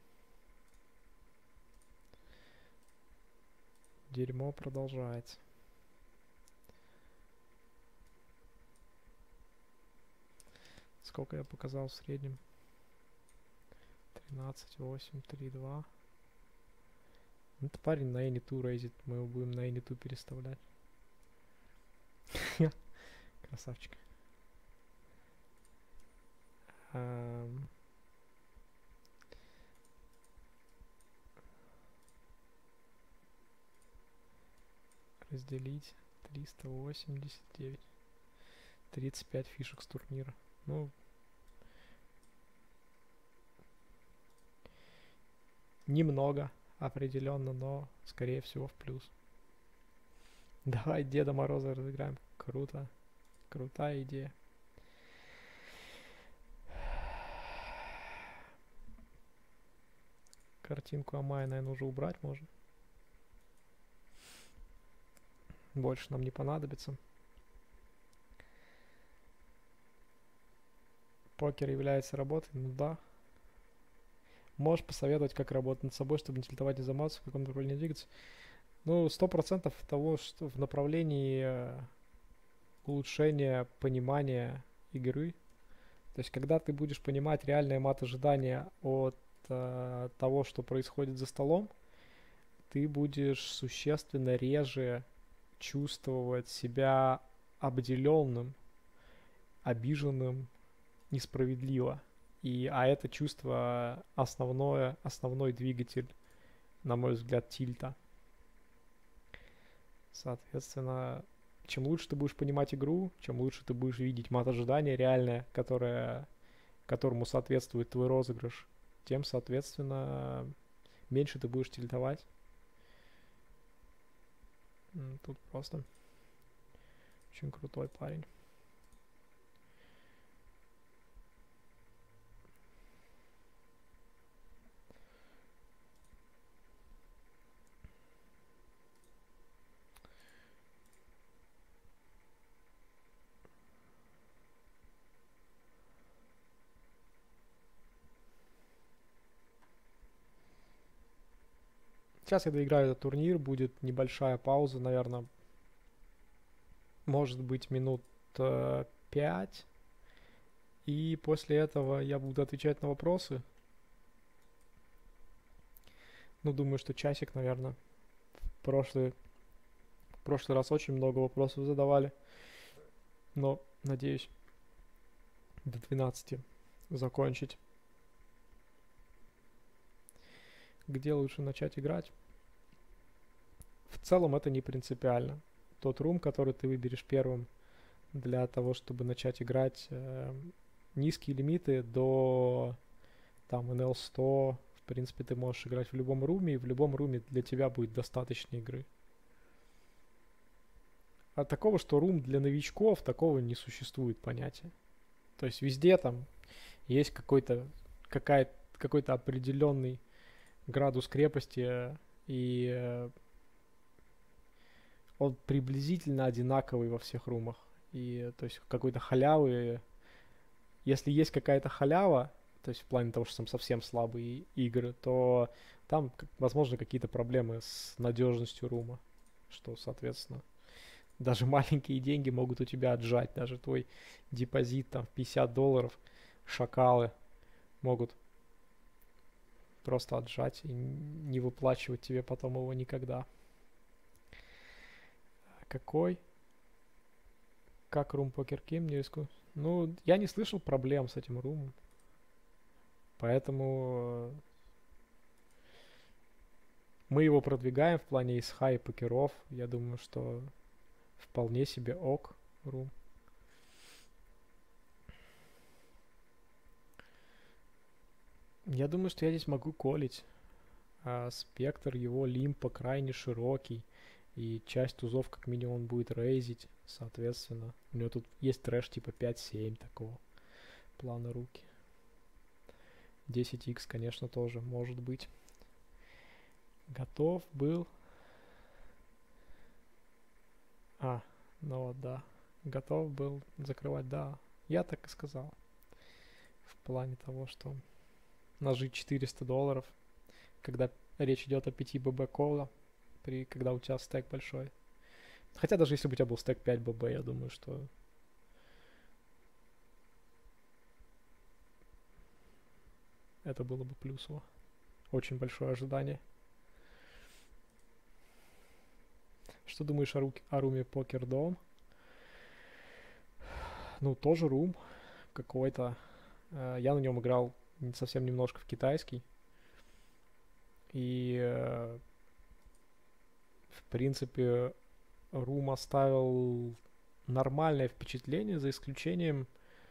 Дерьмо продолжается. Сколько я показал в среднем? 13, 8, 3, 2. Это парень на Any2 рейзит. Мы его будем на Any2 переставлять. Красавчик. Разделить 389. 35 фишек с турнира. Ну, немного, определенно, но скорее всего в плюс. Давай Деда Мороза разыграем. Круто. Крутая идея. Картинку Амая, наверное, уже убрать можно. Больше нам не понадобится. Покер является работой? Ну да. Можешь посоветовать, как работать над собой, чтобы не тильтовать, не замазаться, в каком направлении двигаться? Ну, 100% того, что в направлении улучшения понимания игры. То есть, когда ты будешь понимать реальное мат-ожидание от того, что происходит за столом, ты будешь существенно реже чувствовать себя обделенным, обиженным несправедливо. А это чувство основной двигатель, на мой взгляд, тильта. Соответственно, чем лучше ты будешь понимать игру, чем лучше ты будешь видеть мат-ожидание реальное, которому соответствует твой розыгрыш, тем, соответственно, меньше ты будешь тильтовать. Тут просто очень крутой парень. Сейчас я доиграю этот турнир, будет небольшая пауза, наверное, может быть минут 5. И после этого я буду отвечать на вопросы. Ну, думаю, что часик, наверное. В прошлый раз очень много вопросов задавали. Но, надеюсь, до 12 закончить. Где лучше начать играть? В целом это не принципиально. Тот рум, который ты выберешь первым, для того, чтобы начать играть. Низкие лимиты до там NL100. В принципе, ты можешь играть в любом руме, и в любом руме для тебя будет достаточно игры. А такого, что рум для новичков, такого не существует понятия. То есть везде там есть какой-то определенный градус крепости, и он приблизительно одинаковый во всех румах. И то есть какой-то халявы, если есть какая-то халява, то есть в плане того, что там совсем слабые игры, то там, возможно, какие-то проблемы с надежностью рума, что, соответственно, даже маленькие деньги могут у тебя отжать, даже твой депозит там в $50 шакалы могут просто отжать и не выплачивать тебе потом его никогда. Какой? Как рум Покер Ким не рискую? Ну, я не слышал проблем с этим румом. Поэтому мы его продвигаем в плане исха и покеров. Я думаю, что вполне себе ок рум. Я думаю, что я здесь могу колить. А спектр его лимпа крайне широкий. И часть тузов как минимум будет рейзить. Соответственно, у него тут есть трэш типа 5-7 такого плана руки. 10х, конечно, тоже может быть. Готов был. Ну вот, да. Готов был закрывать, да. Я так и сказал. В плане того, что нажить $400, когда речь идет о 5 ББ кола, когда у тебя стек большой. Хотя даже если бы у тебя был стек 5 ББ, я думаю, что это было бы плюсово. Очень большое ожидание. Что думаешь о руме Покер Дом? Ну, тоже рум какой-то. Я на нем играл совсем немножко в китайский. И, в принципе, рум оставил нормальное впечатление, за исключением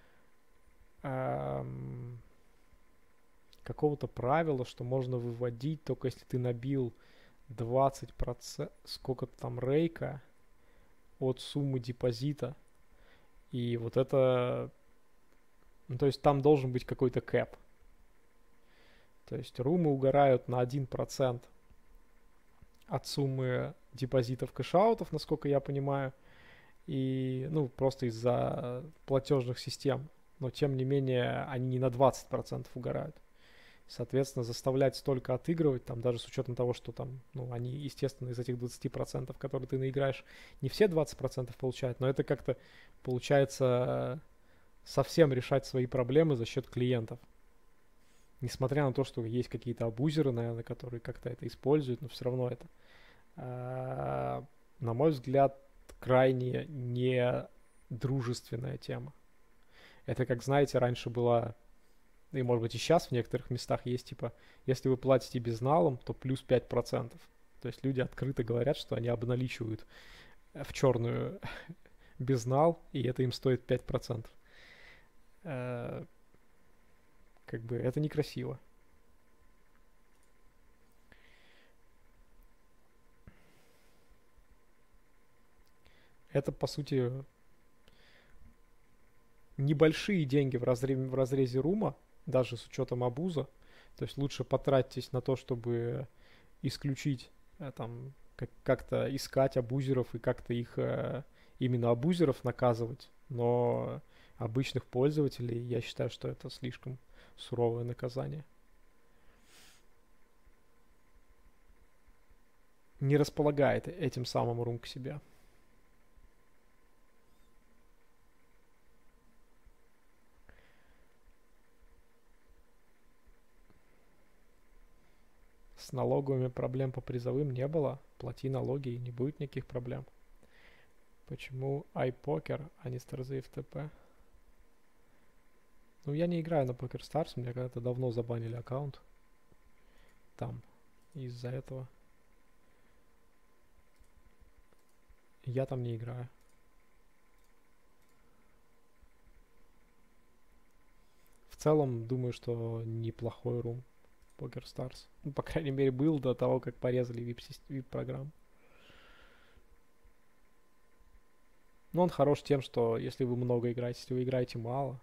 какого-то правила, что можно выводить только если ты набил 20%, сколько-то там рейка от суммы депозита. И вот это... Ну, то есть там должен быть какой-то кэп. То есть румы угорают на 1% от суммы депозитов кэшаутов, насколько я понимаю. И, ну, просто из-за платежных систем. Но, тем не менее, они не на 20% угорают. Соответственно, заставлять столько отыгрывать, там, даже с учетом того, что там, ну, они, естественно, из этих 20%, которые ты наиграешь, не все 20% получают, но это как-то получается совсем решать свои проблемы за счет клиентов. Несмотря на то, что есть какие-то абузеры, наверное, которые как-то это используют, но все равно это, на мой взгляд, крайне не дружественная тема. Это, как знаете, раньше была, и может быть и сейчас в некоторых местах есть, типа, если вы платите безналом, то плюс 5%. То есть люди открыто говорят, что они обналичивают в черную безнал, и это им стоит 5%. Как бы это некрасиво. Это, по сути, небольшие деньги в разрезе рума, даже с учетом абуза. То есть лучше потратьтесь на то, чтобы исключить, там, как-то искать абузеров и как-то их, именно абузеров наказывать. Но обычных пользователей, я считаю, что это слишком суровое наказание. Не располагает этим самым рум к себе. С налоговыми проблем по призовым не было. Плати налоги и не будет никаких проблем. Почему iPoker, а не Starzy FTP? Ну, я не играю на PokerStars, у меня когда-то давно забанили аккаунт. Там. Из-за этого. Я там не играю. целом, думаю, что неплохой рум PokerStars. Ну, по крайней мере, был до того, как порезали VIP-программу. Но он хорош тем, что если вы много играете, если вы играете мало.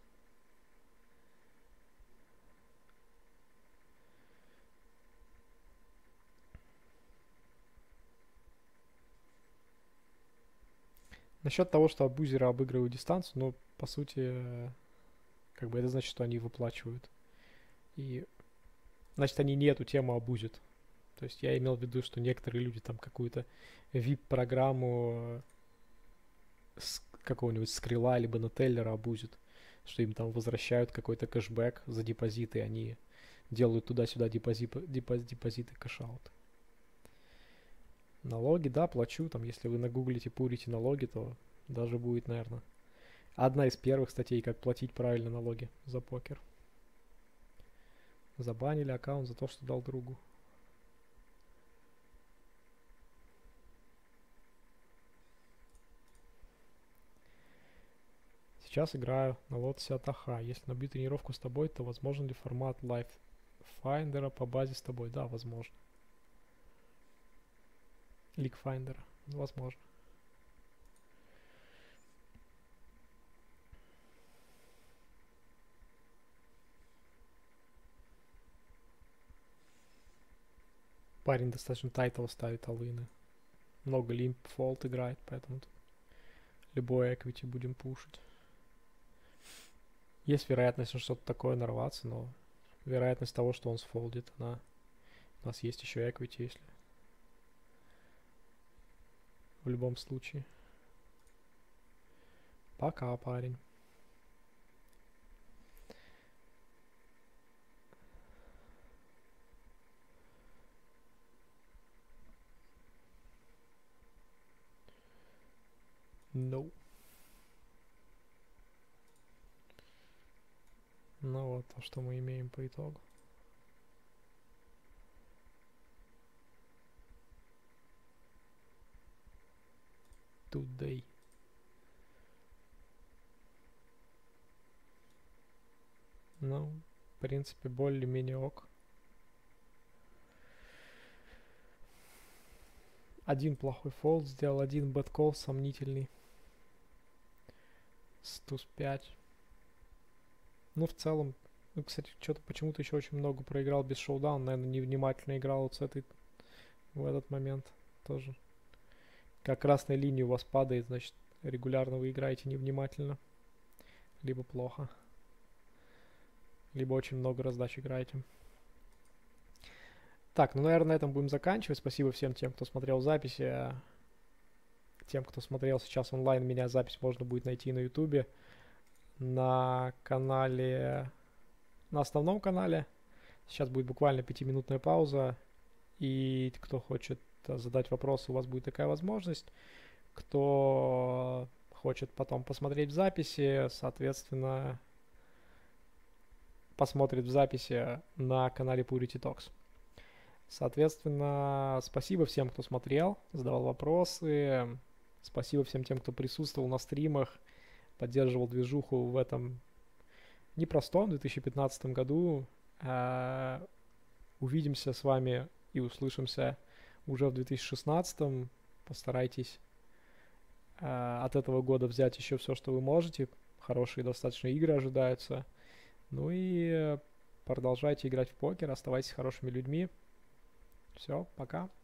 Насчет того, что абузеры обыгрывают дистанцию, ну, по сути, как бы это значит, что они выплачивают. И, значит, они не эту тему абузят. То есть я имел в виду, что некоторые люди там какую-то VIP-программу с какого-нибудь скрилла либо нателлера абузят, что им там возвращают какой-то кэшбэк за депозиты, они делают туда-сюда депозиты кэшаут. Налоги, да, плачу, там, если вы нагуглите, пурите налоги, то даже будет, наверное, одна из первых статей, как платить правильно налоги за покер. Забанили аккаунт за то, что дал другу. Сейчас играю на лотосе от Аха. Если набью тренировку с тобой, то возможен ли формат Life Finder по базе с тобой? Да, возможно. League Finder. Возможно. Парень достаточно тайтл ставит алыны. Много лимп фолт играет, поэтому тут любой эквити будем пушить. Есть вероятность на что-то такое нарваться, но вероятность того, что он сфолдит, она... У нас есть еще эквити, если... В любом случае. Пока, парень. No. Ну вот, то, что мы имеем по итогу. Today. Ну, в принципе, более-менее ок. Один плохой фолд сделал, один бэткол сомнительный. Туз 5. Ну, в целом, ну, кстати, что-то почему-то еще очень много проиграл без шоудаун. Наверное, невнимательно играл вот с этой в этот момент тоже. Как красная линия у вас падает, значит, регулярно вы играете невнимательно. Либо плохо. Либо очень много раздач играете. Так, ну, наверное, на этом будем заканчивать. Спасибо всем тем, кто смотрел записи. Тем, кто смотрел сейчас онлайн, меня запись можно будет найти на ютубе. На канале... На основном канале. Сейчас будет буквально 5-минутная пауза. И кто хочет задать вопросы, у вас будет такая возможность. Кто хочет потом посмотреть в записи, соответственно, посмотрит в записи на канале Purity Talks. Соответственно, спасибо всем, кто смотрел, задавал вопросы. Спасибо всем тем, кто присутствовал на стримах, поддерживал движуху в этом непростом 2015 году. Увидимся с вами и услышимся уже в 2016. Постарайтесь от этого года взять еще все, что вы можете. Хорошие достаточно игры ожидаются. Ну и продолжайте играть в покер, оставайтесь хорошими людьми. Все, пока.